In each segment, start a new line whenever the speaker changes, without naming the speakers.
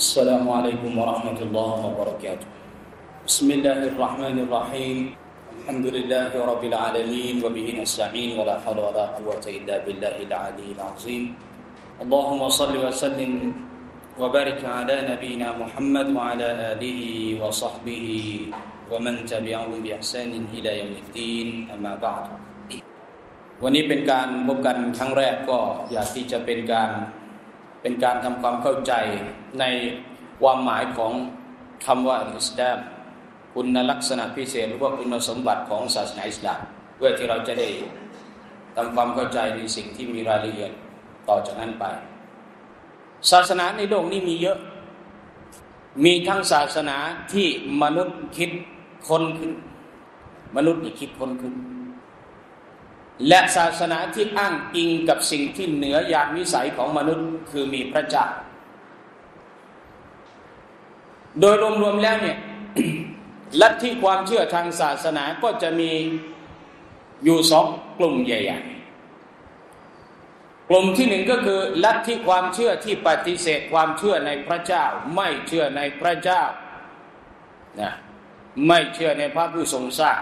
السلام عليكم ورحمة الله وبركاته بسم الله الرحمن الرحيم الحمد لله رب العالمين وبه نستعين ولا حول ولا قوة إلا بالله العلي العظيم اللهم صل وسلم وبارك على نبينا محمد وعلى آله وصحبه ومن تبعهم بإحسان إلى يوم الدين أما بعد วันนี้เป็นการพบกันครั้งแรกก็อยากที่จะเป็นการทำความเข้าใจในความหมายของคำว่าอิสลามคุณลักษณะพิเศษหรือว่าคุณสมบัติของศาสนาอิสลามเพื่อที่เราจะได้ทำความเข้าใจในสิ่งที่มีรายละเอียดต่อจากนั้นไปศาสนาในโลกนี้มีเยอะมีทั้งศาสนาที่มนุษย์คิดค้นขึ้นมนุษย์คิดค้นขึ้นและศาสนาที่อ้างอิงกับสิ่งที่เหนือญาณวิสัยของมนุษย์คือมีพระเจ้าโดยรวมๆแล้วเนี่ย ลัทธิความเชื่อทางศาสนาก็จะมีอยู่สองกลุ่มใหญ่ๆกลุ่มที่หนึ่งก็คือลัทธิความเชื่อที่ปฏิเสธความเชื่อในพระเจ้าไม่เชื่อในพระเจ้านะไม่เชื่อในพระผู้ทรงสร้าง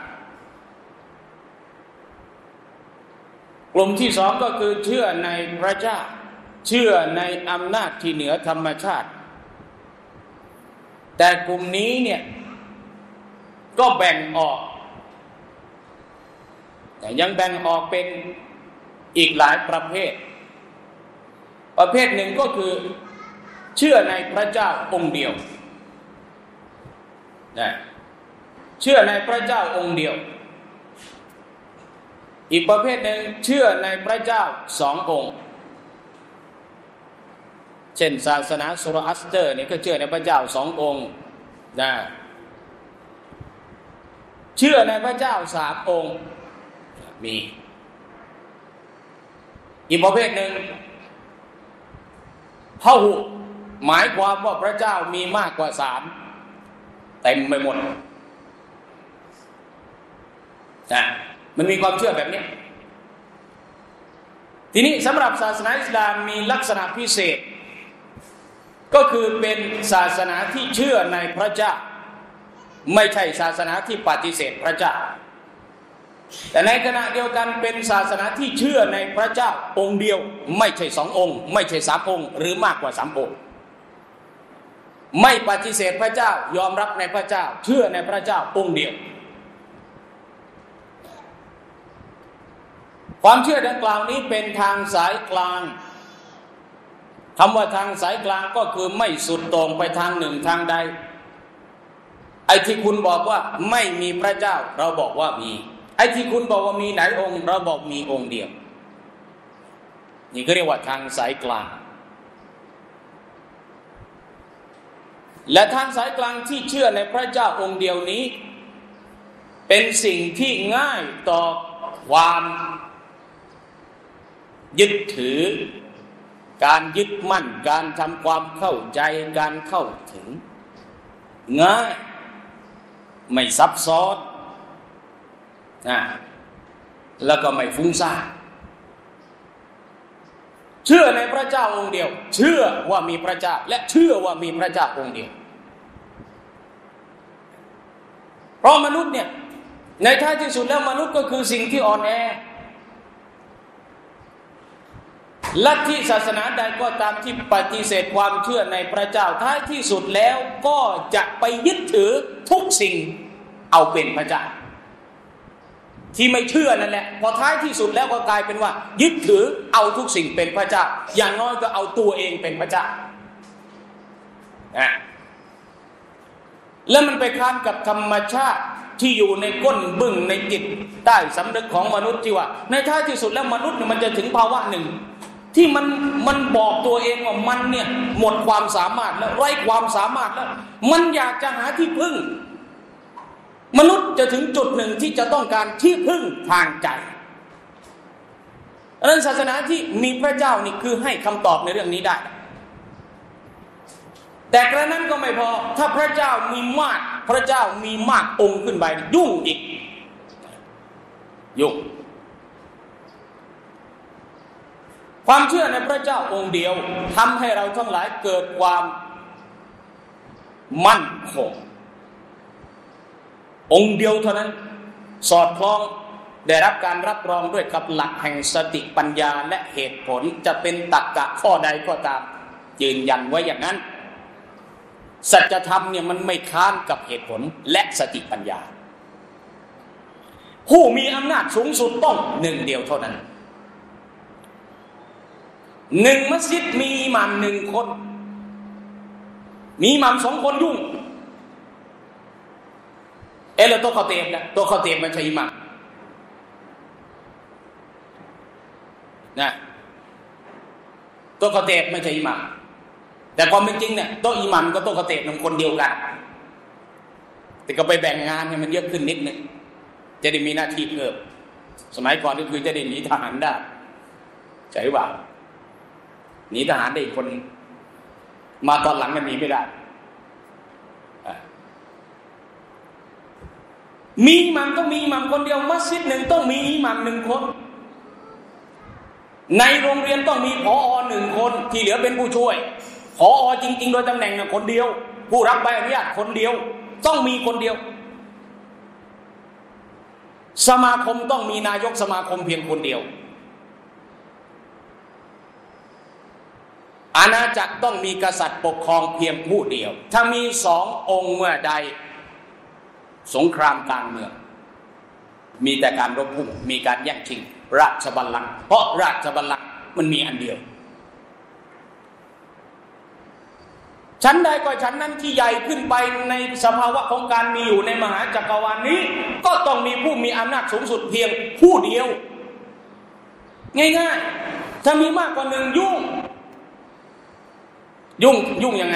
กลุ่มที่สองก็คือเชื่อในพระเจ้าเชื่อในอำนาจที่เหนือธรรมชาติแต่กลุ่มนี้เนี่ยก็แบ่งออกแต่ยังแบ่งออกเป็นอีกหลายประเภทหนึ่งก็คือเชื่อในพระเจ้าองค์เดียวนะเชื่อในพระเจ้าองค์เดียวอีกประเภทหนึ่งเชื่อในพระเจ้าสององค์เช่นศาสนาโซโรอัสเตอร์นี่ก็เชื่อในพระเจ้าสององค์นะเชื่อในพระเจ้าสามองค์มีอีกประเภทหนึ่งพหุหมายความว่าพระเจ้ามีมากกว่าสามเต็มไปหมดนะมันมีความเชื่อแบบนี้ทีนี้สำหรับศาสนาอิสลามมีลักษณะพิเศษก็คือเป็นศาสนาที่เชื่อในพระเจ้าไม่ใช่ศาสนาที่ปฏิเสธพระเจ้าแต่ในขณะเดียวกันเป็นศาสนาที่เชื่อในพระเจ้าองค์เดียวไม่ใช่สององค์ไม่ใช่สามองค์หรือมากกว่าสามองค์ไม่ปฏิเสธพระเจ้ายอมรับในพระเจ้าเชื่อในพระเจ้าองค์เดียวความเชื่อดังกล่าวนี้เป็นทางสายกลางคำว่าทางสายกลางก็คือไม่สุดโต่งไปทางหนึ่งทางใดไอ้ที่คุณบอกว่าไม่มีพระเจ้าเราบอกว่ามีไอ้ที่คุณบอกว่ามีหลายองค์เราบอกมีองค์เดียวนี่ก็เรียกว่าทางสายกลางและทางสายกลางที่เชื่อในพระเจ้าองค์เดียวนี้เป็นสิ่งที่ง่ายต่อความยึดถือการยึดมั่นการทำความเข้าใจการเข้าถึงง่ายไม่ซับซ้อนแล้วก็ไม่ฟุ้งซ่านเชื่อในพระเจ้าองค์เดียวเชื่อว่ามีพระเจ้าและเชื่อว่ามีพระเจ้าองค์เดียวเพราะมนุษย์เนี่ยในท้ายที่สุดแล้วมนุษย์ก็คือสิ่งที่อ่อนแอลัทธิศาสนาใดก็ตามที่ปฏิเสธความเชื่อในพระเจ้าท้ายที่สุดแล้วก็จะไปยึดถือทุกสิ่งเอาเป็นพระเจ้าที่ไม่เชื่อนั่นแหละพอท้ายที่สุดแล้วก็กลายเป็นว่ายึดถือเอาทุกสิ่งเป็นพระเจ้าอย่างน้อยก็เอาตัวเองเป็นพระเจ้าแล้วมันไปค้านกับธรรมชาติที่อยู่ในก้นบึ้งในจิตใต้สำนึกของมนุษย์ที่ว่าในท้ายที่สุดแล้วมนุษย์เนี่ยมันจะถึงภาวะหนึ่งที่มันบอกตัวเองว่ามันเนี่ยหมดความสามารถแล้วไร้ความสามารถแล้วมันอยากจะหาที่พึ่งมนุษย์จะถึงจุดหนึ่งที่จะต้องการที่พึ่งทางใจดังนั้นศาสนาที่มีพระเจ้านี่คือให้คำตอบในเรื่องนี้ได้แต่กระนั้นก็ไม่พอถ้าพระเจ้ามีมากองค์ขึ้นไปยุ่งอีกยุ่งความเชื่อในพระเจ้าองค์เดียวทำให้เราทั้งหลายเกิดความมั่นคงองค์เดียวเท่านั้นสอดคล้องได้รับการรับรองด้วยกับหลักแห่งสติปัญญาและเหตุผลจะเป็นตรรกะข้อใดก็ตามยืนยันไว้อย่างนั้นสัจธรรมเนี่ยมันไม่ค้านกับเหตุผลและสติปัญญาผู้มีอำนาจสูงสุดต้องหนึ่งเดียวเท่านั้นหนึ่งมัสยิดมีอิหม่ามหนึ่งคนมีอิหม่ามสองคนยุ่งแล้วตัวเขาเต็มนะตัวเขาเต็มมันใช่อิหม่ามนะตัวเขาเต็มไม่ใช่อิหม่ามแต่ความเป็นจริงเนี่ยโต๊ะอิหมัมก็โต๊ะกระเตบมันคนเดียวกันแต่ก็ไปแบ่งงานให้มันเยอะขึ้นนิดนึงจะได้มีหน้าที่เพิ่มสมัยก่อนก็คือจะได้หนีทหารได้ใช่หรือเปล่าหนีทหารได้คนมาตอนหลังมันหนีไม่ได้มีอิหมัมต้องมีอิหมัมคนเดียวมัสยิดหนึ่งต้องมีอิหมัมหนึ่งคนในโรงเรียนต้องมีผอ.หนึ่งคนที่เหลือเป็นผู้ช่วยผอ.จริงๆโดยตำแหน่งคนเดียวผู้รับใบอนุญาตคนเดียวต้องมีคนเดียวสมาคมต้องมีนายกสมาคมเพียงคนเดียวอาณาจักรต้องมีกษัตริย์ปกครองเพียงผู้เดียวถ้ามีสององค์เมื่อใดสงครามกลางเมืองมีแต่การรบพุ่งมีการแย่งชิงราชบัลลังก์เพราะราชบัลลังก์มันมีอันเดียวชั้นใดก็ชั้นนั้นที่ใหญ่ขึ้นไปในสภาวะของการมีอยู่ในมหาจักรวาลนี้ก็ต้องมีผู้มีอำนาจสูงสุดเพียงผู้เดียวง่ายๆถ้ามีมากกว่าหนึ่งยุ่งยังไง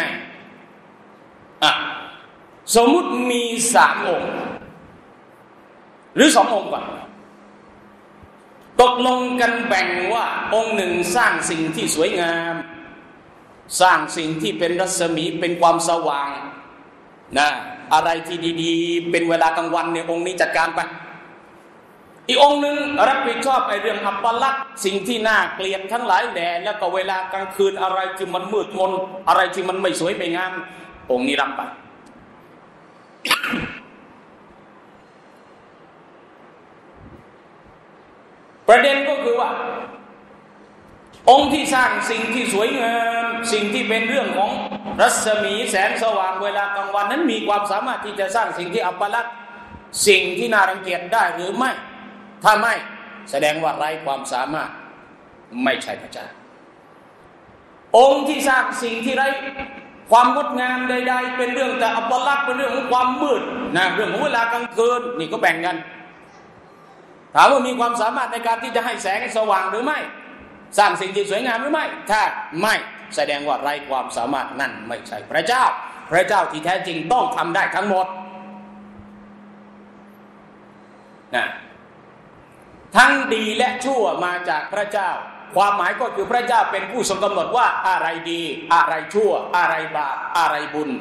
สมมุติมี3 องค์หรือ2 องค์ก่อนตกลงกันแบ่งว่าองค์หนึ่งสร้างสิ่งที่สวยงามสร้างสิ่งที่เป็นรัศมีเป็นความสว่างนะอะไรที่ดีๆเป็นเวลากลางวันเนี่ยองค์นี้จัดการไปอีกองค์หนึ่งรับผิดชอบไอ้เรื่องอัปลักษณ์สิ่งที่น่าเกลียดทั้งหลายแหล่แล้วก็เวลากลางคืนอะไรที่มันมืดมนอะไรที่มันไม่สวยไม่งามองค์นี้รับไป ประเด็นก็คือว่าองค์ที่สร้างสิ่งที่สวยงามสิ่งที่เป็นเรื่องของรัศมีแสงสว่างเวลากลางวันนั้นมีความสามารถที่จะสร้างสิ่งที่อัปลักษณ์สิ่งที่น่ารังเกียจได้หรือไม่ถ้าไม่แสดงว่าไร้ความสามารถไม่ใช่พระเจ้าองค์ที่สร้างสิ่งที่ไร้ความงดงามใดๆเป็นเรื่องแต่อัปลักษณ์เป็นเรื่องของความมืดนะเรื่องของเวลากลางคืนนี่ก็แบ่งกันถามว่ามีความสามารถในการที่จะให้แสงสว่างหรือไม่สร้างสิ่งที่สวยงามหรือไม่ถ้าไม่แสดงว่าไร้ความสามารถนั่นไม่ใช่พระเจ้าพระเจ้าที่แท้จริงต้องทำได้ทั้งหมดนะทั้งดีและชั่วมาจากพระเจ้าความหมายก็คือพระเจ้าเป็นผู้ทรงกำหนดว่าอะไรดีอะไรชั่วอะไรบาปอะไรบุญ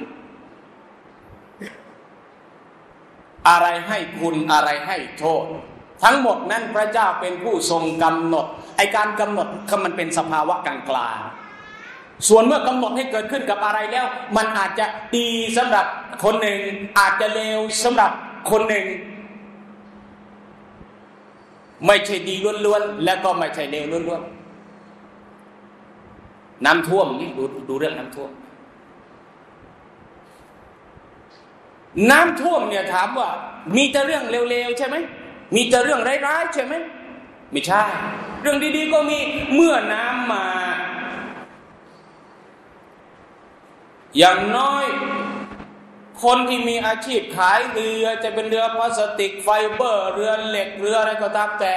อะไรให้คุณอะไรให้โทษทั้งหมดนั้นพระเจ้าเป็นผู้ทรงกำหนดไอ้การกำหนดมันเป็นสภาวะกลางๆส่วนเมื่อกำหนดให้เกิดขึ้นกับอะไรแล้วมันอาจจะดีสำหรับคนหนึ่งอาจจะเลวสำหรับคนหนึ่งไม่ใช่ดีล้วนๆและก็ไม่ใช่เลวล้วนๆน้ำท่วมนี่ดูเรื่องน้ำท่วมเนี่ยถามว่ามีแต่เรื่องเลวๆใช่ไหมมีแต่เรื่องร้ายๆใช่ไหมไม่ใช่เรื่องดีๆก็มีเมื่อน้ำมาอย่างน้อยคนที่มีอาชีพขายเรือจะเป็นเรือพลาสติกไฟเบอร์เรือเหล็กเรืออะไรก็ตามแต่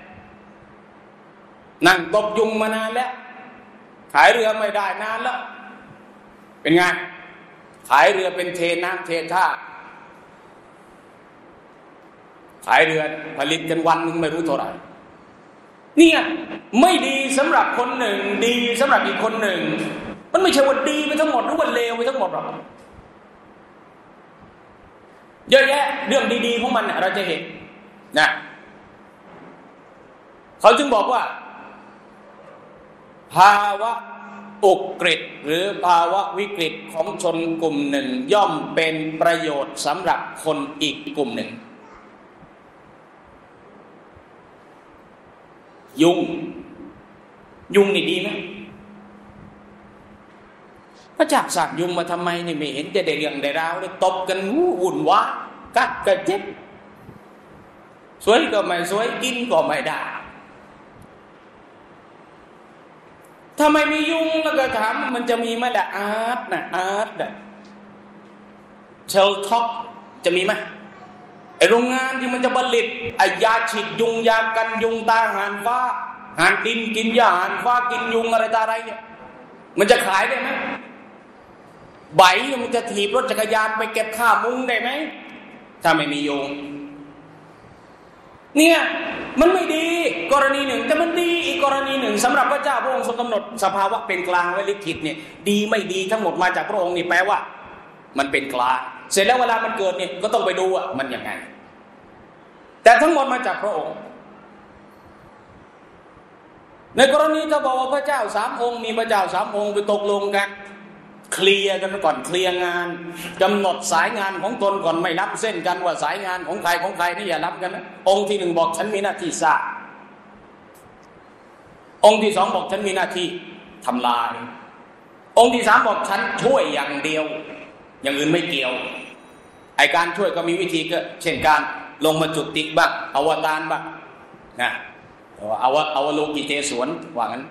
นั่งตบยุงมานานแล้วขายเรือไม่ได้นานแล้วเป็นไงขายเรือเป็นเทน้ำเทท่าขายเรือผลิตกันวันนึงไม่รู้เท่าไหร่เนี่ยไม่ดีสำหรับคนหนึ่งดีสำหรับอีกคนหนึ่งมันไม่ใช่ว่าดีไปทั้งหมดหรือว่าเลวไปทั้งหมดหรอกเยอะแยะเรื่องดีๆของมันเราจะเห็นนะเขาจึงบอกว่าภาวะอุกฤษหรือภาวะวิกฤตของชนกลุ่มหนึ่งย่อมเป็นประโยชน์สำหรับคนอีกกลุ่มหนึ่งยุงนี่ดีไหมพระเจ้าสั่งยุงมาทำไมนี่ไม่เห็นจะได้เรื่องได้ราวเลยตบกันวุ่นวายกัดกระเจ็บสวยก็ไม่สวยกินก็ไม่ได้ทำไมมียุงแล้วก็ถามมันจะมีไหมล่ะอาร์ตเชลท็อกจะมีไหมไอโรงงานที่มันจะผลิตไอยาฉีดยุงยากันยุงตาหานฟ้าหานดินกินยาหานฟ้ากินยุงอะไรต่ออะไรเนี่ยมันจะขายได้ไหมใบมันจะถีบรถจักรยานไปเก็บข้ามุงได้ไหมถ้าไม่มียุงเนี่ยมันไม่ดีกรณีหนึ่งแต่มันดีอีกกรณีหนึ่งสำหรับพระเจ้าพระองค์ทรงกำหนดสภาวะเป็นกลางไว้ลิขิตเนี่ยดีไม่ดีทั้งหมดมาจากพระองค์นี่แปลว่ามันเป็นกลางเสร็จแล้วเวลามันเกิดเนี่ยก็ต้องไปดูว่ามันยังไงแต่ทั้งหมดมาจากพระองค์ในกรณีถ้าบอกว่าพระเจ้าสามองค์มีพระเจ้าสามองค์ไปตกลงกันเคลียร์กันก่อนเคลียร์งานกำหนดสายงานของตนก่อนไม่รับเส้นกันว่าสายงานของใครนี่อย่ารับกันนะองค์ที่หนึ่งบอกฉันมีหน้าที่สร้างองค์ที่สองบอกฉันมีหน้าที่ทำลายองค์ที่สามบอกฉันช่วยอย่างเดียวอย่างอื่นไม่เกี่ยวไอการช่วยก็มีวิธีก็เช่นการลงมาจุติบ้างอวตารบ้างนะเอาโลกิเตศวนว่างั้น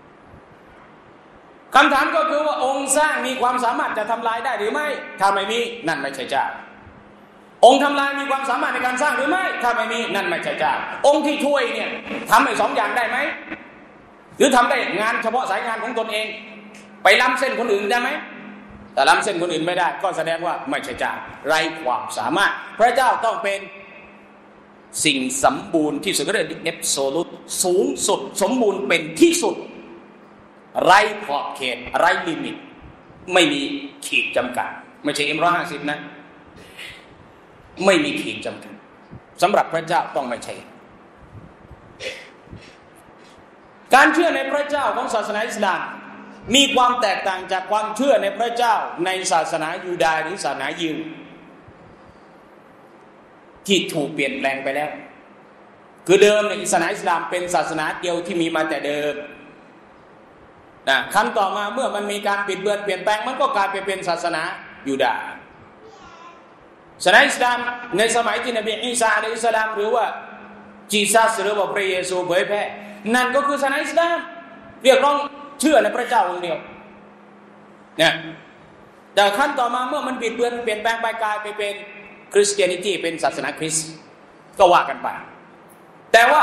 คำถามก็คือว่าองค์สร้างมีความสามารถจะทำลายได้หรือไม่ถ้าไม่มีนั่นไม่ใช่เจ้าองค์ทำลายมีความสามารถในการสร้างหรือไม่ถ้าไม่มีนั่นไม่ใช่เจ้าองค์ที่ช่วยเนี่ยทำไอ้สองอย่างได้ไหมหรือทำได้งานเฉพาะสายงานของตนเองไปล้ำเส้นคนอื่นได้ไหมแต่ล้ำเส้นคนอื่นไม่ได้ก็แสดงว่าไม่ใช่เจ้าไร้ความสามารถพระเจ้าต้องเป็นสิ่งสมบูรณ์ที่สุดก็เรียกแอบโซลูตสูงสุดสมบูรณ์เป็นที่สุดไร้ขอบเขตไร้ลิมิตไม่มีขีดจำกัดไม่ใช่150นะไม่มีขีดจำกัดสำหรับพระเจ้าต้องไม่ใช่การเชื่อในพระเจ้าของศาสนาอิสลามมีความแตกต่างจากความเชื่อในพระเจ้าในศาสนายูดาห์หรือศาสนายิวที่ถูกเปลี่ยนแปลงไปแล้วคือเดิมในศาสนาอิสลามเป็นศาสนาเดียวที่มีมาแต่เดิมคำต่อมาเมื่อมันมีการปิดเบือนเปลี่ยนแปลงมันก็กลายไปเป็นศาสนายูดาห์ศาสนาอิสลามในสมัยที่นบีอีสาอะลัยฮิสสลามหรือว่าจีซัสหรือว่าพระเยซูเผยแพร่นั่นก็คือศาสนาอิสลามเรียกร้องเชื่อในพระเจ้าองค์เดียวเนี่ยแต่ขั้นต่อมาเมื่อมันปิดเบือนเปลี่ยนแปลงไปกลายไปเป็นคริสเตียนิตี้เป็นศาสนาคริสต์ก็ว่ากันไปแต่ว่า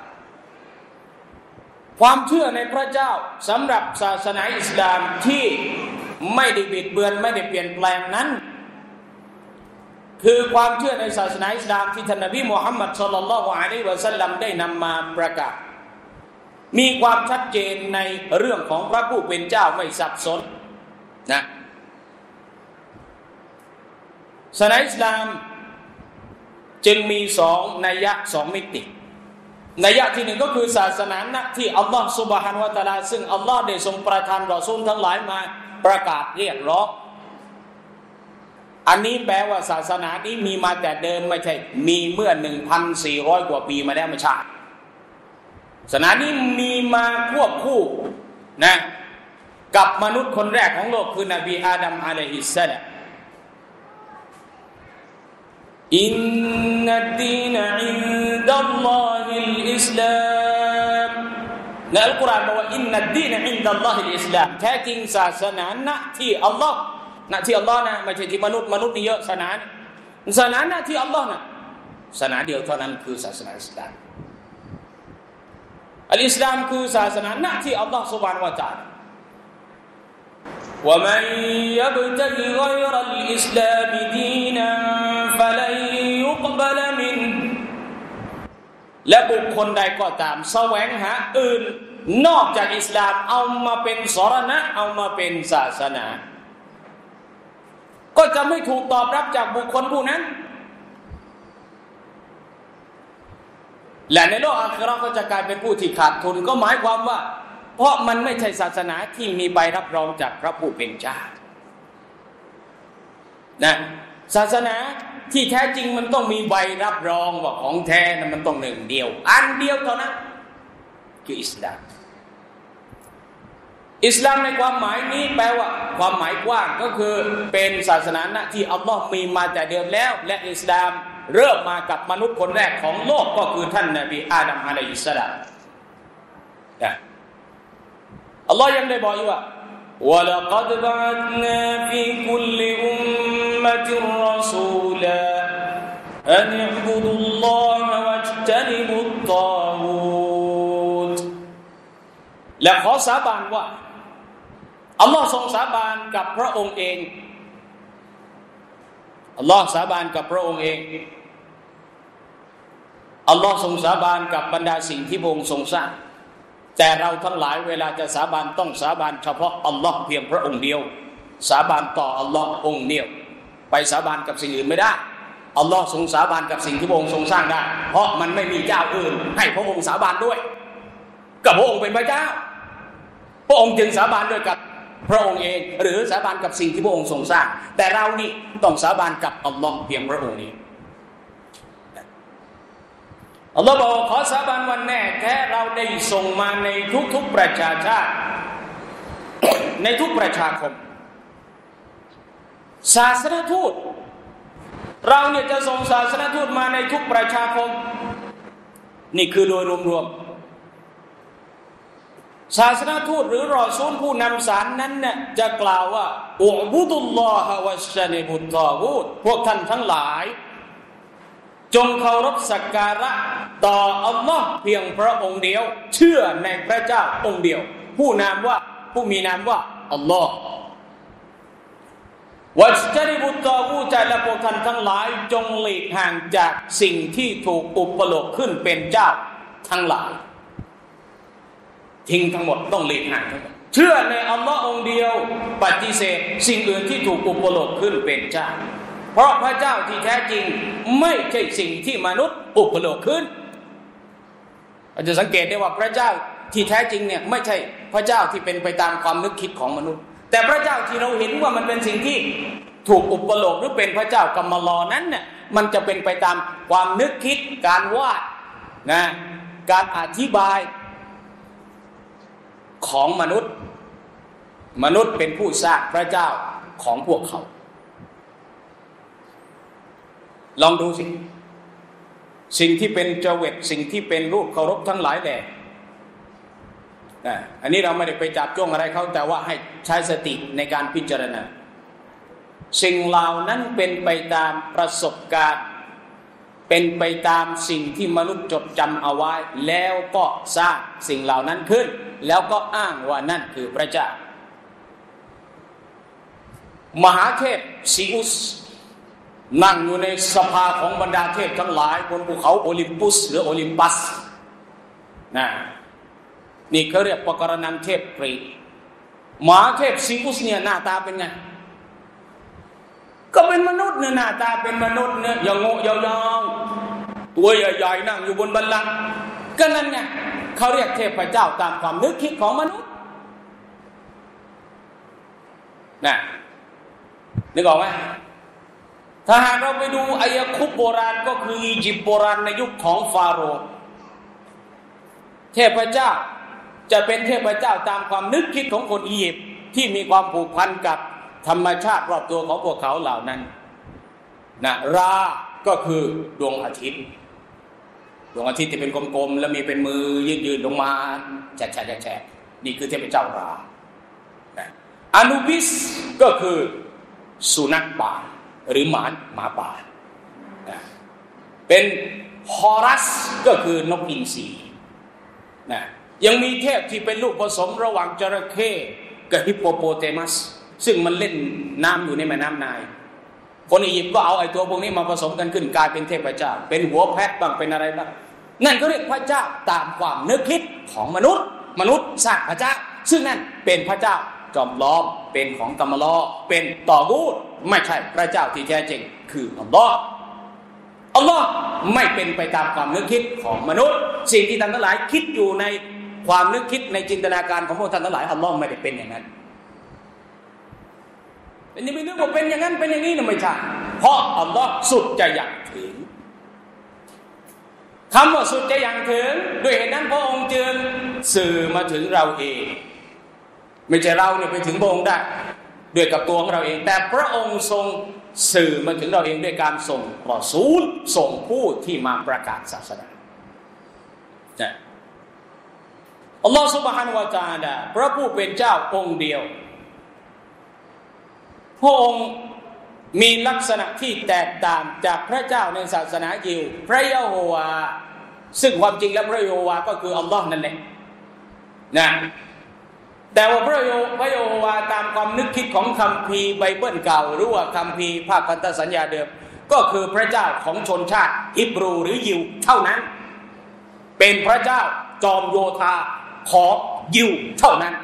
ความเชื่อในพระเจ้าสำหรับศาสนาอิสลามที่ไม่ได้บิดเบือนไม่ได้เปลี่ยนแปลงนั้นคือความเชื่อในศาสนาอิสลามที่ท่านนบีมุฮัมมัดศ็อลลัลลอฮุอะลัยฮิวะซัลลัมได้นำมาประกาศมีความชัดเจนในเรื่องของพระผู้เป็นเจ้าไม่สับสนนะศาสนาอิสลามจึงมี2นัยยะ2มิตินัยยะที่หนึ่งก็คือศาสนาที่อัลลอฮฺซุบฮานะฮูวะตะอาลาซึ่งอัลลอฮฺได้ทรงประทานรอซูลทั้งหลายมาประกาศเรียกร้องอันนี้แปลว่าศาสนานี้มีมาแต่เดิมไม่ใช่มีเมื่อ 1,400 กว่าปีมาแล้วไม่ใช่ศาสนานี้มีมาควบคู่นะกับมนุษย์คนแรกของโลกคือนบีอาดัมอะลัยฮิสสลามอินนัดดีนอินดัลลอฮิลอิสลามในอัลกุรอานบอกว่าอินนัดดีนอินดัลลอฮิลอิสลามแท้จริงศาสนาณที่อัลลอฮ์ณที่อัลลอฮ์นะไม่ใช่ที่มนุษย์นี่เยอะศาสนาณที่อัลลอฮ์นะศาสนาเดียวเท่านั้นคือศาสนาอิสลามอัลอิสลามคือศาสนาณที่อัลลอฮ์ซุบฮานะฮูวะตะอาลาومن يبتغ غير الإسلام دينا فلن يقبل منه และบุคคลใดก็ตามแสวงหาอื่นนอกจากอิสลามเอามาเป็นสรณะเอามาเป็นศาสนาก็จะไม่ถูกตอบรับจากบุคคลผู้นั้นและในโลกอาคิเราะห์ก็จะกลายเป็นผู้ที่ขาดทุนก็หมายความว่าเพราะมันไม่ใช่ศาสนาที่มีใบรับรองจากพระผู้เป็นเจ้านะศาสนาที่แท้จริงมันต้องมีใบรับรองว่าของแท้นั้นมันต้องหนึ่งเดียวอันเดียวเท่านั้นคืออิสลามอิสลามในความหมายนี้แปลว่าความหมายกว้างก็คือเป็นศาสนาที่อัลลอฮ์มีมาแต่เดิมแล้วและอิสลามเริ่มมากับมนุษย์คนแรกของโลกก็คือท่านนบีอาดัมอะลัยฮิสสลามนะอัลลอฮ์ยังได้บอกอยู่ว่าวะลากัดบะอัธนาฟีคุลลิอุมมะติรรอซูลาอันอิอ์บุดุลลอฮะวัจตะนิบุตฏอกูตและขอสาบานว่าอัลลอฮ์ทรงสาบานกับพระองค์เองอัลลอฮ์สาบานกับพระองค์เองอัลลอฮ์ทรงสาบานกับบรรดาสิ่งที่พระองค์ทรงสร้างแต่เราทั้งหลายเวลาจะสาบานต้องสาบานเฉพาะอัลลอฮ์เพียงพระองค์เดียวสาบานต่ออัลลอฮ์องค์เดียวไปสาบานกับสิ่งอื่นไม่ได้อัลลอฮ์ทรงสาบานกับสิ่งที่พระองค์ทรงสร้างได้เพราะมันไม่มีเจ้าอื่นให้พระองค์สาบานด้วยกับพระองค์เป็นพระเจ้าพระองค์จึงสาบานด้วยกับพระองค์เองหรือสาบานกับสิ่งที่พระองค์ทรงสร้างแต่เรานี่ต้องสาบานกับอัลลอฮ์เพียงพระองค์นี้อัลลอฮ์บอกขอสาบานวันแน่แท้เราได้ส่งมาในทุกๆประชาชาติในทุกประชาคมศาสนทูตเราเนี่ยจะส่งศาสนทูตมาในทุกประชาคมนี่คือโดยรวมศาสนทูตหรือรอซูลผู้นำสารนั้นเนี่ยจะกล่าวว่าอุบุดุลลอฮะวัจตะนิบุตฏอกูตพวกท่านทั้งหลายจงเคารพสักการะต่ออัลลอฮ์เพียงพระองค์เดียวเชื่อในพระเจ้าองค์เดียวผู้มีนามว่าอัลลอฮ์วัจตะนิบุตฏอกูตและพวกท่านทั้งหลายจงหลีกห่างจากสิ่งที่ถูกอุปโลกขึ้นเป็นเจ้าทั้งหลายทิ้งทั้งหมดต้องหลีกห่างทั้งหมดเชื่อในอัลลอฮ์องค์เดียวปฏิเสธสิ่งอื่นที่ถูกอุปโลกขึ้นเป็นเจ้าเพราะพระเจ้าที่แท้จริงไม่ใช่สิ่งที่มนุษย์อุปโลกขึ้นเราจะสังเกตได้ว่าพระเจ้าที่แท้จริงเนี่ยไม่ใช่พระเจ้าที่เป็นไปตามความนึกคิดของมนุษย์แต่พระเจ้าที่เราเห็นว่ามันเป็นสิ่งที่ถูกอุปโลกหรือเป็นพระเจ้ากัมมัลลอนั้นเนี่ยมันจะเป็นไปตามความนึกคิดการวาดนะการอธิบายของมนุษย์เป็นผู้สร้างพระเจ้าของพวกเขาลองดูสิสิ่งที่เป็นจเวตสิ่งที่เป็นรูปเคารพทั้งหลายแหล่อันนี้เราไม่ได้ไปจับจ้วงอะไรเขาแต่ว่าให้ใช้สติในการพิจารณาสิ่งเหล่านั้นเป็นไปตามประสบการณ์เป็นไปตามสิ่งที่มนุษย์จดจำเอาไว้แล้วก็สร้างสิ่งเหล่านั้นขึ้นแล้วก็อ้างว่านั่นคือพระเจ้ามหาเทพซีอุสนั่งอยู่ในสภาของบรรดาเทพทั้งหลายบนภูเขาโอลิมปุสหรือโอลิมปัสนี่เขาเรียกปกรณันเทพกรีกมหาเทพซีอุสเนี่ยหน้าตาเป็นไงก็เป็นมนุษย์เนี่ยหน้าตาเป็นมนุษย์เนี่ยอย่างโง่ยาวๆตัวใหญ่ๆนั่งอยู่บนบัลลังก์ก็นั่นไงเขาเรียกเทพเจ้าตามความนึกคิดของมนุษย์นึกออกไหมถ้าหากเราไปดูอายะคุบโบราณก็คืออียิปต์โบราณในยุคของฟาโรห์เทพเจ้าจะเป็นเทพเจ้าตามความนึกคิดของคนอียิปต์ที่มีความผูกพันกับธรรมชาติรอบตัวของพวกเขาเหล่านั้นราก็คือดวงอาทิตย์ที่เป็นกลมๆแล้วมีเป็นมือยืนลงมาแฉะนี่คือเทพเจ้าราอนูบิสก็คือสุนัขป่าหรือหมาป่าเป็นฮอรัสก็คือนกอินทรียังมีเทพที่เป็นลูกผสมระหว่างจระเข้กับฮิปโปโปเตมัสซึ่งมันเล่นน้ำอยู่ในแม่น้ำไนล์คนอียิปต์ก็เอาไอ้ตัวพวกนี้มาผสมกันขึ้นกลายเป็นเทพเจ้าเป็นหัวแพะบ้างเป็นอะไรบ้างนั่นก็เรียกพระเจ้าตามความนึกคิดของมนุษย์สร้างพระเจ้าซึ่งนั่นเป็นพระเจ้าจอมปลอมเป็นของกัมมัลลอฮ์เป็นต่อกูตไม่ใช่พระเจ้าที่แท้จริงคืออัลลอฮ์ไม่เป็นไปตามความนึกคิดของมนุษย์สิ่งที่ท่านทั้งหลายคิดอยู่ในความนึกคิดในจินตนาการของพวกท่านทั้งหลายอัลลอฮ์ไม่ได้เป็นอย่างนั้นเป็นยังไม่นึกว่าเป็นอย่างนั้นเป็นอย่างนี้นะไม่ใช่เพราะอัลลอฮ์สุดจะอย่างถึงคำว่าสุดจะอย่างถึงด้วยเหตุนั้นพระองค์จึงสื่อมาถึงเราเองไม่ใช่เราเนี่ยไปถึงพระองค์ได้ด้วยกับตัวของเราเองแต่พระองค์ทรงสื่อมาถึงเราเองด้วยการส่งรอซูลส่งผู้ที่มาประกาศศาสนาอัลลอฮฺซุบฮานะฮูวะตะอาลาพระผู้เป็นเจ้าองค์เดียวพระองค์มีลักษณะที่แตกต่างจากพระเจ้าในศาสนายิวพระยะโฮวาซึ่งความจริงแล้วพระยะโฮวาก็คืออัลลอฮ์นั่นแหละนะแต่ว่าพระยะโฮวาตามความนึกคิดของคัมภีร์ไบเบิลเก่าหรือว่าคัมภีร์ภาคพันธสัญญาเดิมก็คือพระเจ้าของชนชาติฮิบรูหรือยิวเท่านั้นเป็นพระเจ้าจอมโยธาของยิวเท่านั้น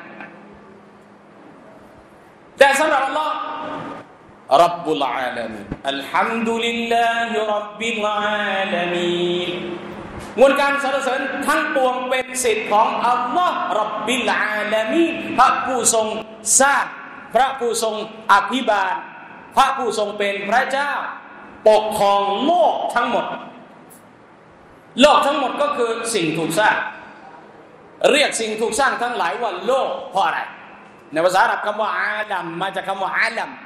แต่สำหรับอัลลอฮ์รับบุลอาลามีนอัลฮัมดุลิลลาฮิร็อบบิลอาลามีนมวลการสรรเสริญทั้งปวงเป็นสิทธิ์ของอัลลอฮ์ร็อบบิลอาลามีนพระผู้ทรงสร้างพระผู้ทรงอภิบาลพระผู้ทรงเป็นพระเจ้าปกครองโลกทั้งหมดโลกทั้งหมดก็คือสิ่งถูกสร้างเรียกสิ่งถูกสร้างทั้งหลายว่าโลกเพราะอะไรในภาษาอาหรับคำว่าอาลัมมาจากคำว่าอาลัม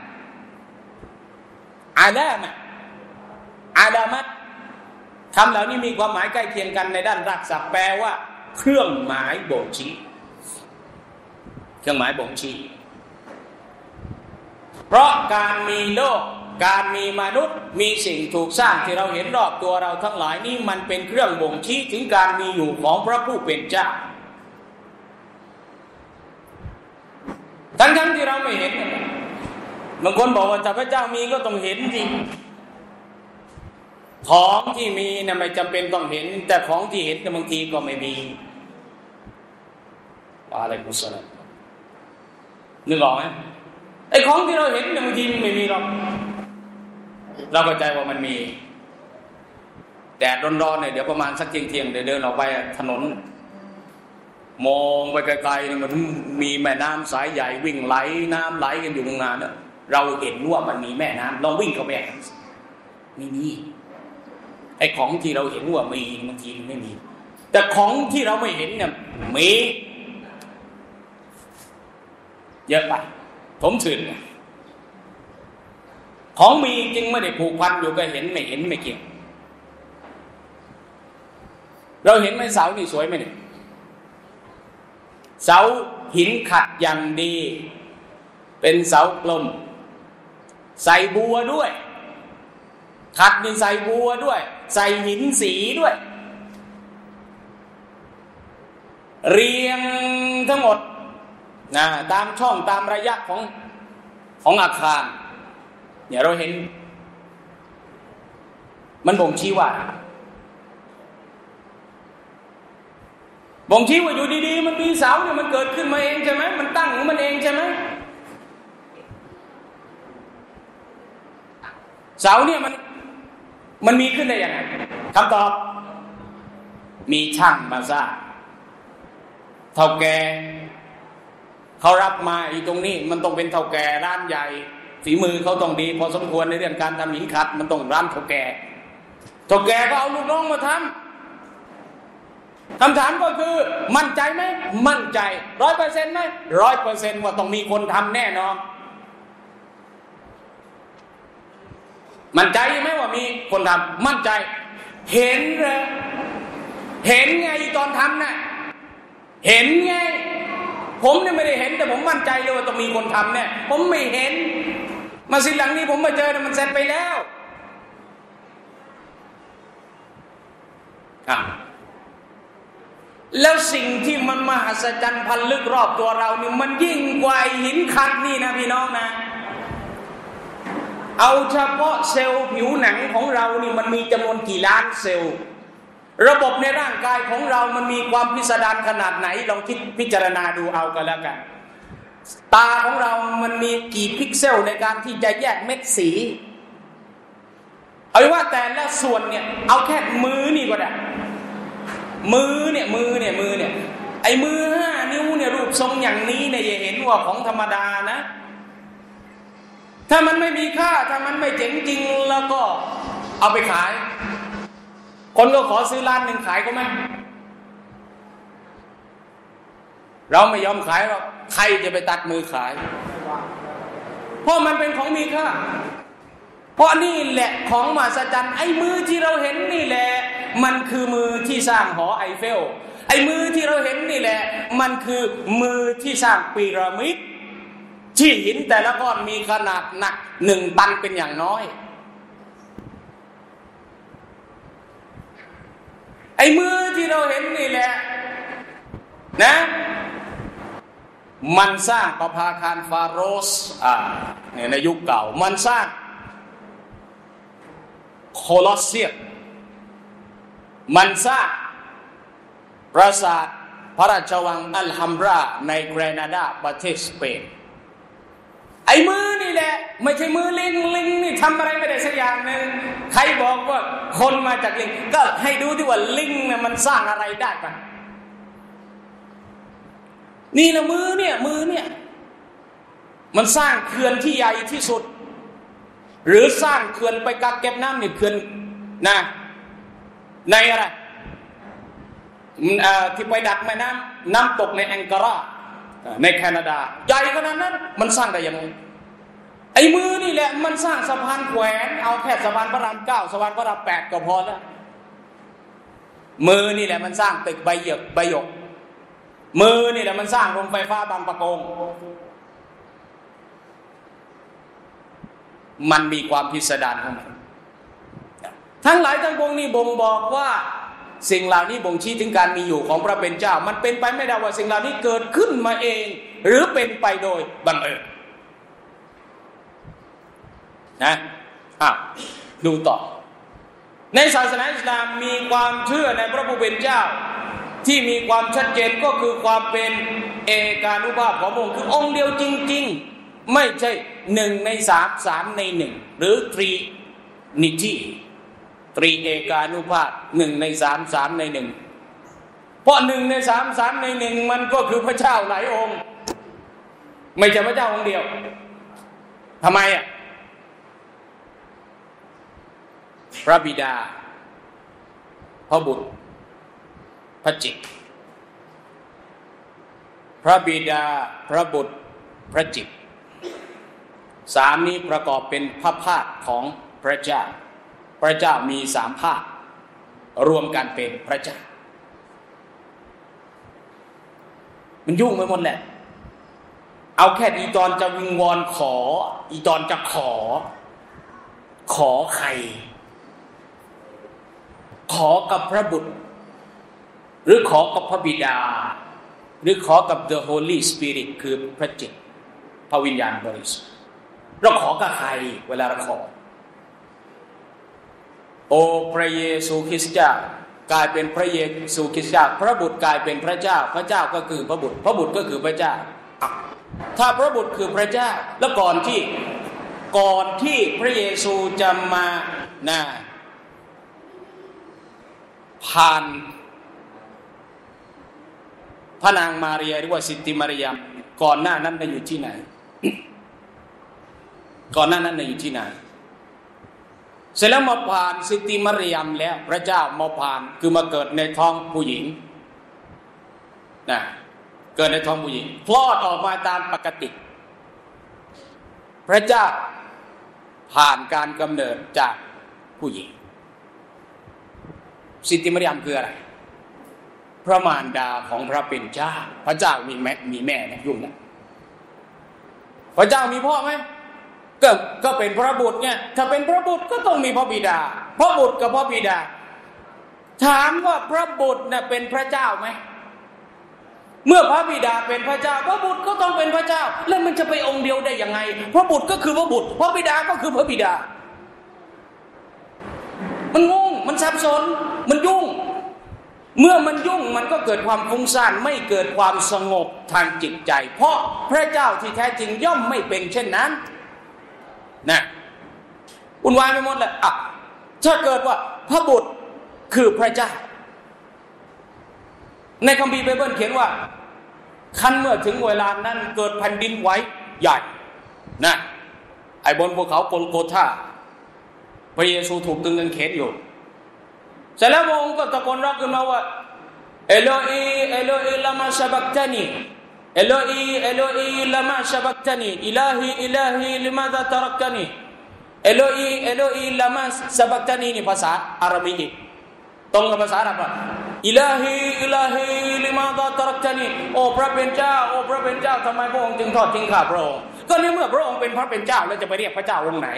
อาลามะอาลามัตคำเหล่านี้มีความหมายใกล้เคียงกันในด้านรากศัพท์แปลว่าเครื่องหมายบ่งชี้เครื่องหมายบ่งชี้เพราะการมีโลกการมีมนุษย์มีสิ่งถูกสร้างที่เราเห็นรอบตัวเราทั้งหลายนี้มันเป็นเครื่องบ่งชี้ถึงการมีอยู่ของพระผู้เป็นเจ้าทั้งที่เราไม่เห็นบางคนบอกว่าถ้าพระเจ้ามีก็ต้องเห็นจริงของที่มีเนี่ยไม่จำเป็นต้องเห็นแต่ของที่เห็นบางทีก็ไม่มีอะไรกุศลนึกออกไหมไอ้ของที่เราเห็นบางทีไม่มีหรอกเราเข้าใจว่ามันมีแดดร้อนๆเนี่ยเดี๋ยวประมาณสักเที่ยงเดินออกไปถนนมองไปไกลๆเนี่ยมันมีแม่น้ำสายใหญ่วิ่งไหลน้ำไหลกันอยู่ตรงนั้นเนี่ยเราเห็นว่ามันมีแม่น้ำเราวิ่งเข้าไปไม่มีไอ้ของที่เราเห็นว่ามีบางทีไม่มีแต่ของที่เราไม่เห็นเนี่ยมีเยอะไปผมถือของมีจริงไม่ได้ผูกพันอยู่กับเห็นไม่เห็นไม่เกี่ยวเราเห็นไหมเสานี่สวยไหมเนี่ยเสาหินขัดอย่างดีเป็นเสากลมใส่บัวด้วยขัดนี่ใส่บัวด้วยใส่หินสีด้วยเรียงทั้งหมดนะตามช่องตามระยะของอาคารเนี่ยเราเห็นมันบ่งชี้ว่าบ่งชี้ว่าอยู่ดีๆมันมีเสาเนี่ยมันเกิดขึ้นมาเองใช่ไหมมันตั้งของมันเองใช่ไหมเสาเนี่ยมันมีขึ้นได้ยังไงคำตอบมีช่างมาสร้างเท่าแก่เขารับมาอีตรงนี้มันต้องเป็นเท่าแก่ร้านใหญ่ฝีมือเขาต้องดีพอสมควรในเรื่องการทำหินขัดมันต้องร้านเท่าแก่ก็เอาลูกน้องมาทำคำถามก็คือมั่นใจไหมมั่นใจ 100% ไหม 100% ว่าต้องมีคนทำแน่นอนมั่นใจไหมว่ามีคนทำมั่นใจเห็นเลยเห็นไงตอนทำน่ะเห็นไงผมเนี่ยไม่ได้เห็นแต่ผมมั่นใจเลยว่าต้องมีคนทำเนี่ยผมไม่เห็นมาสิหลังนี้ผมมาเจอมันเสร็จไปแล้วแล้วสิ่งที่มันมหัศจรรย์พันลึกรอบตัวเรานี่มันยิ่งกว่าหินขัดนี่นะพี่น้องนะเอาเฉพาะเซลล์ผิวหนังของเรานี่มันมีจำนวนกี่ล้านเซลล์ระบบในร่างกายของเรามันมีความพิสดารขนาดไหนลองคิดพิจารณาดูเอากันแล้วกันตาของเรามันมีกี่พิกเซลในการที่จะแยกเม็ดสีเอาว่าแต่ละส่วนเนี่ยเอาแค่มือนี่ก็ได้มือเนี่ยไอ้มือ5 นิ้วเนี่ยรูปทรงอย่างนี้เนี่ยอย่าเห็นว่าของธรรมดานะถ้ามันไม่มีค่าถ้ามันไม่เจ๋งจริงแล้วก็เอาไปขายคนก็ขอซื้อล้านหนึ่งขายก็ไม่เราไม่ยอมขายหรอกใครจะไปตัดมือขายเพราะมันเป็นของมีค่าเพราะนี่แหละของมหัศจรรย์ไอ้มือที่เราเห็นนี่แหละมันคือมือที่สร้างหอไอเฟลไอ้มือที่เราเห็นนี่แหละมันคือมือที่สร้างพีระมิดที่หินแต่ละก้อนมีขนาดหนัก1 ตันเป็นอย่างน้อยไอ้มือที่เราเห็นนี่แหละนะมันสร้างประภาคารฟาโรสในยุคเก่ามันสร้างโคลอสเซียมมันสร้างปราสาทพระราชวังอัลฮัมบราในแกรนาดาประเทศสเปนไอ้มือนี่แหละไม่ใช่มือลิงนี่ทำอะไรไม่ได้สักอย่างนึงใครบอกว่าคนมาจากลิงก็ให้ดูที่ว่าลิงเนี่ยมันสร้างอะไรได้กันนี่นะมือเนี่ยมันสร้างเขื่อนที่ใหญ่ที่สุดหรือสร้างเขื่อนไปกักเก็บน้ำเนี่ยเขื่อนนะในอะไรที่ไปดักแม่น้ำตกในแองการาในแคนาดาใหญ่ขนาดนั้นมันสร้างได้ยังไงไอ้มือนี่แหละมันสร้างสะพานแขวนเอาแค่สะพานพระราม9สะพานพระราม8ก็พอแล้วมือนี่แหละมันสร้างตึกใบหยกมือนี่แหละมันสร้างโรงไฟฟ้าบางปะกงมันมีความพิสดารของมันทั้งหลายทั้งปวงนี่บ่งบอกว่าสิ่งเหล่านี้บ่งชี้ถึงการมีอยู่ของพระเป็นเจ้ามันเป็นไปไม่ได้ว่าสิ่งเหล่านี้เกิดขึ้นมาเองหรือเป็นไปโดยบังเอิญนะดูต่อในศาสนาอิสลามมีความเชื่อในพระผู้เป็นเจ้าที่มีความชัดเจนก็คือความเป็นเอกานุภาพของพระองค์คือองค์เดียวจริงๆไม่ใช่1 ใน 3 3 ใน 1หรือTrinity ตรีเอกานุภาพ1 ใน 3 3 ใน 1เพราะ1 ใน 3 3 ใน 1มันก็คือพระเจ้าหลายองค์ไม่ใช่พระเจ้าองค์เดียวทำไมพระบิดาพระบุตรพระจิตพระบิดาพระบุตรพระจิต3นี้ประกอบเป็นพระภาคของพระเจ้าพระเจ้ามี3 ภาครวมกันเป็นพระเจ้ามันยุ่งไปหมดแหละเอาแค่อีตอนจะวิงวอนขออีตอนจะขอใครขอกับพระบุตรหรือขอกับพระบิดาหรือขอกับ The Holy Spirit คือพระจิตพระวิญญาณบริสุทธิ์เราขอกับใครเวลาเราขอโอ้พระเยซูคริสต์เจ้ากลายเป็นพระเยซูคริสต์เจ้าพระบุตรกลายเป็นพระเจ้าพระเจ้าก็คือพระบุตรพระบุตรก็คือพระเจ้าถ้าพระบุตรคือพระเจ้าแล้วก่อนที่พระเยซูจะมาผ่านพระนางมารียาหรือว่าสิทธิมาริยามก่อนหน้านั้นได้อยู่ที่ไหนก่อนหน้านั้นได้อยู่ที่ไหนเสร็จแล้วมาผ่านสิทธิมาริยามแล้วพระเจ้ามาผ่านคือมาเกิดในท้องผู้หญิงเกิดในท้องผู้หญิงคลอดออกมาตามปกติพระเจ้าผ่านการกำเนิดจากผู้หญิงสิทธิมาริยามคืออะไรพระมารดาของพระเป็นเจ้าพระเจ้ามีแม่นะยุ่งนะพระเจ้ามีพ่อไหมก็เป็นพระบุตรเนี่ยถ้าเป็นพระบุตรก็ต้องมีพระบิดาพระบุตรกับพระบิดาถามว่าพระบุตรเนี่ยเป็นพระเจ้าไหมเมื่อพระบิดาเป็นพระเจ้าพระบุตรก็ต้องเป็นพระเจ้าแล้วมันจะไปองค์เดียวได้ยังไงพระบุตรก็คือพระบุตรพระบิดาก็คือพระบิดามันงงมันสับสนมันยุ่งเมื่อมันยุ่งมันก็เกิดความฟุ้งซ่านไม่เกิดความสงบทางจิตใจเพราะพระเจ้าที่แท้จริงย่อมไม่เป็นเช่นนั้นนะวุ่นวายไปหมดเลยถ้าเกิดว่าพระบุตรคือพระเจ้าในคัมภีร์ไบเบิลเขียนว่าคันเมื่อถึงเวลานั้นเกิดแผ่นดินไหวใหญ่นะไอ้บนภูเขาโกลโกธาพระเยซูถูกตึงกางเขนอยู่เสร็จแล้วพระองค์ก็ตะโกนร้องขึ้นมาว่าเอโลอีเอโลอีลามาชะบักตานีเอโลอีเอโลอีลามาชะบักตานีอิลาฮีอิลาฮีลิมาซาตะรักตานีเอโลอีเอโลอีลามาชะบักตานีนี่ภาษาอาหรับีตรงกับภาษาอาหรับอิลาฮีอิลาฮีลิมาซาตะรักตานีโอ้พระเป็นเจ้าโอ้พระเป็นเจ้าทำไมพระองค์จึงทอดทิ้งข้าพระองค์ก็ในเมื่อพระองค์เป็นพระเป็นเจ้าแล้วจะไปเรียกพระเจ้าองค์ไหน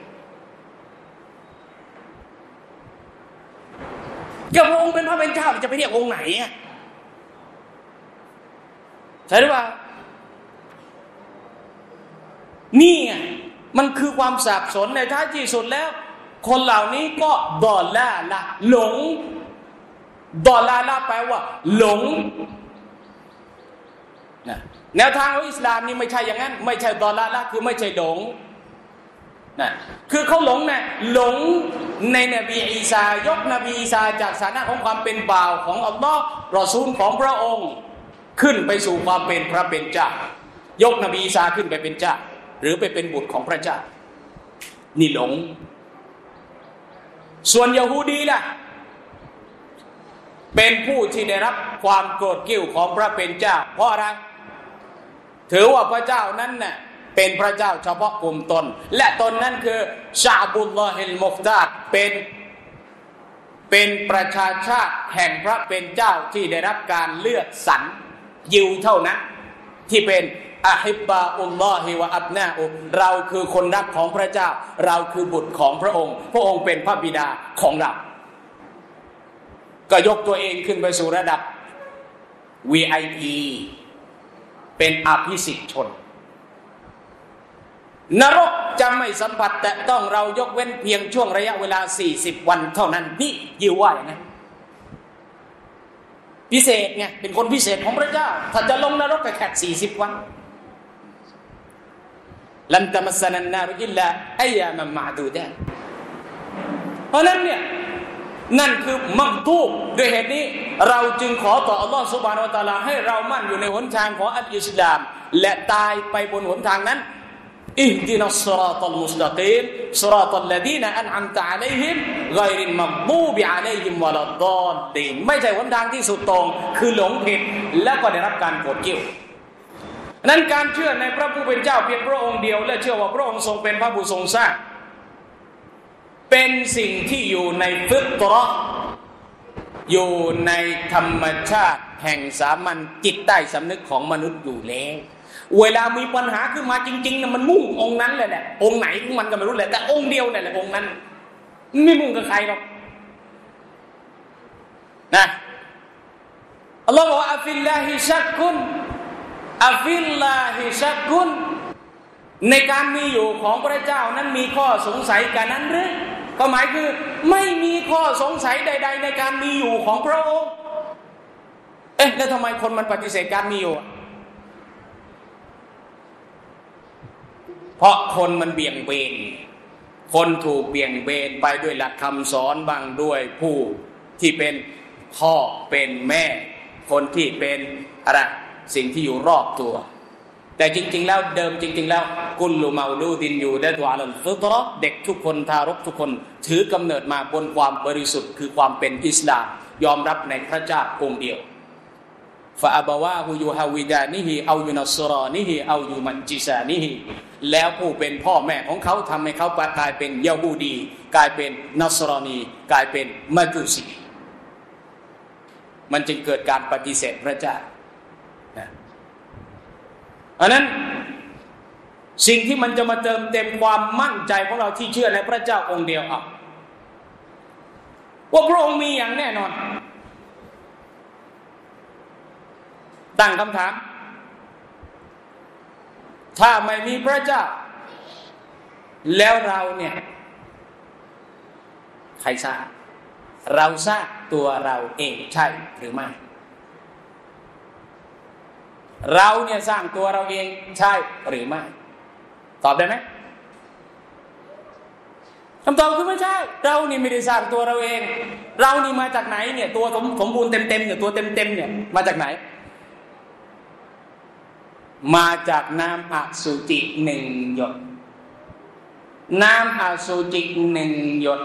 ก็พระองค์เป็นพระเป็นเจ้าจะไปเรียกองค์ไหนใช่หรือเปล่านี่มันคือความสับสนในท้ายที่สุดแล้วคนเหล่านี้ก็ดอลลาละหลงดอลลาละแปลว่าหลงนะแนวทางของอิสลามนี่ไม่ใช่อย่างนั้นไม่ใช่ดอลลาละคือไม่ใช่หลงนะคือเขาหลงนะหลงในนบีอีสายกนบีอีสาจากฐานะของความเป็นบ่าวของอัลลอฮ์รอซูลของพระองค์ขึ้นไปสู่ความเป็นพระเป็นเจ้ายกนบีอีสาขึ้นไปเป็นเจ้าหรือไปเป็นบุตรของพระเจ้านี่หลงส่วนยะฮูดีล่ะเป็นผู้ที่ได้รับความโกรธกิ้วของพระเป็นเจ้าเพราะอะไรถือว่าพระเจ้านั้นน่ะเป็นพระเจ้าเฉพาะกลุ่มตนและตนนั้นคือชาบุลลอฮิลมุฟตาดเป็นประชาชาติแห่งพระเป็นเจ้าที่ได้รับการเลือกสรรยิวเท่านั้นที่เป็นอะฮิบบาอุลลอฮิวะอับนาอุเราคือคนรักของพระเจ้าเราคือบุตรของพระองค์พระองค์เป็นพระบิดาของเราก็ยกตัวเองขึ้นไปสู่ระดับ VIP เป็นอภิสิทธิชนนรกจะไม่สัมผัสแต่ต้องเรายกเว้นเพียงช่วงระยะเวลา40วันเท่านั้นนี่ยิวว่าอย่างนั้นพิเศษไงเป็นคนพิเศษของพระเจ้าถ้าจะลงนรกก็แค่40วันลันตะมัสสนันนารุอิลลาอัยยามัมมะดูดาเพราะนั้นเนี่ยนั่นคือมักตูบด้วยเหตุนี้เราจึงขอต่ออัลลอฮฺซุบฮานะฮูวะตะอาลาให้เรามั่นอยู่ในหนทางของอัลอิสลามและตายไปบนหนทางนั้นอิห์ดินัสศิรอตัลมุสตะกีมศิรอตัลลดีนอันอัมตะอะลัยฮิมฆอยริลมักบูบิอะลัยฮิมวะลัดฎอลลีนไม่ใช่หนทางที่สุดโต่งคือหลงผิดและก็ได้รับการโกรธกิ้วนั้นการเชื่อในพระผู้เป็นเจ้าเพียงพระองค์เดียวและเชื่อว่าพระองค์ทรงเป็นพระผู้ทรงสร้างเป็นสิ่งที่อยู่ในฟิตเราะห์อยู่ในธรรมชาติแห่งสามัญจิตใต้สำนึกของมนุษย์อยู่แล้วเวลามีปัญหาขึ้นมาจริงๆนะมันมุ่งองค์นั้นแหละองค์ไหนของมันก็ไม่รู้แหละแต่องค์เดียวนั่นแหละองค์นั้นไม่มุ่งกับใครหรอกนะอัลลอฮฺบอกว่าอัฟิลลาฮิชักกุนอัฟิลลาฮิชักกุนในการมีอยู่ของพระเจ้านั้นมีข้อสงสัยกันนั้นหรือก็หมายคือไม่มีข้อสงสัยใดๆในการมีอยู่ของพระองค์แล้วทำไมคนมันปฏิเสธการมีอยู่เพราะคนมันเบี่ยงเบนคนถูกเบี่ยงเบนไปด้วยหลักคำสอนบางด้วยผู้ที่เป็นพ่อเป็นแม่คนที่เป็นอะไรสิ่งที่อยู่รอบตัวแต่จริงๆแล้วเดิมจริงๆแล้วกุลลุมาอูลูดินอยู่ได้ตัวอัลฟิตเราะห์เด็กทุกคนทารกทุกคนถือกำเนิดมาบนความบริสุทธิ์คือความเป็นอิสลามยอมรับในพระเจ้าองค์เดียวฟะอับวาฮูยูฮาวิดานิฮิเอายูนัสรานิฮิเอายูมันจิซานิฮิแล้วผู้เป็นพ่อแม่ของเขาทำให้เขากลายเป็นยะฮูดีกลายเป็นนัสรานีกลายเป็นมัจูซีมันจึงเกิดการปฏิเสธพระเจ้าอันนั้นสิ่งที่มันจะมาเติมเต็มความมั่นใจของเราที่เชื่อในพระเจ้าองค์เดียวว่าพระองค์มีอย่างแน่นอนตั้งคำถามถ้าไม่มีพระเจ้าแล้วเราเนี่ยใครสร้างเราสร้างตัวเราเองใช่หรือไม่เราเนี่ยสร้างตัวเราเองใช่หรือไม่ตอบได้ไหมคำตอบคือไม่ใช่เรานี่ไม่ได้สร้างตัวเราเองเรานี่มาจากไหนเนี่ยตัวสมบูรณ์เต็มๆเนี่ยตัวเต็มๆเนี่ยมาจากไหนมาจากน้ำอสุจิ1 หยดน้ำอสุจิ1 หยด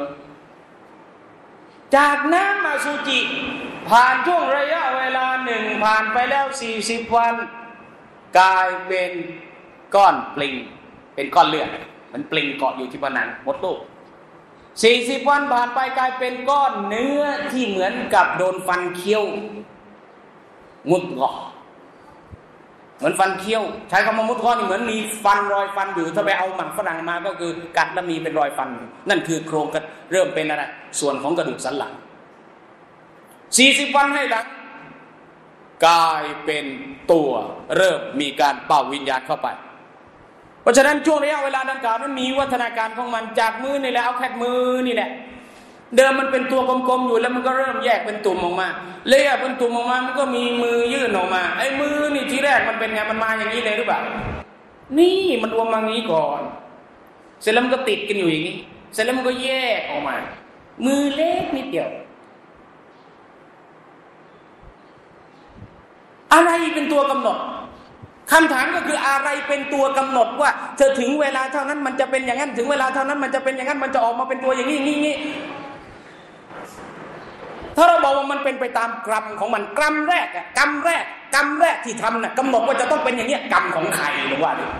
จากน้ำอสุจิผ่านช่วงระยะเวลาหนึ่งผ่านไปแล้ว40 วันกลายเป็นก้อนปลิงเป็นก้อนเลือดมันปลิงเกาะอยู่ที่ผนังมดลูก40 วันผ่านไปกลายเป็นก้อนเนื้อที่เหมือนกับโดนฟันเคี้ยวมุดงอเหมือนฟันเคี้ยวใช้คำว่ามุดงอนี่เหมือนมีฟันรอยฟันอยู่ถ้าไปเอาหมักฝรั่งมาก็คือกัดแล้วมีเป็นรอยฟันนั่นคือโครงกันเริ่มเป็นอะไรส่วนของกระดูกสันหลัง40 วันให้หลังกลายเป็นตัวเริ่มมีการเป่าวิญญาณเข้าไปเพราะฉะนั้นช่วงระยะเวลาดังกล่าวนั้นมีวัฒนาการของมันจากมือนี่แหละเอาแค่มือนี่แหละเดิมมันเป็นตัวกลมๆอยู่แล้วมันก็เริ่มแยกเป็นตุ่มออกมาเลยเป็นตุ่มออกมามันก็มีมือยื่นออกมาไอ้มือนี่ทีแรกมันเป็นไงมันมาอย่างนี้เลยหรือเปล่านี่มันรวมมางี้ก่อนเสร็จแล้วมันก็ติดกันอยู่อย่างนี้เสร็จแล้วมันก็แยกออกมามือเล็กนิดเดียวอะไรเป็นตัวกำหนดคำถามก็คืออะไรเป็นตัวกำหนดว่าเธอถึงเวลาเท่านั้นมันจะเป็นอย่างนั้นถึงเวลาเท่านั้นมันจะเป็นอย่างนั้นมันจะออกมาเป็นตัวอย่างนี้งี้ถ้าเราบอกว่ามันเป็นไปตามกรรมของมันกรรมแรกที่ทำน่ะกำหนดว่าจะต้องเป็นอย่างนี้กรรมของใครหรือว่าดิ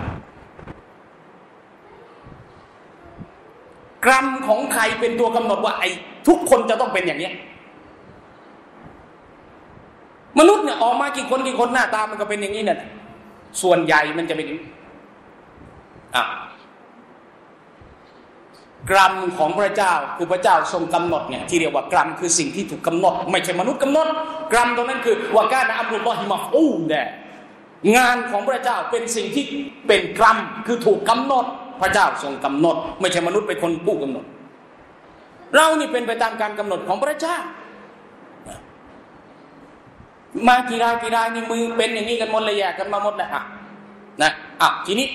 กรรมของใครเป็นตัวกำหนดว่าไอ้ทุกคนจะต้องเป็นอย่างนี้มนุษย์เนี่ยออกมากี่คนหน้าตามันก็เป็นอย่างนี้เนี่ยส่วนใหญ่มันจะเป็นกรรมของพระเจ้าคือพระเจ้าทรงกำหนดเนี่ยที่เรียกว่ากรรมคือสิ่งที่ถูกกำหนดไม่ใช่มนุษย์กำหนดกรรมตรงนั้นคือว่ากานะอัมรุลลอฮิมัฟอูลเนี่ยงานของพระเจ้าเป็นสิ่งที่เป็นกรรมคือถูกกำหนดพระเจ้าทรงกำหนดไม่ใช่มนุษย์เป็นคนผู้กำหนดเรานี่เป็นไปตามการกำหนดของพระเจ้ามากี่รายนี่มือเป็นอย่างนี้กันหมดเลยแยกกันมาหมดเลยนะทีนี้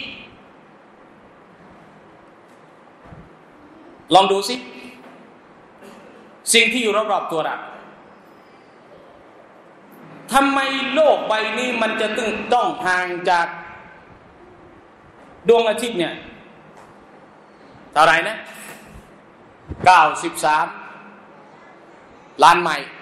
ลองดูสิสิ่งที่อยู่รอบๆตัวเราทำไมโลกใบนี้มันจะต้องห่างจากดวงอาทิตย์เนี่ยเท่าไหร่นะ93 ล้านไมล์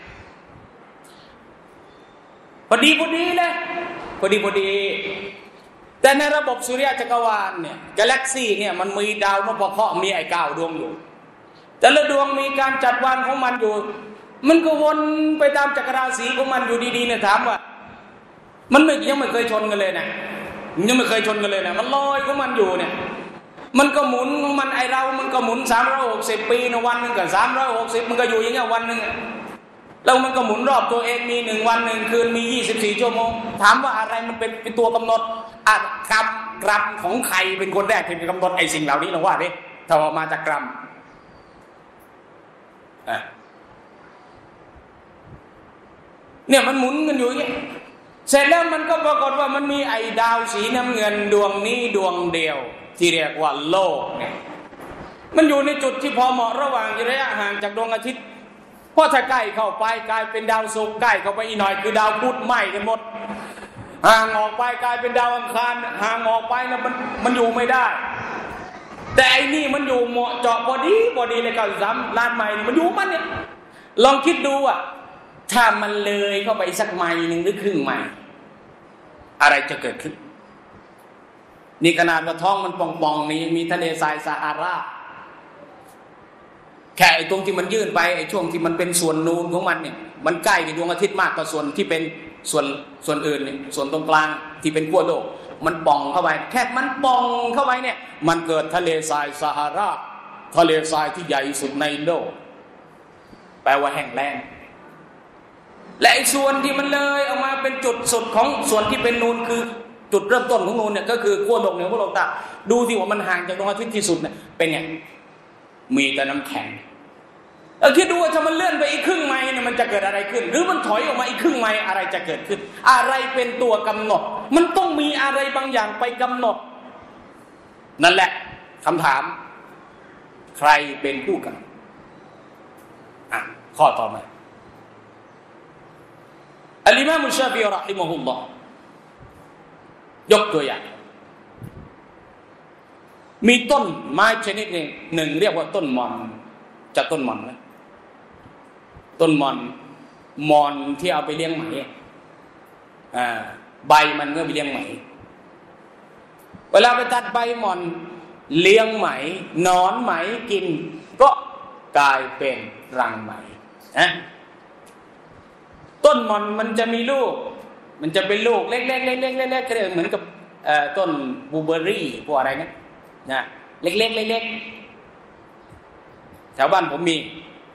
พอดีเลยพอดีแต่ในระบบสุริยะจักรวาลเนี่ยกาแล็กซี่เนี่ยมันมีดาวนพเคราะห์มีไอ้9 ดวงอยู่แต่ละดวงมีการจัดวางของมันอยู่มันก็วนไปตามจักรราศีของมันอยู่ดีๆเนี่ยถามว่ามันยังไม่เคยชนกันเลยนะยังไม่เคยชนกันเลยนะมันลอยของมันอยู่เนี่ยมันก็หมุนของมันไอ้เรามันก็หมุน360 ปีนะวันนึงก็360มันก็อยู่อย่างเงี้ยวันนึงแล้วมันก็หมุนรอบตัวเองมี1 วัน 1 คืนมี24 ชั่วโมงถามว่าอะไรมันเป็นตัวกำหนดกรรมของใครเป็นคนแรกที่กำหนดไอ้สิ่งเหล่านี้ลองว่าดิถ้าออกมาจากกรรมเนี่ยมันหมุนกันอยู่อย่างนี้เสร็จแล้วมันก็ปรากฏว่ามันมีไอ้ดาวสีน้ำเงินดวงนี้ดวงเดียวที่เรียกว่าโลกเนี่ยมันอยู่ในจุดที่พอเหมาะระหว่างระยะห่างจากดวงอาทิตย์เพราะถ้าใกล้เข้าไปกลายเป็นดาวศุกร์ใกล้เข้าไปอีกหน่อยคือดาวพุธไหม้กันหมดห่างออกไปกลายเป็นดาวอังคารห่างออกไปแล้วมันอยู่ไม่ได้แต่ไอ้นี่มันอยู่เหมาะเจาะพอดีเลย93 ล้านไมล์มันอยู่มันเนี่ยลองคิดดูอ่ะถ้ามันเลยเข้าไปสักไมล์นึงหรือครึ่งไมล์อะไรจะเกิดขึ้นนี่ขนาดว่าท้องมันป่องๆนี่มีทะเลทรายซาฮาราแค่ไอ้ตรงที่มันยื่นไปไอ้ช่วงที่มันเป็นส่วนนูนของมันเนี่ยมันใกล้กับดวงอาทิตย์มากกว่าส่วนที่เป็นส่วนอื่นเนี่ยส่วนตรงกลางที่เป็นขั้วโลกมันป่องเข้าไปแค่มันป่องเข้าไปเนี่ยมันเกิดทะเลทรายซาฮาราทะเลทรายที่ใหญ่สุดในโลกแปลว่าแห้งแล้งและไอ้ส่วนที่มันเลยออกมาเป็นจุดสุดของส่วนที่เป็นนูนคือจุดเริ่มต้นของนูนเนี่ยก็คือขั้วโลกเหนือขั้วโลกใต้ดูสิว่ามันห่างจากดวงอาทิตย์ที่สุดเนี่ยเป็นไงมีแต่น้ำแข็งคิดดูว่าถ้ามันเลื่อนไปอีกครึ่งไมล์เนี่ยมันจะเกิดอะไรขึ้นหรือมันถอยออกมาอีกครึ่งไมล์อะไรจะเกิดขึ้นอะไรเป็นตัวกำหนดมันต้องมีอะไรบางอย่างไปกำหนดนั่นแหละคำถามใครเป็นผู้กำหนดข้อต่อมาอัลอิมามชาฟิอีเราะฮิมะฮุลลอฮ์ยกตัวอย่างมีต้นไม้ชนิดหนึ่งเรียกว่าต้นมอนจากต้นมอนนะต้นมอนที่เอาไปเลี้ยงไหมใบมันก็ไปเลี้ยงไหมเวลาไปตัดใบมอนเลี้ยงไหมนอนไหมกินก็กลายเป็นรังไหมต้นมอนมันจะมีลูกมันจะเป็นลูกเล็กๆๆๆๆก็เหมือนกับต้นบลูเบอร์รี่พวกอะไรนะเล็กๆเล็กๆแถวบ้านผมมี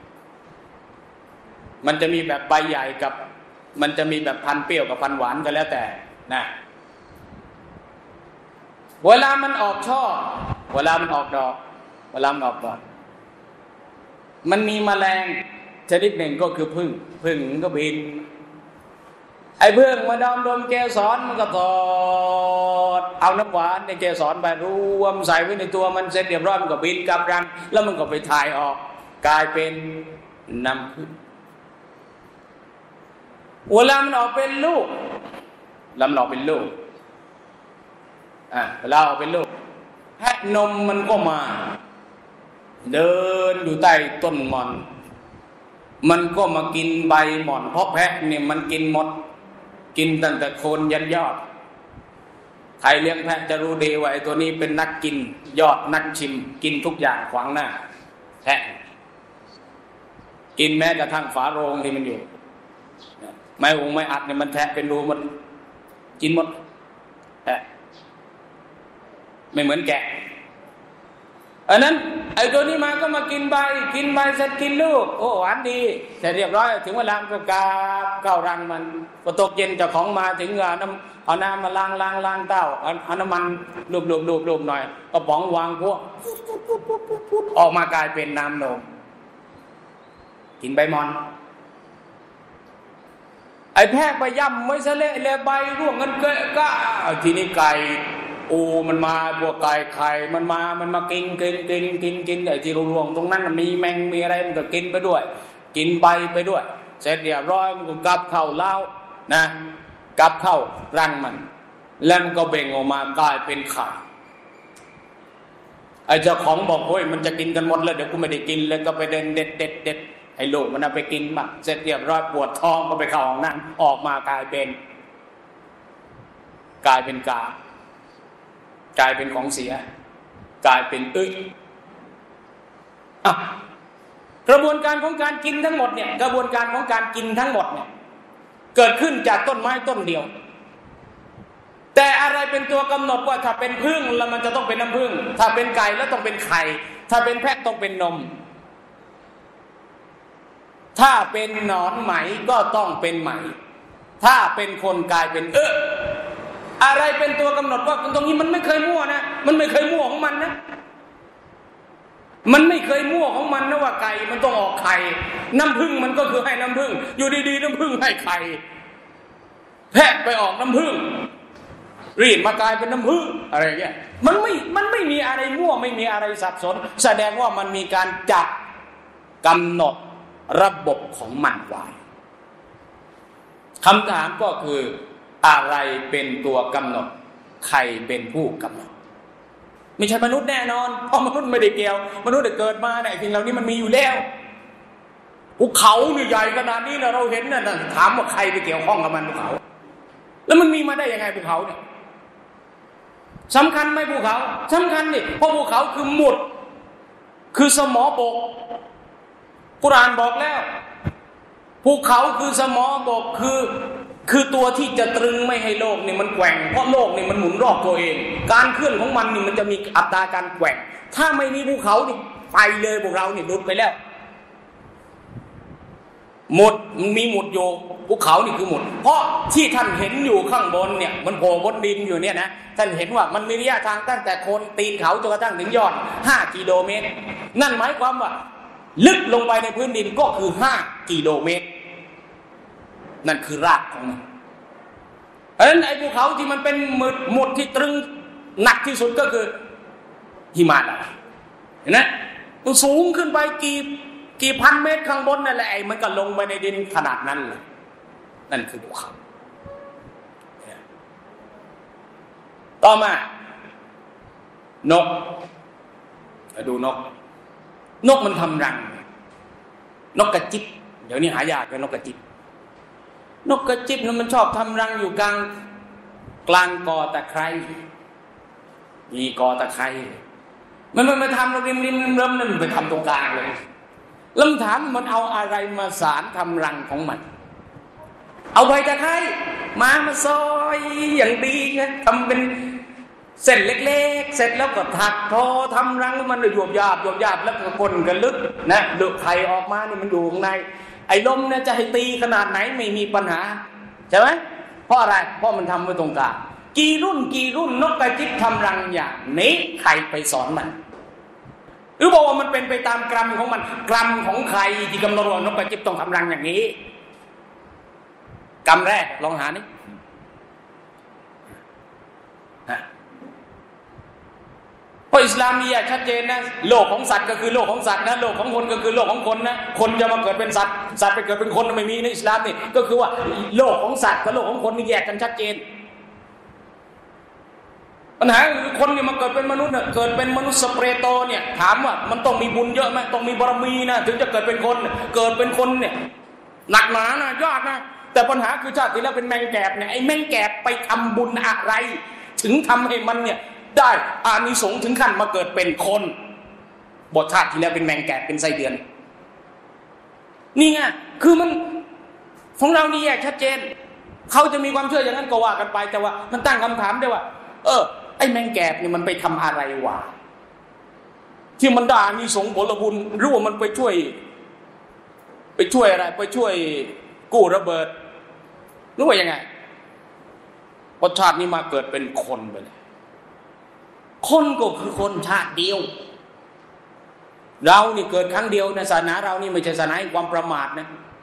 มันจะมีแบบใบใหญ่กับมันจะมีแบบพันธุ์เปรี้ยวกับพันธุ์หวานก็แล้วแต่นะเวลามันออกช่อเวลามันออกดอกเวลามันออกดอกมันมีแมลงชนิดหนึ่งก็คือผึ้งก็บินไอ้ผึ้งมาดมเกสรมันก็ตอดเอาน้ำหวานในเกสรไปรวมใส่ไว้ในตัวมันเสร็จเรียบร้อยมันก็บินกลับรังแล้วมันก็ไปถ่ายออกกลายเป็นน้ำผึ้งเวลามันออกเป็นลูกเวลาออกเป็นลูกแพะนมมันก็มาเดินอยู่ใต้ต้นหม่อนมันก็มากินใบหม่อนเพราะแพะเนี่ยมันกินหมดกินตั้งแต่โคนยันยอดใครเลี้ยงแพะจะรู้ดีว่าไอ้ตัวนี้เป็นนักกินยอดนักชิมกินทุกอย่างขวางหน้าแพะกินแม้กระทั่งฝาโรงที่มันอยู่ไม่อัดเนี่ยมันแทะเป็นรูหมดกินหมดแพะไม่เหมือนแกะอันนั้นไอ้ตัวนี้มาก็มากินใบเสร็จกินลูกโอ้หวานดีแต่เรียบร้อยถึงเวลาก็กาเข้ารังมันพอตกเย็นเจ้าของมาถึงเอาน้ำมาล้างเต้าเอาน้ำมันลูบหน่อยกระป๋องวางพวกออกมากลายเป็นน้ำนมกินใบมอนไอ้แพะไปย่ำไม่ซะเละเลยใบร่วงเงินก็ทีนี้ไก่มันมาพวกไก่ไข่มันมากินไอ้ที่ร่วงตรงนั้นมีแมงมีอะไรมันก็กินไปด้วยกินใบไปด้วยเสร็จเรียบร้อยมันก็กลับเข้าเล้านะกลับเข้ารังมันแล้วมันก็เบ่งออกมากลายเป็นไข่ไอ้เจ้าของบอกเฮ้ยมันจะกินกันหมดแล้วเดี๋ยวกูไม่ได้กินเลยก็ไปเด็ดให้ลูกมันเอาไปกินบ้างเสร็จเรียบร้อยปวดท้องก็ไปเข้าห้องน้ำออกมากลายเป็นกายเป็นของเสียกลายเป็นกระบวนการของการกินทั้งหมดเนี่ยกระบวนการของการกินทั้งหมดเนี่ยเกิดขึ้นจากต้นไม้ต้นเดียวแต่อะไรเป็นตัวกำหนดว่าถ้าเป็นผึ้งแล้วมันจะต้องเป็นน้ำผึ้งถ้าเป็นไก่แล้วต้องเป็นไข่ถ้าเป็นแพะต้องเป็นนมถ้าเป็นหนอนไหมก็ต้องเป็นไหมถ้าเป็นคนกลายเป็นอะไรเป็นตัวกำหนดว่าตรงนี้มันไม่เคยมั่วนะมันไม่เคยมั่วของมันนะมันไม่เคยมั่วของมันนะว่าไก่มันต้องออกไข่น้ำผึ้งมันก็คือให้น้ำผึ้งอยู่ดีๆน้ำผึ้งให้ไข่แพะไปออกน้ำผึ้งรีดมากลายเป็นน้ำผึ้งอะไรเงี้ยมันไม่มีอะไรมั่วไม่มีอะไรสับสนแสดงว่ามันมีการจัดกำหนดระบบของมันไว้คำถามก็คืออะไรเป็นตัวกำหนดใครเป็นผู้กำหนดไม่ใช่มนุษย์แน่นอนเพราะมนุษย์ไม่ได้เกี่ยวมนุษย์เกิดมาเนี่ยสิ่งเหล่านี้มันมีอยู่แล้วภูเขานี่ใหญ่ขนาดนี้นะเราเห็นนะถามว่าใครไปเกี่ยวข้องกับมันภูเขาแล้วมันมีมาได้ยังไงภูเขาเนี่ยสำคัญไหมภูเขาสำคัญนี่เพราะภูเขาคือหมุดคือสมอบกกุรอานบอกแล้วภูเขาคือสมอบกคือตัวที่จะตรึงไม่ให้โลกนี่มันแกว่งเพราะโลกนี่มันหมุนรอบตัวเองการเคลื่อนของมันนี่มันจะมีอัตราการแกว่งถ้าไม่มีภูเขานี่ไปเลยพวกเรานี่หลุดไปแล้วหมุดมันมีหมุดอยู่ภูเขานี่คือหมุดเพราะที่ท่านเห็นอยู่ข้างบนเนี่ยมันโผล่บนดินอยู่เนี่ยนะท่านเห็นว่ามันมีระยะทางตั้งแต่โคนตีนเขาจนกระทั่งถึงยอด5กิโลเมตรนั่นหมายความว่าลึกลงไปในพื้นดินก็คือ5กิโลเมตรนั่นคือรากของมันเพราะฉะนั้นไอ้ภูเขาที่มันเป็นหมุดที่ตรึงหนักที่สุดก็คือหิมาลัยเห็นไหมมันสูงขึ้นไปกี่พันเมตรข้างบนนั่นแหละมันก็ลงไปในดินขนาดนั้นเลยนั่นคือภูเขาต่อมานกดูนกมันทำรังนกกระจิบเดี๋ยวนี้หายากเลยนกกระจิบนั้นมันชอบทำรังอยู่กลางกอตะไคร้มีกอตะไคร้มันมาทำริมนั่นไปทำตรงกลางเลยลำถามมันเอาอะไรมาสารทำรังของมันเอาใบตะไคร้มาซอยอย่างดีไงทำเป็นเส้นเล็กๆเสร็จแล้วก็ถักทอทำรังมันหยวบหยาบแล้วก็ก้นกันลึกนะเดือดไข่ออกมานี่มันอยู่ข้างในไอ้ลมเนี่ยจะให้ตีขนาดไหนไม่มีปัญหาใช่ไหมเพราะอะไรเพราะมันทำไว้ตรงกลางกี่รุ่นนกกระจิบทำรังอย่างนี้ใครไปสอนมันหรือบอกว่ามันเป็นไปตามกรรมของมันกรรมของใครที่กำหนดว่านกกระจิบต้องทำรังอย่างนี้กรรมแรกลองหานี่เพราะอิสลามมีชัดเจนนะโลกของสัตว์ก็คือโลกของสัตว์นะโลกของคนก็คือโลกของคนนะคนจะมาเกิดเป็นสัตว์สัตว์ไปเกิดเป็นคนไม่มีในอิสลามนี่ก็คือว่าโลกของสัตว์กับโลกของคนนี่แยกกันชัดเจนปัญหาคือคนเนี่ยมาเกิดเป็นมนุษย์เนี่ยเกิดเป็นมนุษย์สเปรโตเนี่ยถามว่ามันต้องมีบุญเยอะไหมต้องมีบารมีนะถึงจะเกิดเป็นคนเกิดเป็นคนเนี่ยหนักหนานะยากนะแต่ปัญหาคือชาติที่แล้วเป็นแมงแกบเนี่ยไอ้แมงแกบไปทำบุญอะไรถึงทำให้มันเนี่ยได้อานิสงส์ถึงขั้นมาเกิดเป็นคนบทชาติที่แล้วเป็นแมงแกบเป็นไส้เดือนนี่ไงคือมันของเรานี่แยกชัดเจนเขาจะมีความเชื่ออย่างนั้นก็ว่ากันไปแต่ว่ามันตั้งคำถามได้ว่าไอ้แมงแกบนี่มันไปทำอะไรวะที่มันได้อานิสงส์ผลบุญหรือว่ามันไปช่วยอะไรไปช่วยกู้ระเบิดหรือว่ายังไงพอชาตินี้มาเกิดเป็นคนไปเลยคนก็คือคนชาติเดียวเรานี่เกิดครั้งเดียวนะศาสนาเรานี่ไม่ใช่ศาสนาความประมาทนะ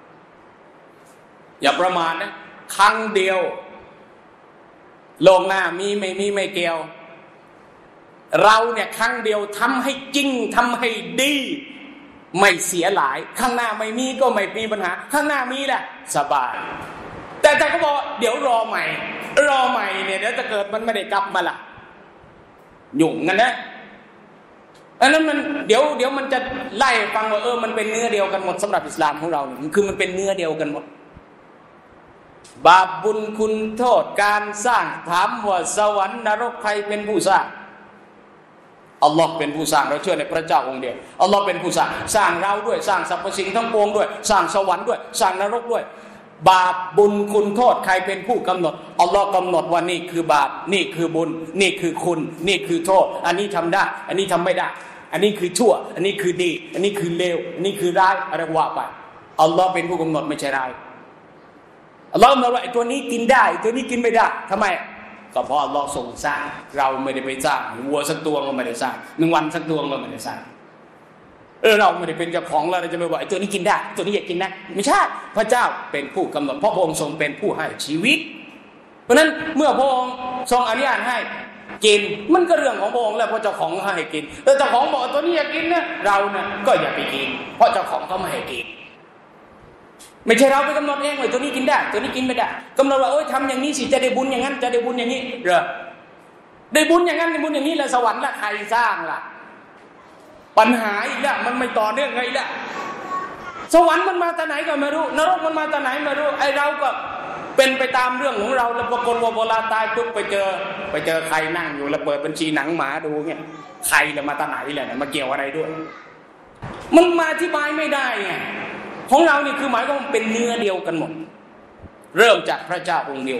อย่าประมาทนะครั้งเดียวโลกหน้ามีไม่มีไม่เกี่ยวเราเนี่ยครั้งเดียวทำให้จริงทำให้ดีไม่เสียหลายข้างหน้าไม่มีก็ไม่มีปัญหาข้างหน้ามีแหละสบายแต่ก็บอกเดี๋ยวรอใหม่เนี่ยเดี๋ยวจะเกิดมันไม่ได้กลับมาละยุ่งกันนะอันนั้นมันเดี๋ยวมันจะไล่ฟังว่ามันเป็นเนื้อเดียวกันหมดสำหรับอิสลามของเราเนี่ยคือมันเป็นเนื้อเดียวกันหมดบาปบุญคุณโทษการสร้างถามว่าสวรรค์นรกใครเป็นผู้สร้างอัลลอฮ์เป็นผู้สร้างเราเชื่อในพระเจ้าองค์เดียวอัลลอฮ์เป็นผู้สร้างเราด้วยสร้างสรรพสิ่งทั้งปวงด้วยสร้างสวรรค์ด้วยสร้างนรกด้วยบาปบุญคุณโทษใครเป็นผู้กำหนดอัลลอฮ์กำหนดว่านี่คือบาปนี่คือบุญนี่คือคุณนี่คือโทษอันนี้ทำได้อันนี้ทำไม่ได้อันนี้คือชั่วอันนี้คือดีอันนี้คือเลวอันนี้คือร้ายอะไรว่าไปอัลลอฮ์เป็นผู้กำหนดไม่ใช่เราอัลลอฮ์กำหนดว่าไอ้ตัวนี้กินได้ตัวนี้กินไม่ได้ทำไมก็เพราะอัลลอฮ์ทรงสร้างเราไม่ได้ไปสร้างวัวสักตัวก็ไม่ได้สร้างแมงวันสักตัวก็ไม่ได้สร้างเราไม่ได้เป็นเจ้าของเราจะไปบอกไอ้ตัวนี้กินได้ตัวนี้อยากกินนะไม่ใช่พระเจ้าเป็นผู้กำหนดเพราะพระองค์ทรงเป็นผู้ให้ชีวิตเพราะนั้นเมื่อพระองค์ทรงอนุญาตให้กินมันก็เรื่องของพระองค์แล้วเพราะเจ้าของให้กินแต่เจ้าของบอกตัวนี้อยากกินนะเราเนี่ยก็อย่าไปกินเพราะเจ้าของเขาไม่ให้กินไม่ใช่เราไปกำหนดเองว่าตัวนี้กินได้ตัวนี้กินไม่ได้กำหนดว่าทำอย่างนี้สิจะได้บุญอย่างนั้นจะได้บุญอย่างนี้เหรอได้บุญอย่างนั้นได้บุญอย่างนี้แล้วสวรรค์ละใครสร้างล่ะปัญหาอีกแล้วมันไม่ต่อเนื่องไงล่ะสวรรค์มันมาจากไหนก็ไม่รู้นรกมันมาจากไหนไม่รู้ไอ้เราก็เป็นไปตามเรื่องของเราแล้วปรากฏว่าเวลาตายปุ๊บไปเจอใครนั่งอยู่แล้วเปิดบัญชีหนังหมาดูเงี้ยใครเลยมาจากไหนเลยมาเกี่ยวอะไรด้วยมันมาอธิบายไม่ได้ไงของเรานี่คือหมายความว่าเป็นเนื้อเดียวกันหมดเริ่มจากพระเจ้าองค์เดียว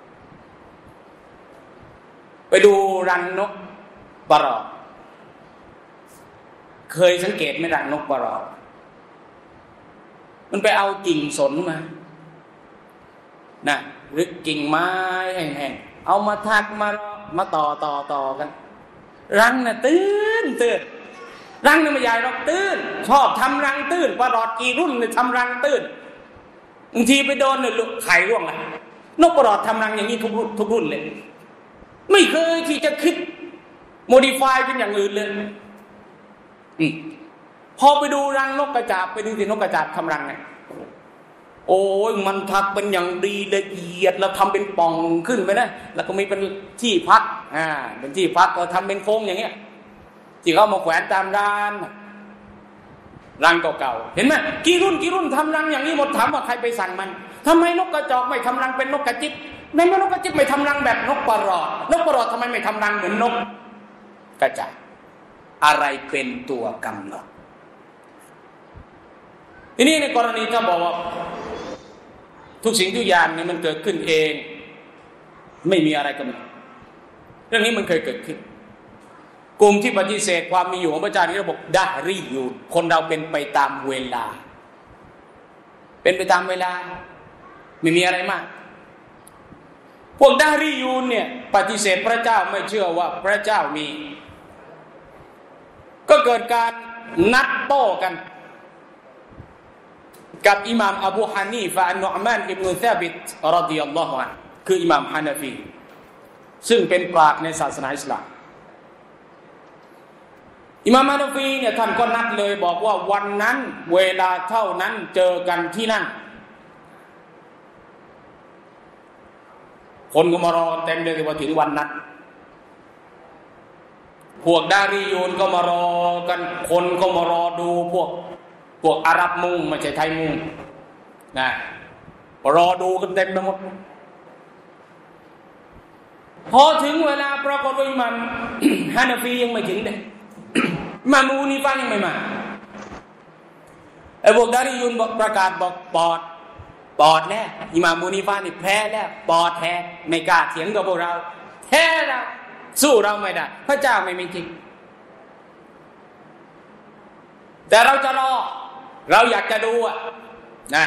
ไปดูรังนกปรอเคยสังเกตไหมรังนกปรอมันไปเอากิ่งสนมานะหรือกิ่งไม้แห้งๆเอามาทักมาต่อกันรังน่ะตื้นรังนี่ไม่ใหญ่หรอกตื้นชอบทำรังตื้นปลอดกี่รุ่นเลยทำรังตื้นบางทีไปโดนเนี่ยไข่ร่วงเลยนกปลอดทำรังอย่างนี้ทุกรุ่นเลยไม่เคยที่จะคิดโมดิฟายเป็นอย่างอื่นเลยพอไปดูรังนกกระจาบไปดูที่นกกระจาบทำรังไงโอ้ยมันทักเป็นอย่างดีละเอียดแล้วทำเป็นป่องขึ้นไปนะแล้วก็มีเป็นที่พักเป็นที่พักก็ทำเป็นโค้งอย่างเงี้ยที่เขามาแขวนตามร้านรังเก่าๆเห็นไหมกี่รุ่นทำรังอย่างนี้หมดถามว่าใครไปสั่งมันทำไมนกกระจอกไม่ทำรังเป็นนกกระจิบในเมื่อนกกระจิบไม่ทำรังแบบนกปลอดนกปลอดทำไมไม่ทำรังเหมือนนกกระจาบอะไรเป็นตัวกำหนดทีนี้ในกรณีถ้าบอกว่าทุกสิ่งทุกอย่างเนี่ยมันเกิดขึ้นเองไม่มีอะไรกำหนดเรื่องนี้มันเคยเกิดขึ้นกลุ่มที่ปฏิเสธความมีอยู่ของพระเจ้านี่เราบอกดะรียูนคนเราเป็นไปตามเวลาเป็นไปตามเวลาไม่มีอะไรมากพวกดะรียูนเนี่ยปฏิเสธพระเจ้าไม่เชื่อว่าพระเจ้ามีก็เกิดการนัดโต้กันกับอิหม่ามอบูฮานีฟะอันนุอ์มานอิบนุซาบิตรอฎิยัลลอฮุอันฮุคืออิหม่ามฮานาฟีซึ่งเป็นปราชญ์ในศาสนาอิสลามอิหม่ามฮานาฟีเนี่ยท่านก็นัดเลยบอกว่าวันนั้นเวลาเท่านั้นเจอกันที่นั่นคนก็มารอเต็มเลยว่าถึงวันนั้นพวกดารียูนก็มารอกันคนก็มารอดูพวกอาหรับมุงไม่ใช่ไทยมุงนะรอดูกันเต็มไปหมดพอถึงเวลาปรากฏว่าอิหม่ามฮานาฟียังไม่ถึงเลยอิหม่ามอูนีฟายังไม่มาไอ้พวกดารียูนบอกประกาศบอกปอดแล้วอิหม่ามอูนีฟานี่แพ้แล้วปอดแพ้ไม่กล้าเถียงกับพวกเราแพ้แล้วสู้เราไม่ได้พระเจ้าไม่มีจริงแต่เราจะรอเราอยากจะดูนะ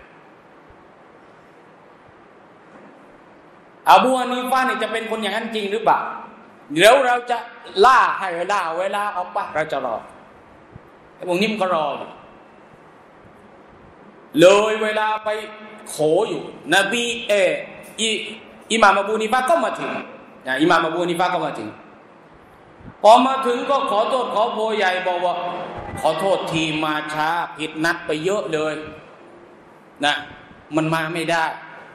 อบูฮานีฟะนี่จะเป็นคนอย่างนั้นจริงหรือเปล่าเดี๋ยวเราจะล่าให้เวลาออกไปเราจะรอไอ้พวกนี้มันก็รอเลยเวลาไปโขอยู่นบีอิหม่ามอบูฮานีฟะก็มาถึงอิหม่ามอบูฮานีฟะก็มาถึงพอมาถึงก็ขอโทษขอโพยใหญ่บอกว่าขอโทษทีมาช้าผิดนัดไปเยอะเลยนะมันมาไม่ได้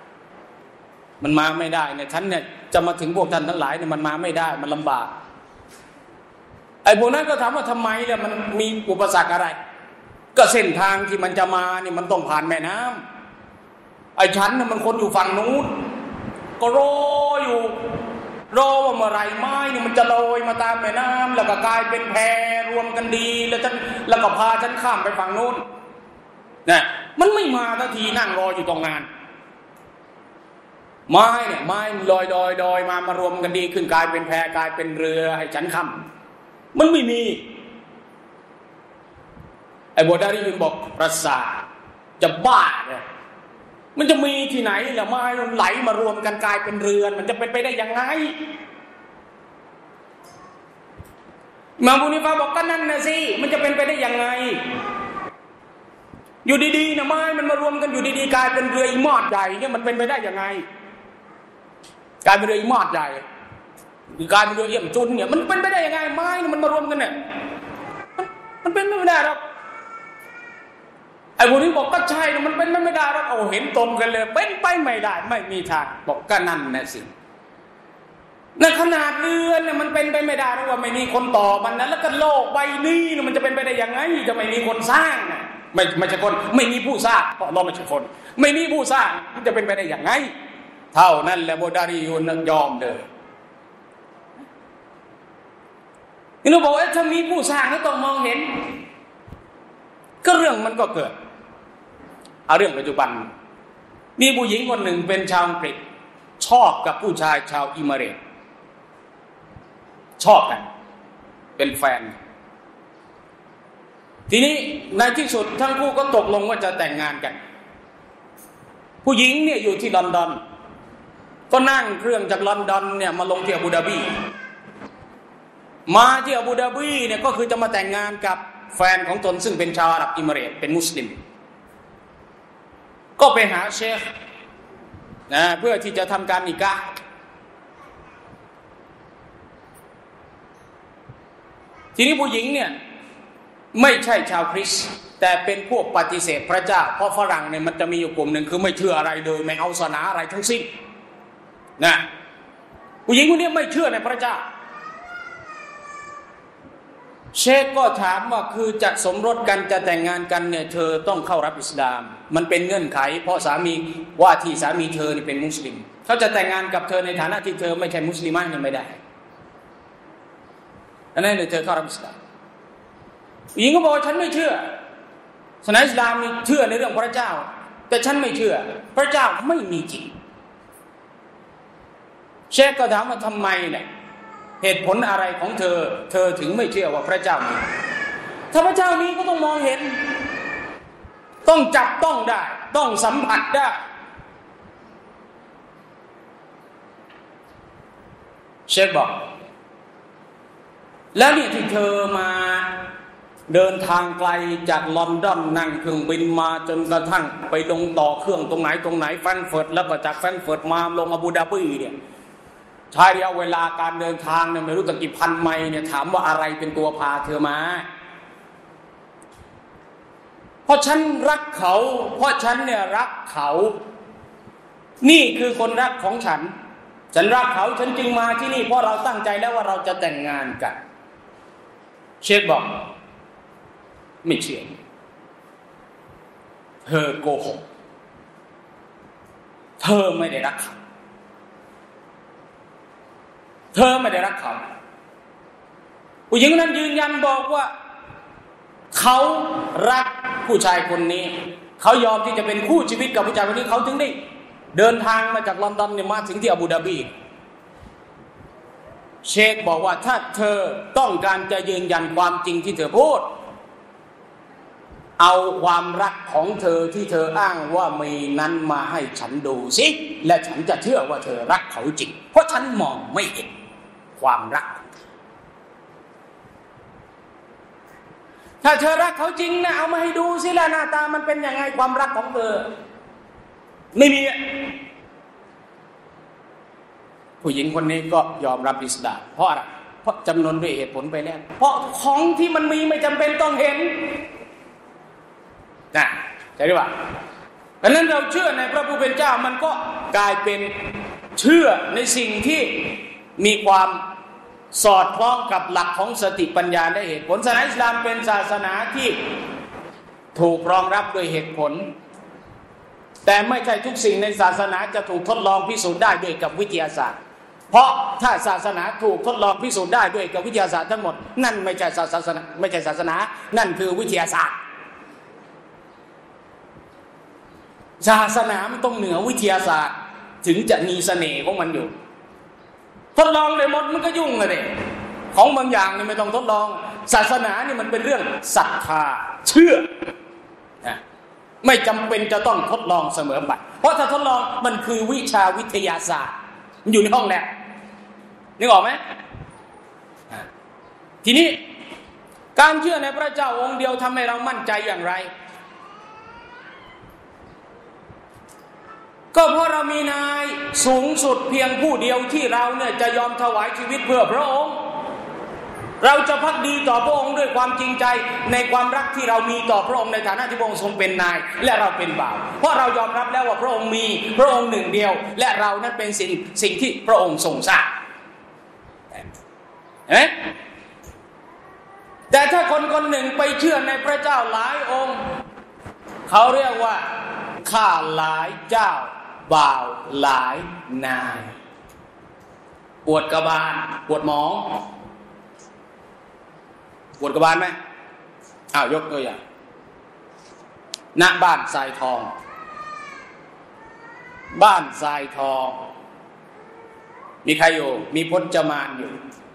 เนี่ยฉันเนี่ยจะมาถึงพวกท่านทั้งหลายเนี่ยมันมาไม่ได้มันลำบากไอ้พวกนั้นก็ถามว่าทำไมเนี่ยมันมีอุปสรรคอะไรก็เส้นทางที่มันจะมาเนี่ยมันต้องผ่านแม่น้ำไอ้ฉันเนี่ยมันคนอยู่ฝั่งนู้นก็รอว่าเมื่อไรไม้นี่มันจะลอยมาตามแม่น้ำแล้วก็กลายเป็นแพรวมกันดีแล้วก็พาฉันข้ามไปฝั่งนู้นนะมันไม่มาทันทีนั่งรออยู่ตรงงานไม้ลอยมารวมกันดีขึ้นกลายเป็นแพกลายเป็นเรือให้ฉันข้ามมันไม่มีไอ้บดารียุนบอกประสาทจะบ้าเนี่ยมันจะมีที่ไหนล่ะไม้มันไหลมารวมกันกลายเป็นเรือนมันจะเป็นไปได้ยังไงอิหม่ามอบูฮานีฟะบอกก็นั่นน่ะสิมันจะเป็นไปได้ยังไงอยู่ดีๆนะไม้มันมารวมกันอยู่ดีๆกลายเป็นเรืออีมอดใหญ่เนี่ยมันเป็นไปได้ยังไงกลายเป็นเรืออีมอดใหญ่กลายเป็นเรือเอี่ยมจุนเนี่ยมันเป็นไปได้ยังไงไม้มันมารวมกันเนี่ยมันเป็นไม่ได้หรอกไอ้พวกนี้บอกก็ใช่มันเป็นไม่ได้หรอกโอ้เห็นตรงกันเลยเป็นไปไม่ได้ไม่มีทางบอกก็นั่นนะสิในขนาดเรือนเนี่ยมันเป็นไปไม่ได้หรอกว่าไม่มีคนต่อมันนะแล้วก็โลกใบนี้เนี่ยมันจะเป็นไปได้ยังไงจะไม่มีคนสร้างไม่ใช่คนไม่มีผู้สร้างเพราะเราไม่ใช่คนไม่มีผู้สร้างมันจะเป็นไปได้ยังไงเท่านั้นแหละบดารียูนยอมเลยนี่เราบอกว่าถ้ามีผู้สร้างก็ต้องมองเห็นก็เรื่องมันก็เกิดเอาเรื่องปัจจุบันมีผู้หญิงคนหนึ่งเป็นชาวอังกฤษชอบกับผู้ชายชาวอิมิเรตส์ชอบกันเป็นแฟนทีนี้ในที่สุดทั้งคู่ก็ตกลงว่าจะแต่งงานกันผู้หญิงเนี่ยอยู่ที่ลอนดอนก็นั่งเครื่องจากลอนดอนเนี่ยมาลงที่อาบูดาบีมาที่อาบูดาบีเนี่ยก็คือจะมาแต่งงานกับแฟนของตนซึ่งเป็นชาวอาหรับอิมิเรตส์เป็นมุสลิมก็ไปหาเชคนะเพื่อที่จะทำการนิกะห์ทีนี้ผู้หญิงเนี่ยไม่ใช่ชาวคริสต์แต่เป็นพวกปฏิเสธพระเจ้าเพราะฝรั่งเนี่ยมันจะมีอยู่กลุ่มหนึ่งคือไม่เชื่ออะไรเลยไม่เอาศาสนาอะไรทั้งสิ้นนะผู้หญิงคนนี้ไม่เชื่อในพระเจ้าเชคก็ถามว่าคือจะสมรสกันจะแต่งงานกันเนี่ยเธอต้องเข้ารับอิสลามมันเป็นเงื่อนไขเพราะสามีว่าที่สามีเธอนี่เป็นมุสลิมเขาจะแต่งงานกับเธอในฐานะที่เธอไม่ใช่มุสลิมเนี่ยไม่ได้อันนั้นเลยเธอเข้ารับอิสลามหญิงก็บอกฉันไม่เชื่อศาสนาอิสลามเชื่อในเรื่องพระเจ้าแต่ฉันไม่เชื่อพระเจ้าไม่มีจริงเชคก็ถามว่าทำไมเนี่ยเหตุผลอะไรของเธอถึงไม่เชื่อว่าพระเจ้ามีถ้าพระเจ้ามีก็ต้องมองเห็นต้องจับต้องได้ต้องสัมผัสได้เชคบอกแล้วเนี่ยที่เธอมาเดินทางไกลจากลอนดอนนั่งเครื่องบินมาจนกระทั่งไปลงต่อเครื่องตรงไหนแฟรงก์เฟิร์ตแล้วก็จากแฟรงก์เฟิร์ตมาลงอาบูดาบีเนี่ยใช้ระยะเวลาการเดินทางเนี่ยไม่รู้กี่พันไมล์เนี่ยถามว่าอะไรเป็นตัวพาเธอมาเพราะฉันรักเขาเพราะฉันเนี่ยรักเขานี่คือคนรักของฉันรักเขาฉันจึงมาที่นี่เพราะเราตั้งใจแล้วว่าเราจะแต่งงานกันเชคบอกไม่เชื่อเธอโกหกเธอไม่ได้รักเขาเธอไม่ได้รักเขาผู้หญิงนั้นยืนยันบอกว่าเขารักผู้ชายคนนี้เขายอมที่จะเป็นคู่ชีวิตกับผู้ชายคนนี้เขาถึงได้เดินทางมาจากลอนดอนเนี่ยมาถึงที่อาบูดาบีเชคบอกว่าถ้าเธอต้องการจะยืนยันความจริงที่เธอพูดเอาความรักของเธอที่เธออ้างว่ามีนั้นมาให้ฉันดูสิและฉันจะเชื่อว่าเธอรักเขาจริงเพราะฉันมองไม่เห็นความรักถ้าเธอรักเขาจริงนะเอามาให้ดูสิละหน้าตามันเป็นยังไงความรักของเธอไม่มีผู้หญิงคนนี้ก็ยอมรับอิสลามเพราะอะไรเพราะจำนวนด้วยเหตุผลไปแล้วเพราะของที่มันมีไม่จำเป็นต้องเห็นนะใช่หรือเปล่าดังนั้นเราเชื่อในพระผู้เป็นเจ้ามันก็กลายเป็นเชื่อในสิ่งที่มีความสอดคล้องกับหลักของสติปัญญาและเหตุผลศาสนาอิสลามเป็นศาสนาที่ถูกรองรับด้วยเหตุผลแต่ไม่ใช่ทุกสิ่งในศาสนาจะถูกทดลองพิสูจน์ได้ด้วยกับวิทยาศาสตร์เพราะถ้าศาสนาถูกทดลองพิสูจน์ได้ด้วยกับวิทยาศาสตร์ทั้งหมดนั่นไม่ใช่ศาสนานั่นคือวิทยาศาสตร์ศาสนามันต้องเหนือวิทยาศาสตร์ถึงจะมีเสน่ห์ของมันอยู่ทดลองได้หมดมันก็ยุ่งเลยของบางอย่างนี่ไม่ต้องทดลองศาสนานี่มันเป็นเรื่องศรัทธาเชื่อนะไม่จำเป็นจะต้องทดลองเสมอไปเพราะถ้าทดลองมันคือวิชาวิทยาศาสตร์มันอยู่ในห้องแลบนึกออกไหมทีนี้การเชื่อในพระเจ้าองค์เดียวทำให้เรามั่นใจอย่างไรก็เพราะเรามีนายสูงสุดเพียงผู้เดียวที่เราเนี่ยจะยอมถวายชีวิตเพื่อพระองค์เราจะภักดีต่อพระองค์ด้วยความจริงใจในความรักที่เรามีต่อพระองค์ในฐานะที่พระองค์ทรงเป็นนายและเราเป็นบ่าวเพราะเรายอมรับแล้วว่าพระองค์มีพระองค์หนึ่งเดียวและเรานั้นเป็นสิ่งที่พระองค์ทรงสร้างแต่ถ้าคนคนหนึ่งไปเชื่อในพระเจ้าหลายองค์เขาเรียกว่าข้าหลายเจ้าบ่าวหลายนายปวดกระบาลปวดหมองปวดกระบาลไหมยกตัวอย่างณบ้านทรายทองมีใครอยู่มีพจมานอยู่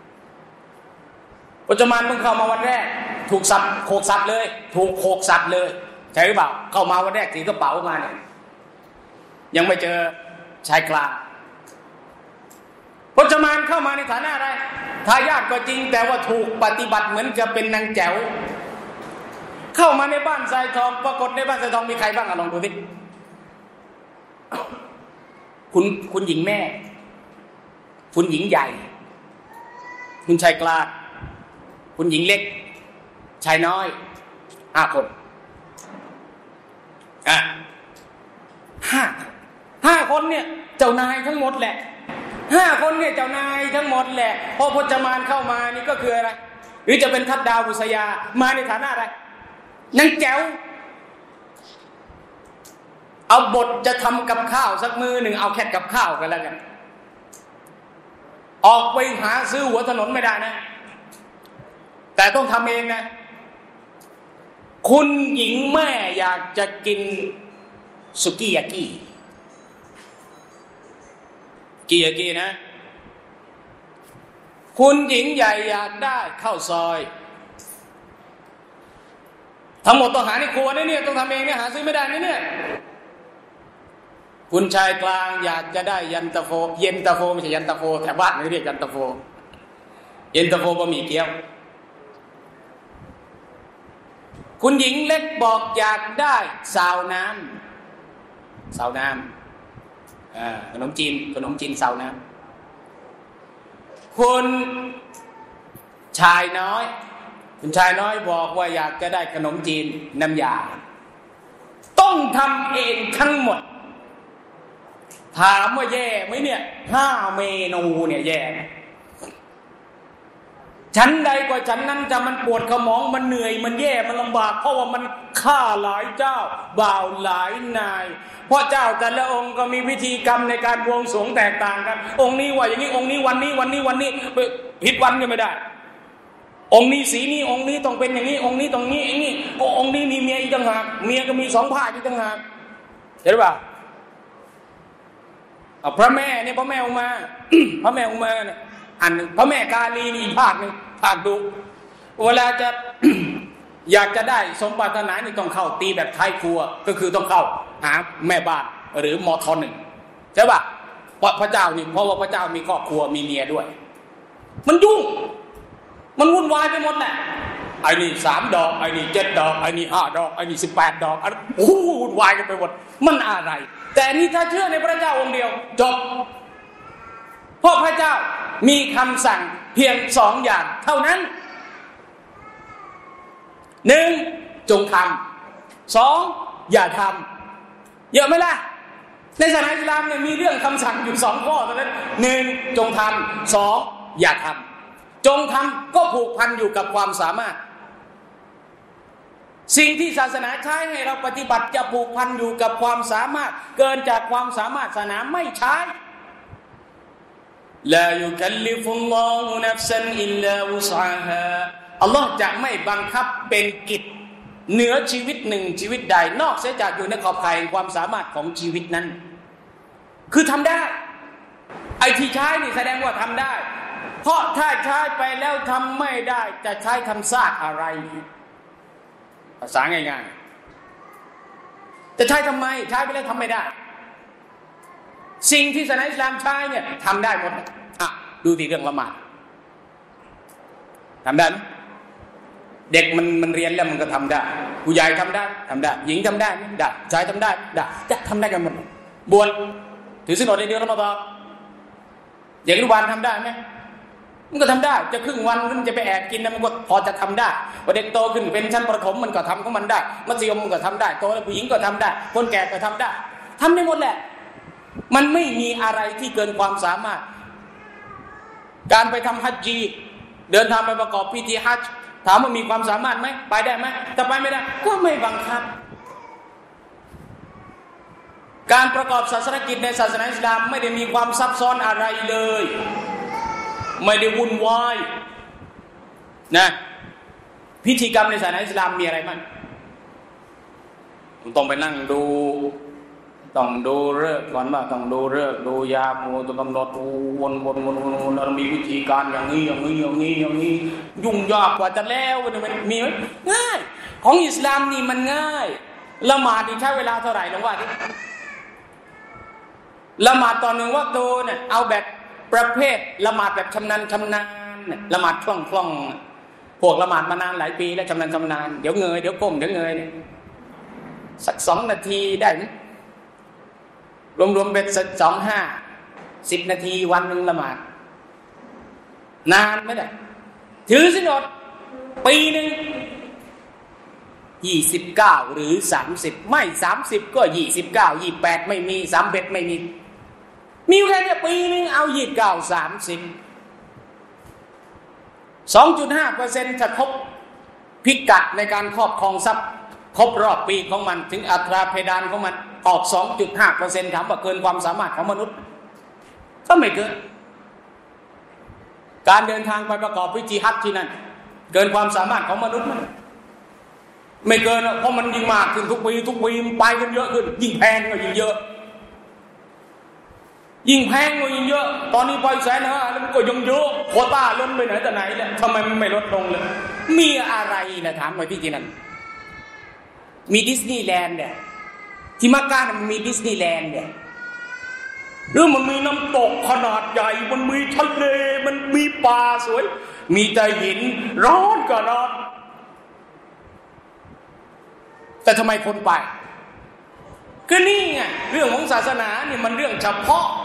พจมานเพิ่งเข้ามาวันแรกถูกสับโขกสับเลยถูกโขกสับเลยใช่หรือเปล่าเข้ามาวันแรกถือกระเป๋ามาเนี่ยยังไม่เจอชายกลางพจมานเข้ามาในฐานะอะไรทายาทก็จริงแต่ว่าถูกปฏิบัติเหมือนจะเป็นนางแจ๋วเข้ามาในบ้านทรายทองปรากฏในบ้านทรายทองมีใครบ้างลองดูสิคุณหญิงแม่คุณหญิงใหญ่คุณชายกลางคุณหญิงเล็กชายน้อย5 คน5 คนเนี่ยเจ้านายทั้งหมดแหละ5 คนเนี่ยเจ้านายทั้งหมดแหละพอพจมานเข้ามานี่ก็คืออะไรหรือจะเป็นทัดดาวบุษยามาในฐานะอะไรนางแจ๋วเอาบทจะทำกับข้าวสักมือหนึ่งเอาแค่กับข้าวกันแล้วกันออกไปหาซื้อหัวถนนไม่ได้นะแต่ต้องทำเองนะคุณหญิงแม่อยากจะกินสุกี้ยากินะคุณหญิงใหญ่อยากได้ข้าวซอยทั้งหมดต้องหาในครัวเนี่ยต้องทำเองเนี่ยหาซื้อไม่ได้เนี่ยคุณชายกลางอยากจะได้เย็นตาโฟไม่ใช่ยันตาโฟแถวบ้านไม่เรียกยันตาโฟเย็นตาโฟบะหมี่เกี๊ยวคุณหญิงเล็กบอกอยากได้ซาวน้ำขนมจีนซาวน้ำคุณชายน้อยบอกว่าอยากจะได้ขนมจีนน้ำยาต้องทำเองทั้งหมดถามว่าแย่ไหมเนี่ย5 เมนูเนี่ยแย่ชั้นใดกว่าชั้นนั้นจะมันปวดขมองมันเหนื่อยมันแย่มันลำบากเพราะว่ามันฆ่าหลายเจ้าบ่าวหลายนายเพราะเจ้าแต่ละองค์ก็มีพิธีกรรมในการบวงสรวงแตกต่างกันองค์นี้ว่าอย่างนี้องค์นี้วันนี้ผิดวันก็ไม่ได้องค์นี้สีนี้องค์นี้ต้องเป็นอย่างนี้องค์นี้ตรงนี้อย่างนี้องค์นี้มีเมียอีกต่างหากเมียก็มี2 ภาคอีกต่างหากเห็นหรือเปล่าพระแม่เนี่ยพระแม่อุมา พระแม่อุมาเนี่ยอันหนึ่งพระแม่กาลีนี่อีกภาคหนึ่งภาคดุเวลาจะ อยากจะได้สมปรารถนานี่ต้องเข้าตีแบบไทยครัวก็คือต้องเข้าหาแม่บ้านหรือมท1ใช่ป่ะเพราะพระเจ้านี่เพราะว่าพระเจ้ามีครอบครัวมีเมียด้วยมันยุ่งมันวุ่นวายไปหมดแหละไอ้นี่3 ดอกไอ้นี่7 ดอกไอ้นี่5 ดอกไอ้นี่18 ดอกโอ้วุ่นวายกันไปหมดมันอะไรแต่นี่ถ้าเชื่อในพระเจ้าองค์เดียวจบเพราะพระเจ้ามีคำสั่งเพียง2 อย่างเท่านั้น 1. จงทำ 2. อย่าทำเยอะไหมล่ะในศาสนาอิสลามเนี่ยมีเรื่องคำสั่งอยู่2 ข้อเท่านั้น 1. จงทำ 2. อย่าทำจงทำก็ผูกพันอยู่กับความสามารถสิ่งที่ศาสนาใช้ให้เราปฏิบัติจะผูกพันอยู่กับความสามารถเกินจากความสามารถศาสนาไม่ใช้ลายุคัลลิฟุลลอฮุนัฟซันอิลลาวุษอาฮาอัลลอฮ์จะไม่บังคับเป็นกิจเหนือชีวิตหนึ่งชีวิตใดนอกเสียจากอยู่ในขอบข่ายความสามารถของชีวิตนั้นคือทำได้ไอ้ที่ใช้นี่แสดงว่าทำได้เพราะถ้าใช้ไปแล้วทำไม่ได้จะใช้ทำซากอะไรภาษาง่ายๆจะใช้ทำไมใช้ไปแล้วทำไม่ได้สิ่งที่ศาสนาอิสลามใช้เนี่ยทำได้หมดดูที่เรื่องละหมาดทำได้ไหมเด็กมันเรียนแล้วมันก็ทำได้ผู้ใหญ่ทำได้หญิงทำได้ได้ชายทำได้จะทำได้กันหมดบวชถือศีลอดในเดือนรอมฎอนเด็กอนุบาลทำได้ไหมมันก็ทำได้จะครึ่งวันมันจะไปแอบกินนะมันก็พอจะทำได้พอเด็กโตขึ้นเป็นชั้นประถมมันก็ทำของมันได้มัธยมมันก็ทำได้โตแล้วผู้หญิงก็ทำได้คนแก่ก็ทำได้ทำได้หมดแหละมันไม่มีอะไรที่เกินความสามารถการไปทำฮัจญีเดินทางไปประกอบพิธีฮัจญ์ถามว่ามีความสามารถไหมไปได้ไหมถ้าไปไม่ได้ก็ไม่บังคับการประกอบศาสนกิจในศาสนาอิสลามไม่ได้มีความซับซ้อนอะไรเลยไม่ได้วุ่นวายนะพิธีกรรมในศาสนาอิสลามมีอะไรบ้างต้องไปนั่งดูต้องดูฤกษ์ก่อนว่าต้องดูฤกษ์ดูยามต้องกำหนดวนแล้วมีวิธีการอย่างนี้ยุ่งยากกว่าจะแล้วมันมีไหมง่ายของอิสลามนี่มันง่ายละหมาดนี่ใช้เวลาเท่าไหร่ลองว่าดิละหมาดตอนหนึ่งว่าโตเนี่ยเอาแบบประเภทละหมาดแบบชำนาญละหมาดคล่องพวกละหมาดมานานหลายปีแล้วชำนาญเดี๋ยวเงยเดี๋ยวก้มเดี๋ยวเงยสัก2 นาทีได้ไหมรวมเป็น10 นาทีวันหนึ่งละหมาดนานไหมเนี่ยถือศีลอดปีหนึ่ง 29หรือ30ไม่30ก็29 28ไม่มี31ไม่มีมีแค่นี้ปีนึงเอา29 30 2.5% จะครบพิกัดในการครอบครองทรัพย์ครบรอบปีของมันถึงอัตราเพดานของมันออก 2.5% ถามว่าเกินความสามารถของมนุษย์ก็ไม่เกินการเดินทางไปประกอบพิธีฮัจญ์ที่นั่นเกินความสามารถของมนุษย์มันไม่เกินเพราะมันยิ่งมากขึ้นทุกปีไปกันเยอะขึ้นยิ่งแพงก็ยิ่งเยอะยิ่งแพงก็ยิ่งเยอะตอนนี้ไป150,000แล้วมันก็ยังเยอะโควต้าล้นไปไหนแต่ไหนแล้วทำไมมันไม่ลดลงเลยมีอะไรนะถามหน่อยที่นั่นมีดิสนีย์แลนด์เนี่ยที่มักกะมันมีดิสนีย์แลนด์เนี่ยหรือมันมีน้ำตกขนาดใหญ่มันมีทะเลมันมีป่าสวยมีแต่หินร้อนก็ร้อนแต่ทำไมคนไปก็นี่ไงเรื่องของศาสนานี่มันเรื่องเฉพาะ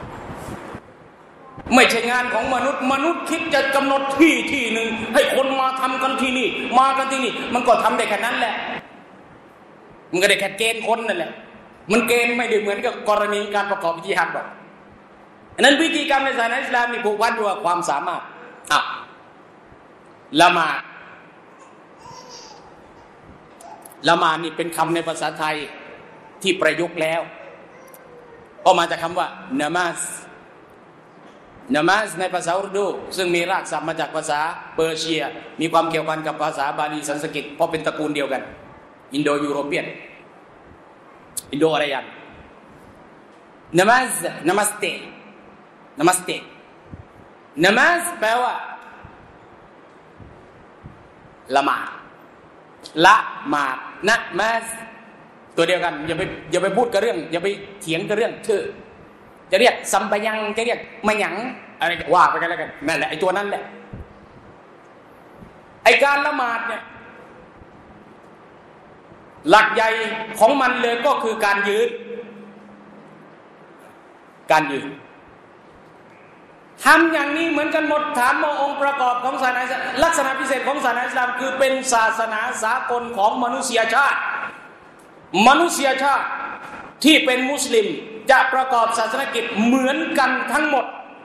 ไม่ใช่งานของมนุษย์คิดจะกำหนดที่หนึ่งให้คนมาทำกันที่นี่มากันที่นี่มันก็ทำได้แค่นั้นแหละมันก็ได้แค่เกณฑ์คนนั่นแหละมันเกณฑ์ไม่ได้เหมือนกับกรณีการประกอบพิธีฮัจญ์หรอกอันนั้นพิธีกรรมในศาสนาอิสลามนี่ผูกพันด้วยความสามารถละหมาดนี่เป็นคำในภาษาไทยที่ประยุกต์แล้วออกมาจากคำว่านามาสในภาษาอุรดูซึ่งมีรากศัพท์มาจากภาษาเปอร์เซียมีความเกี่ยวพันกับภาษาบาลีสันสกฤตเพราะเป็นตระกูลเดียวกันอินโดยุโรเปียนอินโดอะไรอย่างนามาสแปลว่าละหมาดนะมาสตัวเดียวกันอย่าไปพูดกับเรื่องอย่าไปเถียงกับเรื่องชื่อจะเรียกสัมปยังจะเรียกมะหยังอะไรว่าไปกันแล้วกันนั่นแหละไอ้ตัวนั้นแหละไอ้การละหมาดเนี่ยหลักใหญ่ของมันเลยก็คือการยืนทำอย่างนี้เหมือนกันหมดถามว่าองค์ประกอบของศาสนาลักษณะพิเศษของศาสนาอิสลามคือเป็นศาสนาสากลของมนุษยชาติที่เป็นมุสลิมจะประกอบศาสนกิจเหมือนกันทั้งหมด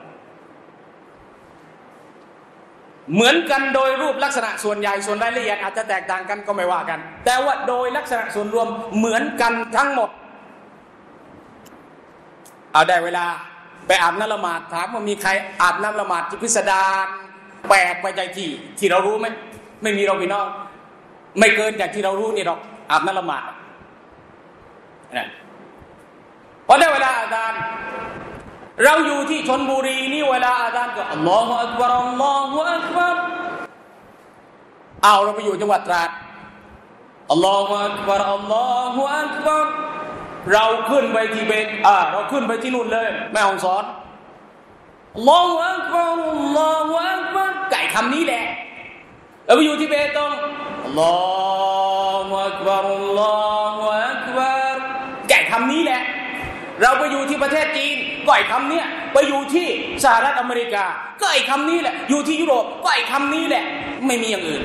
เหมือนกันโดยรูปลักษณะส่วนใหญ่ส่วนรายละเอียดอาจจะแตกต่างกันก็ไม่ว่ากันแต่ว่าโดยลักษณะส่วนรวมเหมือนกันทั้งหมดเอาได้เวลาไปอาบน้ำละหมาดถามว่ามีใครอาบน้ำละหมาดที่พิสดารแปลกไปจากที่เรารู้ไหมไม่มีเราพี่น้องไม่เกินจากที่เรารู้นี่หรอกอาบน้ำละหมาดนะพอได้เวลาอาซานเราอยู่ที่ชลบุรีนี่เวลาอาซานก็อัลลอฮฺอักบัรอัลลอฮฺอักบัรเราไปอยู่จังหวัดตราดอัลลอฮฺอักบัรอัลลอฮฺอักบัรเราขึ้นไปที่เราขึ้นไปที่นู่นเลยแม่ฮ่องสอนอัลลอฮฺอักบัรอัลลอฮฺอักบัรไก่คำนี้แหละเราไปอยู่ที่เบตงอัลลอฮฺอักบัรอัลลอฮฺอักบัรไก่คำนี้แหละเราไปอยู่ที่ประเทศจีนก็ไอ้คำนี้ไปอยู่ที่สหรัฐอเมริกาก็ไอ้คำนี้แหละอยู่ที่ยุโรปก็ไอ้คำนี้แหละไม่มีอย่างอื่น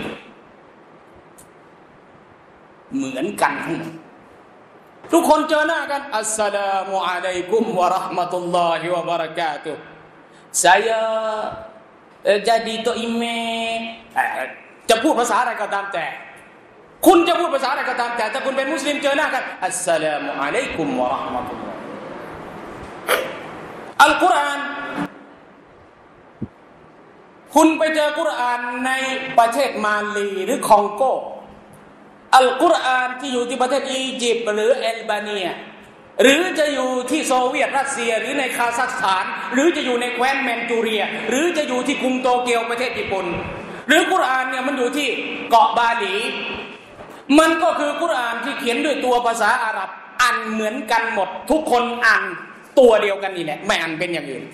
เหมือนกันทั้งหมดทุกคนเจอหน้ากันอัสสลามุอะลัยกุมวะเราะห์มะตุลลอฮิวะบะเราะกาตุฮ์ saya jadi tok imam จะพูดภาษาอะไรก็ตามแต่คุณจะพูดภาษาอะไรก็ตามแต่ถ้าคุณเป็นมุสลิมเจอหน้ากันอัสสลามุอะลัยกุมวะเราะห์มะตุลลอฮ์อัลกุรอานคุณไปเจอกุรอานในประเทศมาลีหรือคองโกอัลกุรอานที่อยู่ที่ประเทศอียิปต์หรือแอลบาเนียหรือจะอยู่ที่โซเวียตรัสเซียหรือในคาซัคสถานหรือจะอยู่ในแคว้นแมนจูเรียหรือจะอยู่ที่กรุงโตเกียวประเทศญี่ปุ่นหรือกุรอานเนี่ยมันอยู่ที่เกาะบาหลีมันก็คือกุรอานที่เขียนด้วยตัวภาษาอาหรับอ่านเหมือนกันหมดทุกคนอ่านตัวเดียวกันนี่แหละไม่อ่านเป็นอย่างอื่น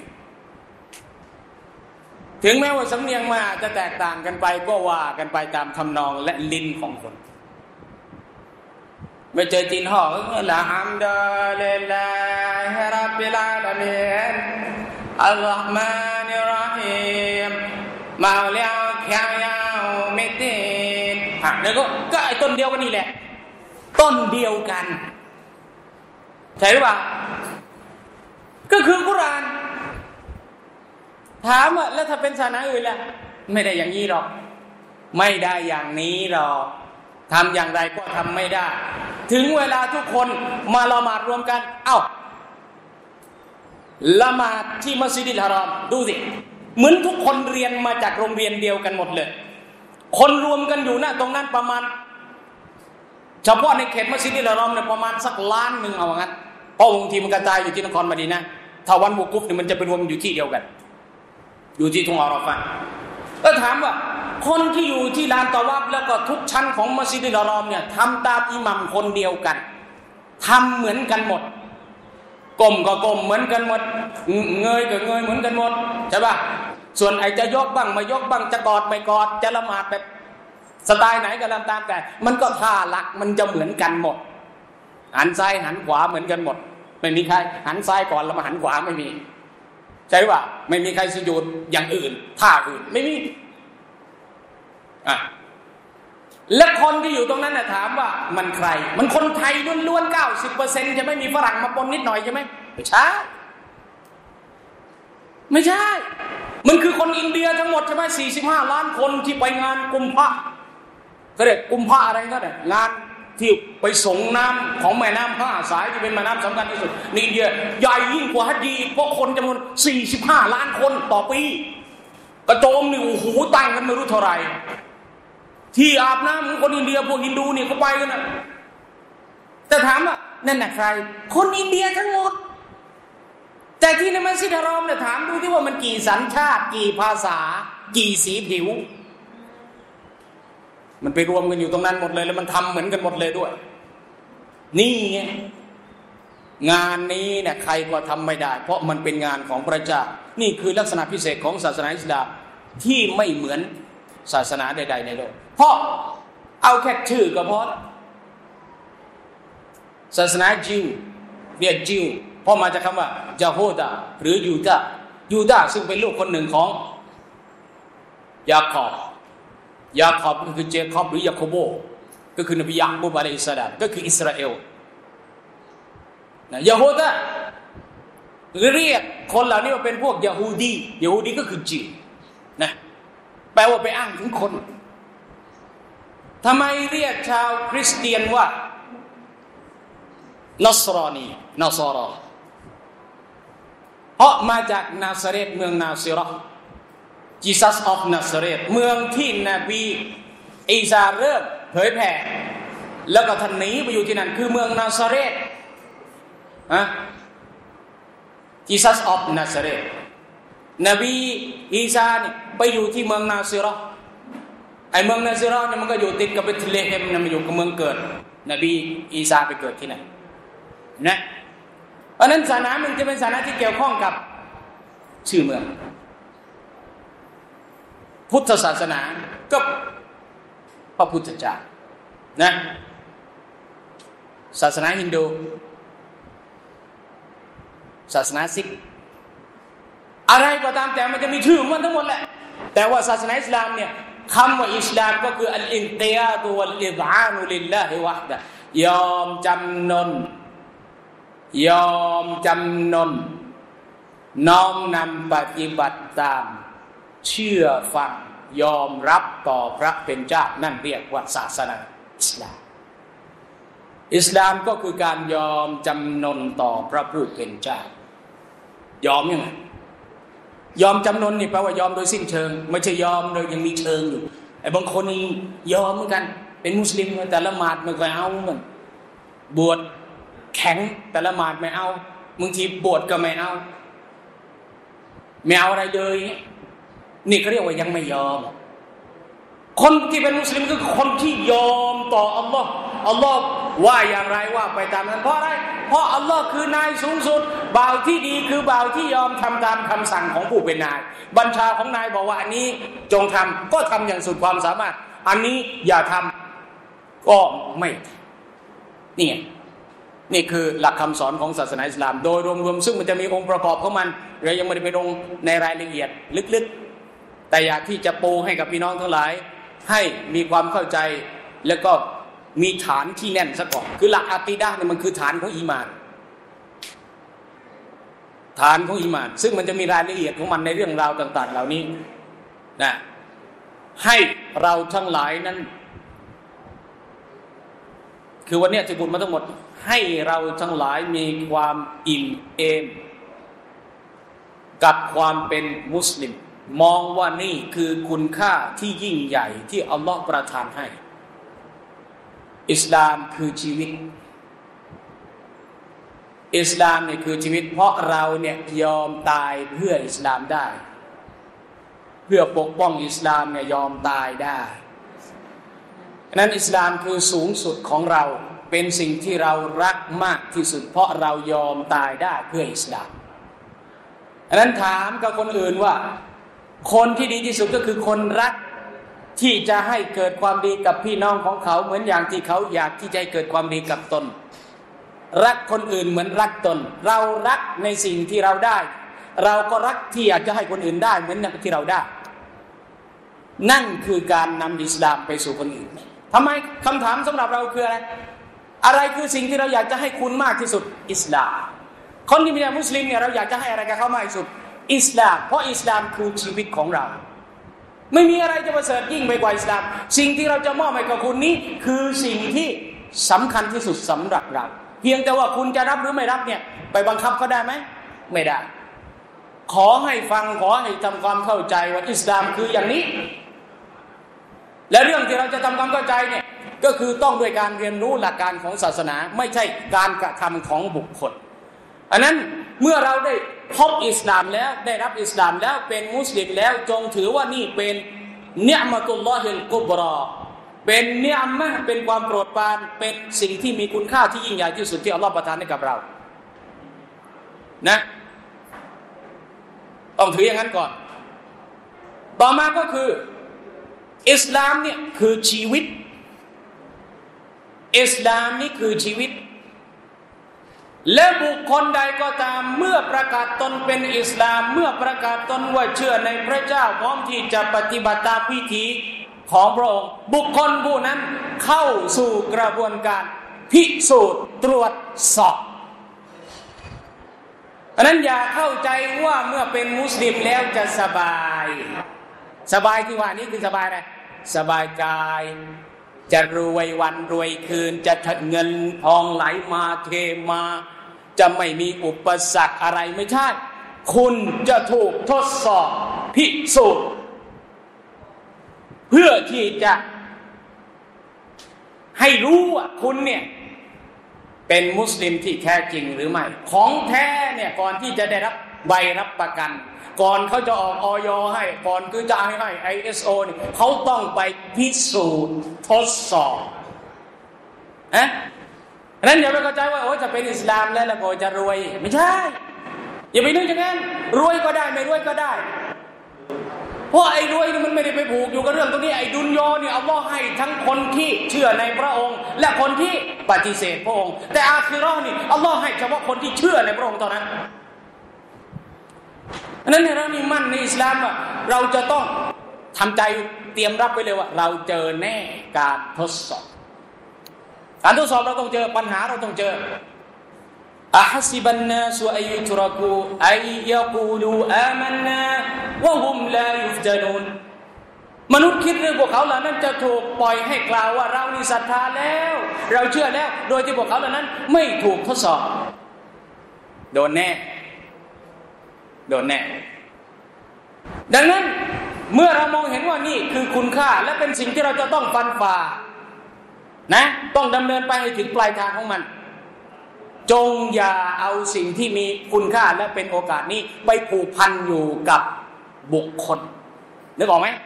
ถึงแม้ว่าสำเนียงมาจะแตกต่างกันไปก็ว่ากันไปตามทำนองและลิ้นของคนไม่เจอจีนห่อละฮัมดุลิลลาฮิร็อบบิลอาลามีนอัลลอฮ์มานิรเราะฮีมมาลิกยามิดดีนแล้วก็ไอ้ต้นเดียวกันนี่แหละต้นเดียวกันใช่หรือเปล่าก็คือกุรอานถามว่าแล้วถ้าเป็นศาสนาอื่นล่ะไม่ได้อย่างนี้หรอกไม่ได้อย่างนี้หรอกทำอย่างไรก็ทำไม่ได้ถึงเวลาทุกคนมาละหมาดรวมกันละหมาดที่มัสยิดฮารอมดูสิเหมือนทุกคนเรียนมาจากโรงเรียนเดียวกันหมดเลยคนรวมกันอยู่นะตรงนั้นประมาณเฉพาะในเขตมัสยิดฮารอมเนี่ยประมาณสักล้านหนึ่งเอางั้นเพราะบางทีมันกระจายอยู่ที่นครมะดีนะห์ถ้าวันวุกุฟเนี่ยมันจะไปรวมอยู่ที่เดียวกันอยู่ที่ทุ่งอาราฟะห์ก็ถามว่าคนที่อยู่ที่ลานตะวัฟแล้วก็ทุกชั้นของมัสยิดฮารอมเนี่ยทำตามอิหมัมคนเดียวกันทำเหมือนกันหมดก้มก็ก้มเหมือนกันหมดเงยก็เงยเหมือนกันหมดใช่ป่ะส่วนไอ้จะยกบ้างไม่ยกบ้างจะกอดไม่กอดจะละหมาดแบบสไตล์ไหนก็ตามแต่มันก็ท่าหลักมันจะเหมือนกันหมดหันซ้ายหันขวาเหมือนกันหมดไม่มีใครหันซ้ายก่อนแล้วมาหันขวาไม่มีใช่ป่ะไม่มีใครสุญูดอย่างอื่นท่าอื่นไม่มีและคนที่อยู่ตรงนั้นน่ะถามว่ามันใครมันคนไทยล้วนๆ 90% จะไม่มีฝรั่งมาปนนิดหน่อยใช่ไหมไม่ใช่มันคือคนอินเดียทั้งหมดใช่ไหม45 ล้านคนที่ไปงานกุมภะก็เรียกกุมภะอะไรก็ได้งานที่ไปส่งน้ำของแม่น้ำ5 สายที่เป็นแม่น้ำสำคัญที่สุดในอินเดียใหญ่ยิ่งกว่าฮัจญีเพราะคนจำนวน45 ล้านคนต่อปีกระโจมนี่โอ้โหตั้งกันไม่รู้เท่าไหร่ที่อาบน้ำของคนอินเดียพวกฮินดูเนี่ยเขาไปกันนะแต่ถามว่านั่นน่ะใครคนอินเดียทั้งหมดแต่ที่ในมัสยิดฮารอมเนี่ยถามดูที่ว่ามันกี่สัญชาติกี่ภาษากี่สีผิวมันไปรวมกันอยู่ตรงนั้นหมดเลยแล้วมันทำเหมือนกันหมดเลยด้วยนี่ไงงานนี้เนี่ยใครก็ทำไม่ได้เพราะมันเป็นงานของพระเจ้านี่คือลักษณะพิเศษของศาสนาอิสลามที่ไม่เหมือนศาสนาใดๆในโลกเพราะเอาแค่ชื่อก็พอศาสนายิวเรียกยิวเพราะมาจากคำว่าจาโฮดาหรือยูดาซึ่งเป็นลูกคนหนึ่งของยาคอบก็คือเจคอบหรือยาโคโบก็คือนบียะฮูบอะลัยฮิสสลามก็คืออิสราเอลนะยาโฮดาเรียกคนเหล่านี้ว่าเป็นพวกยาฮูดีก็คือยิวนะแปลว่าไปอ้างถึงคนทำไมเรียกชาวคริสเตียนว่านัสรอนีนัสรอเพราะมาจากนาซาเรตเมืองนาซิเราะห์ Jesus of Nazareth เมืองที่นบีอีสาเริ่มเผยแผ่แล้วก็ท่านหนีไปอยู่ที่นั่นคือเมืองนาซาเรตJesus of Nazareth นบีอีสาเนี่ยไปอยู่ที่เมืองนาซิเราะห์ไอ้เมืองนาซิเราะห์เนี่ยมันก็อยู่ติดกับเบธเลเฮมนะมันอยู่กับเมืองเกิดนบีอีสาไปเกิดที่ไหนนะเพราะนั้นศาสนามันจะเป็นศาสนาที่เกี่ยวข้องกับชื่อเมืองพุทธศาสนาก็พระพุทธเจ้านะศาสนาฮินดูศาสนาซิกอะไรก็ตามแต่มันจะมีชื่อมันทั้งหมดแหละแต่ว่าศาสนาอิสลามเนี่ยคำว่าอิสลามก็คืออัลอินกิยาดุวัลอิซอานุลิลลาฮิวะฮ์ดะยอมจำนนน้อมนำปฏิบัติตามเชื่อฟังยอมรับต่อพระเป็นเจ้านั่นเรียกว่าศาสนาอิสลามก็คือการยอมจำนนต่อพระผู้เป็นเจ้ายอมยังไงยอมจำนนนี่แปลว่ายอมโดยสิ้นเชิงไม่ใช่ยอมโดยยังมีเชิงอยู่ไอ้บางคนนี่ยอมเหมือนกันเป็นมุสลิมแต่ละหมาดไม่ค่อยเอาเหมือนบวชแข็งแต่ละหมาดไม่เอาบางทีบวชก็ไม่เอาอะไรเลยนี่เขาเรียกว่ายังไม่ยอมคนที่เป็นมุสลิมก็คือคนที่ยอมต่ออัลลอฮ์ว่าอย่างไรว่าไปตามนั้นเพราะอะไรเพราะอัลลอฮ์คือนายสูงสุดบ่าวที่ดีคือบ่าวที่ยอมทำตามคำสั่งของผู้เป็นนายบัญชาของนายบอกว่าอันนี้จงทำก็ทำอย่างสุดความสามารถอันนี้อย่าทำก็ไม่นี่คือหลักคำสอนของศาสนาอิสลามโดยรวมๆซึ่งมันจะมีองค์ประกอบของมันเรายังไม่ได้ไปลงในรายละเอียดลึกๆแต่อยากที่จะปูให้กับพี่น้องทั้งหลายให้มีความเข้าใจแล้วก็มีฐานที่แน่นซะก่อนคือหลักอะกีดะห์เนี่ยมันคือฐานของอีหม่านฐานของอีหม่านซึ่งมันจะมีรายละเอียดของมันในเรื่องราวต่างๆเหล่านี้นะให้เราทั้งหลายนั้นคือวันนี้ที่พูดมาทั้งหมดให้เราทั้งหลายมีความอิ่มเอมกับความเป็นมุสลิมมองว่านี่คือคุณค่าที่ยิ่งใหญ่ที่อัลลอฮฺประทานให้อิสลามคือชีวิตอิสลามเนี่ยคือชีวิตเพราะเราเนี่ยยอมตายเพื่ออิสลามได้เพื่อปกป้องอิสลามเนี่ยยอมตายได้นั้นอิสลามคือสูงสุดของเราเป็นสิ่งที่เรารักมากที่สุดเพราะเรายอมตายได้เพื่ออิสลามนั้นถามกับคนอื่นว่าคนที่ดีที่สุดก็คือคนรักที่จะให้เกิดความดีกับพี่น้องของเขาเหมือนอย่างที่เขาอยากที่จะให้เกิดความดีกับตนรักคนอื่นเหมือนรักตนเรารักในสิ่งที่เราได้เราก็รักที่อยากจะให้คนอื่นได้เหมือนที่เราได้นั่นคือการนำอิสลามไปสู่คนอื่นทำไมคำถามสำหรับเราคืออะไรอะไรคือสิ่งที่เราอยากจะให้คุณมากที่สุดอิสลามคนที่เป็นมุสลิมเนี่ยเราอยากจะให้อะไรกับเขามากที่สุดอิสลามเพราะอิสลามคือชีวิตของเราไม่มีอะไรจะประเสริฐยิ่งไปกว่าอิสลามสิ่งที่เราจะมอบให้กับคุณนี้คือสิ่งที่สำคัญที่สุดสำหรับเราเพียงแต่ว่าคุณจะรับหรือไม่รับเนี่ยไปบังคับเขาได้ไหมไม่ได้ขอให้ฟังขอให้ทำความเข้าใจว่าอิสลามคืออย่างนี้และเรื่องที่เราจะทำความเข้าใจเนี่ยก็คือต้องด้วยการเรียนรู้หลักการของศาสนาไม่ใช่การกระทำของบุคคลอันนั้นเมื่อเราได้พบอิสลามแล้วได้รับอิสลามแล้วเป็นมุสลิมแล้วจงถือว่านี่เป็นเนือมะตุลลอฮิลกุบรอเป็นเนือมะห์เป็นความโปรดปรานเป็นสิ่งที่มีคุณค่าที่ยิ่งใหญ่ที่สุดที่อัลลอฮฺประทานให้กับเรานะต้องถืออย่างนั้นก่อนต่อมาก็คืออิสลามเนี่ยคือชีวิตอิสลามนี่คือชีวิตและบุคคลใดก็ตามเมื่อประกาศตนเป็นอิสลามเมื่อประกาศตนว่าเชื่อในพระเจ้าพร้อมที่จะปฏิบัติตามพิธีของพระองค์บุคคลผู้นั้นเข้าสู่กระบวนการพิสูจน์ตรวจสอบอันนั้นอย่าเข้าใจว่าเมื่อเป็นมุสลิมแล้วจะสบายสบายที่ว่านี้คือสบายอะไรสบายกายจะรวยวันรวยคืนจะเงินทองไหลมาเทมาจะไม่มีอุปสรรคอะไรไม่ใช่คุณจะถูกทดสอบพิสูจน์เพื่อที่จะให้รู้ว่าคุณเนี่ยเป็นมุสลิมที่แท้จริงหรือไม่ของแท้เนี่ยก่อนที่จะได้รับใบรับประกันก่อนเขาจะออกอย.ให้ก่อนคือจะให้ ISO เนี่ยเขาต้องไปพิสูจน์ทดสอบนั้นอย่าไปเข้าใจว่าโอ้จะเป็นอิสลามแล้วก็จะรวยไม่ใช่อย่าไปนึกอย่างนั้นรวยก็ได้ไม่รวยก็ได้เพราะไอ้รวยนี่มันไม่ได้ไปผูกอยู่กับเรื่องตรงนี้ไอ้ดุนยอเนี่ยอัลเลาะห์ให้ทั้งคนที่เชื่อในพระองค์และคนที่ปฏิเสธพระองค์แต่อาคิเราะห์นี่อัลเลาะห์ให้เฉพาะคนที่เชื่อในพระองค์เท่านั้นอันนั้นเรานี่มั่นในอิสลามว่าเราจะต้องทำใจเตรียมรับไว้เลยว่าเราเจอแน่การทดสอบการทดสอบเราต้องเจอปัญหาเราต้องเจออะฮัสซิบันนาสอัยยุตรักูอัยยะกูลูอามันนาวะฮุมลายุฟตานูนมนุษย์คิดหรือพวกเขาเหล่านั้นจะถูกปล่อยให้กล่าวว่าเรานี่ศรัทธาแล้วเราเชื่อแล้วโดยที่พวกเขาเหล่านั้นไม่ถูกทดสอบโดนแน่ดังนั้นเมื่อเรามองเห็นว่านี่คือคุณค่าและเป็นสิ่งที่เราจะต้องฟันฝ่านะต้องดำเนินไปให้ถึงปลายทางของมันจงอย่าเอาสิ่งที่มีคุณค่าและเป็นโอกาสนี้ไปผูกพันอยู่กับบุคคลนึกออกไหม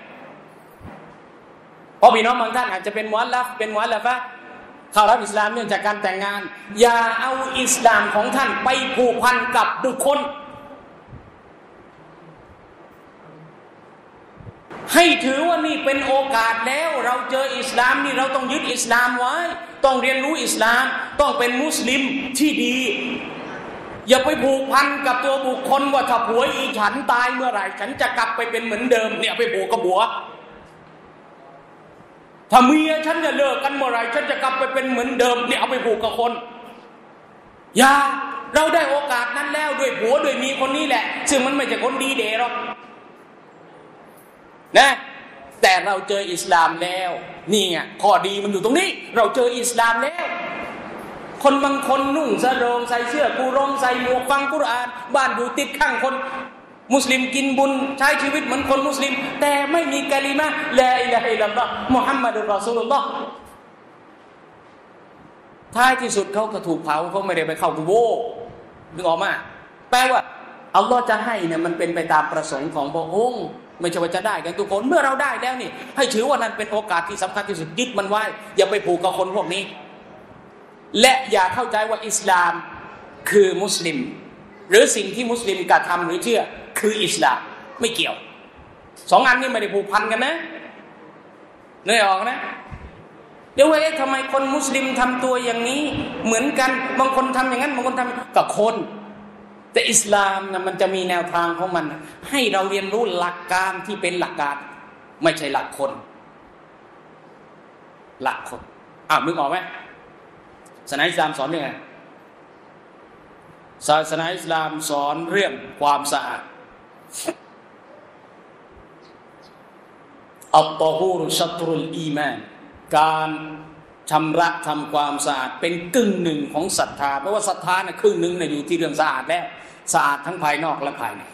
เพราะพี่น้องบางท่านอาจจะเป็นมุอัลลัฟเป็นมุอัลลัฟะเข้ารับอิสลามเนื่องจากการแต่งงานอย่าเอาอิสลามของท่านไปผูกพันกับบุคคลให้ถือว่านี่เป็นโอกาสแล้วเราเจออิสลามนี่เราต้องยึดอิสลามไว้ต้องเรียนรู้อิสลามต้องเป็นมุสลิมที่ดีอย่าไปผูกพันกับตัวบุคคลว่าถ้าผัวอีฉันตายเมื่อไหร่ฉันจะกลับไปเป็นเหมือนเดิมเนี่ยไปผูกกับผัวถ้าเมียฉันจะเลิกกันเมื่อไรฉันจะกลับไปเป็นเหมือนเดิมเนี่ยเอาไปผูกกับคนอย่าเราได้โอกาสนั้นแล้วด้วยผัวด้วยเมียคนนี้แหละซึ่งมันไม่ใช่คนดีเดหรอกนะแต่เราเจออิสลามแล้วนี่ไงข้อดีมันอยู่ตรงนี้เราเจออิสลามแล้วคนบางคนนุ่งสะโรงใส่เสื้อกุรองใส่หมวกฟังกุรอานบ้านอยู่ติดข้างคนมุสลิมกินบุญใช้ชีวิตเหมือนคนมุสลิมแต่ไม่มีกะลิมะห์ลาอิลาฮะอิลลัลลอฮ์มุฮัมมัดุรรอซูลุลลอฮ์ท้ายที่สุดเขาก็ถูกเผาเขาไม่ได้ไปเข้ากุโบร์นึกออกมาแปลว่าอัลลอฮ์จะให้เนี่ยมันเป็นไปตามประสงค์ของพระองค์ไม่ใช่ว่าจะได้กันทุกคนเมื่อเราได้แล้วนี่ให้ถือว่านั้นเป็นโอกาสที่สำคัญที่สุดยึดมันไว้อย่าไปผูกกับคนพวกนี้และอย่าเข้าใจว่าอิสลามคือมุสลิมหรือสิ่งที่มุสลิมกระทำหรือเชื่อคืออิสลามไม่เกี่ยวสองอันนี้ไม่ได้ผูกพันกันนะนึกออกนะเดี๋ยวว่าทำไมคนมุสลิมทำตัวอย่างนี้เหมือนกันบางคนทำอย่างนั้นบางคนทำกับคนแต่อิสลามนะมันจะมีแนวทางของมันให้เราเรียนรู้หลักการที่เป็นหลักการไม่ใช่หลักคนหลักคนนึกออกไหมศาสนาอิสลามสอนยังไงศาสนาอิสลามสอนเรื่องความสะอาดอัตตอฮูรุชัตรุลอีมานการชำระทำความสะอาดเป็นกึ่งหนึ่งของศรัทธาเพราะว่าศรัทธาเนี่ยครึ่งหนึ่งเนี่ยอยู่ที่เรื่องสะอาดแล้วสะอาดทั้งภายนอกและภายใน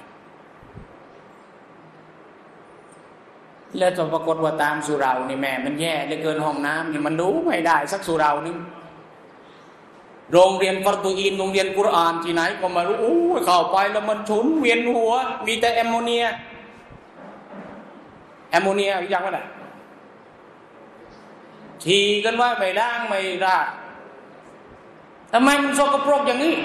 แล้วจะปรากฏว่าตามสุเรานี่แม่มันแย่เหลือเกินห้องน้ำนี่มันรู้ไม่ได้สักสุเรานึงโรงเรียนฟัรดูอินโรงเรียนกุรอานที่ไหนก็มารู้เข้าไปแล้วมันฉุนเวียนหัวมีแต่แอมโมเนียอย่างว่าไงทีกันว่าไม่ล้างไม่ราดทำไมมันสกปรกอย่างนี้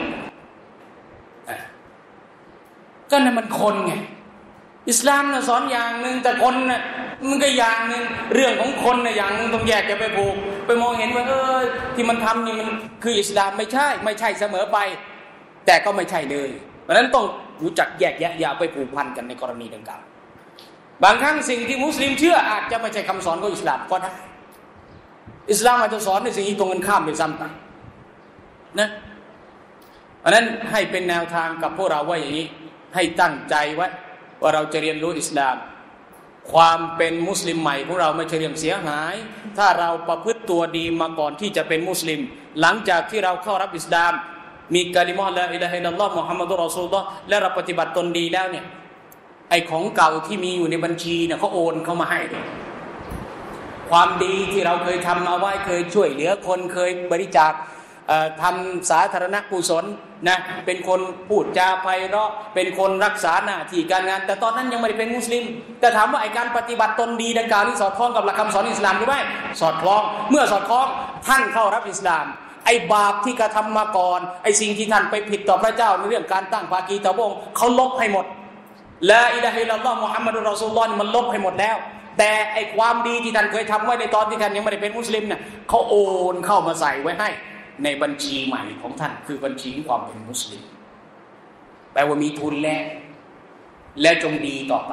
ก็นั่นมันคนไงอิสลามนะสอนอย่างหนึ่งแต่คนน่ะมันก็อย่างหนึ่งเรื่องของคนน่ะอย่างนึงต้องแยกกันไปผูกไปมองเห็นว่าที่มันทำนี่มันคืออิสลามไม่ใช่เสมอไปแต่ก็ไม่ใช่เลยเพราะฉะนั้นต้องรู้จักแยกแยะอย่าไปผูกพันกันในกรณีดังกล่าวบางครั้งสิ่งที่มุสลิมเชื่ออาจจะไม่ใช่คำสอนของอิสลามก็ได้อิสลามอาจจะสอนในสิ่งที่ตรงกันข้ามไปซ้ำไปนะเพราะนั้นให้เป็นแนวทางกับพวกเราว่าอย่างนี้ให้ตั้งใจไว้ว่าเราจะเรียนรู้อิสลามความเป็นมุสลิมใหม่ของเราไม่ใช่เรื่องเสียหายถ้าเราประพฤติตัวดีมาก่อนที่จะเป็นมุสลิมหลังจากที่เราเข้ารับอิสลามมีกะลิมะห์ลาอิลาฮะอิลลัลลอฮ์มุฮัมมัดุรรอซูลุลลอฮ์และเราปฏิบัติตนดีแล้วเนี่ยไอ้ของเก่าที่มีอยู่ในบัญชีเนี่ยเขาโอนเข้ามาให้ความดีที่เราเคยทำเอาไว้เคยช่วยเหลือคนเคยบริจาคทำสาธารณกุศลนะเป็นคนพูดจาไพเราะเป็นคนรักษาหน้าที่การงานแต่ตอนนั้นยังไม่ได้เป็นมุสลิมแต่ถามว่าไอ้การปฏิบัติตนดีดังกล่าวนี้สอดคล้องกับหลักคำสอนอิสลามหรือไม่สอดคล้องเมื่อสอดคล้องท่านเข้ารับอิสลามไอ้บาปที่กระทำมาก่อนไอ้สิ่งที่ท่านไปผิดต่อพระเจ้าในเรื่องการตั้งภาคีต่อพระองค์เขาลบให้หมดลาอิลาฮะอิลลัลลอฮ์มุฮัมมัดุรรอซูลุลลอฮ์มันลบให้หมดแล้วแต่ไอ้ความดีที่ท่านเคยทำไว้ในตอนที่ท่านยังไม่ได้เป็นมุสลิมเนี่ยเขาโอนเข้ามาใส่ไว้ให้ในบัญชีใหม่ของท่านคือบัญชีความเป็นมุสลิมแปลว่ามีทุนและจงดีต่อไป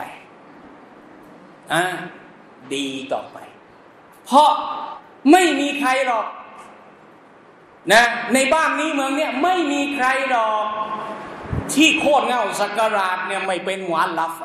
ดีต่อไปเพราะไม่มีใครหรอกนะในบ้านนี้เมืองเนี่ยไม่มีใครหรอกที่โคตรเงาสักการะเนี่ยไม่เป็นหวานลับ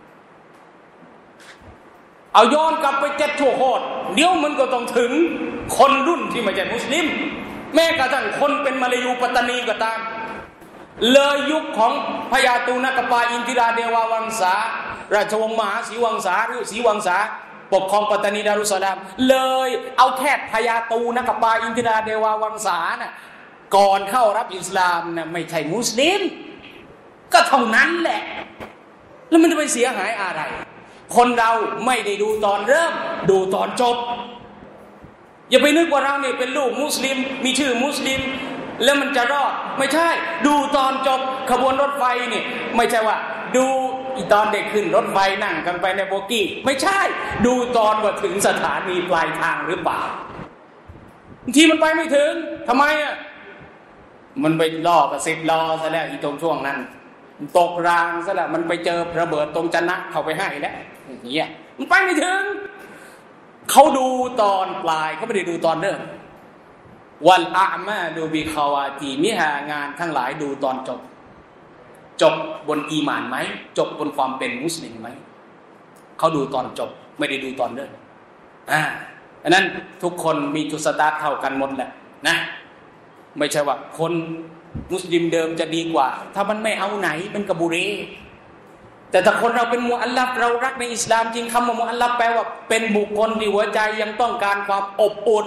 เอาย้อนกลับไป7ชั่วโคตรเดี๋ยวมันก็ต้องถึงคนรุ่นที่ไม่ใช่มุสลิมแม้กระทั่งคนเป็นมาลายูปัตตานีก็ตามเลยยุคของพญาตูนกปาอินทิราเดวาวังสาราชวงศ์มหาศรีวังสาหรือศรีวังสาปกครองปัตตานีดารุสสลามเลยเอาแค่พญาตูนกปาอินทิราเดวาวังสาน่ะก่อนเข้ารับอิสลามน่ะไม่ใช่มุสลิมก็เท่านั้นแหละแล้วมันจะไปเสียหายอะไรคนเราไม่ได้ดูตอนเริ่มดูตอนจบอย่าไปนึกว่าเราเนี่ยเป็นลูกมุสลิมมีชื่อมุสลิมแล้วมันจะรอดไม่ใช่ดูตอนจบขบวนรถไฟนี่ไม่ใช่ว่าดูอีตอนเด็กขึ้นรถไฟนั่งกันไปในโบกี้ไม่ใช่ดูตอนว่าถึงสถานีปลายทางหรือเปล่าที่มันไปไม่ถึงทำไมมันไปล่อกับ10 ล้อซะแล้วอีตรงช่วงนั้นตกรางซะแล้วมันไปเจอระเบิดตรงจันนะเข้าไปให้แล้วอย่างเงี้ยมันไปไม่ถึงเขาดูตอนปลายเขาไม่ได้ดูตอนเริ่มวัลอามาดูบิคาวาตีมิหางานทั้งหลายดูตอนจบบนอีหม่านไหมจบบนความเป็นมุสลิมไหมเขาดูตอนจบไม่ได้ดูตอนเริ่มอันนั้นทุกคนมีจุดสตาร์ทเท่ากันหมดแหละนะไม่ใช่ว่าคนมุสลิมเดิมจะดีกว่าถ้ามันไม่เอาไหนเป็นกะบุรีแต่ถ้าคนเราเป็นมุอัลลัฟเรารักในอิสลามจริงคำว่ามุอัลลัฟแปลว่าเป็นบุคคลที่หัวใจยังต้องการความอบอุ่น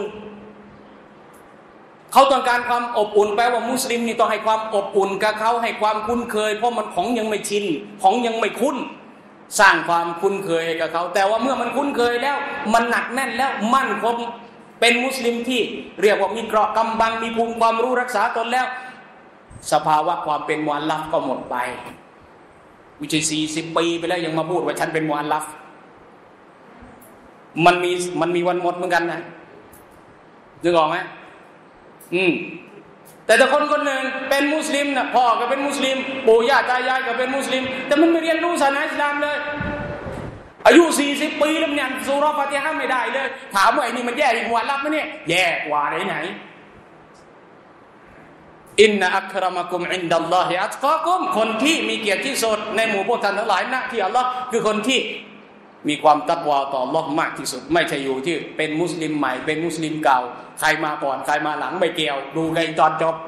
เขาต้องการความอบอุ่นแปลว่ามุสลิมนี่ต้องให้ความอบอุ่นกับเขาให้ความคุ้นเคยเพราะมันของยังไม่ชินของยังไม่คุ้นสร้างความคุ้นเคยให้กับเขาแต่ว่าเมื่อมันคุ้นเคยแล้วมันหนักแน่นแล้วมั่นคงเป็นมุสลิมที่เรียกว่ามีเกราะกำบังมีภูมิความรู้รักษาตนแล้วสภาวะความเป็นมุอัลลัฟก็หมดไปไม่ใช่40 ปีไปแล้วยังมาพูดว่าฉันเป็นมุอัลลัฟมันมีวันหมดเหมือนกันนะนึกออกไหมแต่ถ้าคนคนหนึ่งเป็นมุสลิมนะพ่อก็เป็นมุสลิมปู่ย่าตายายก็เป็นมุสลิมแต่มันไม่เรียนรู้ศาสนาอิสลามเลยอายุ40 ปีแล้วเนี่ยซูเราะห์ฟาติฮะห์ไม่ได้เลยถามว่าไอ้นี่มันแย่อีกมุอัลลัฟมั้ยเนี่ยแย่กว่าไหนอินนะอักรมะกุมอินดัลลอฮิอัตกอกุมคนที่มีเกียรติที่สุดในหมู่พวกท่านทั้งหลายณที่อัลเลาะห์คือคนที่มีความตักวาต่ออัลเลาะห์มากที่สุดไม่ใช่อยู่ที่เป็นมุสลิมใหม่เป็นมุสลิมเก่าใครมาก่อนใครมาหลังไม่เกี่ยวดูกันตอนจบ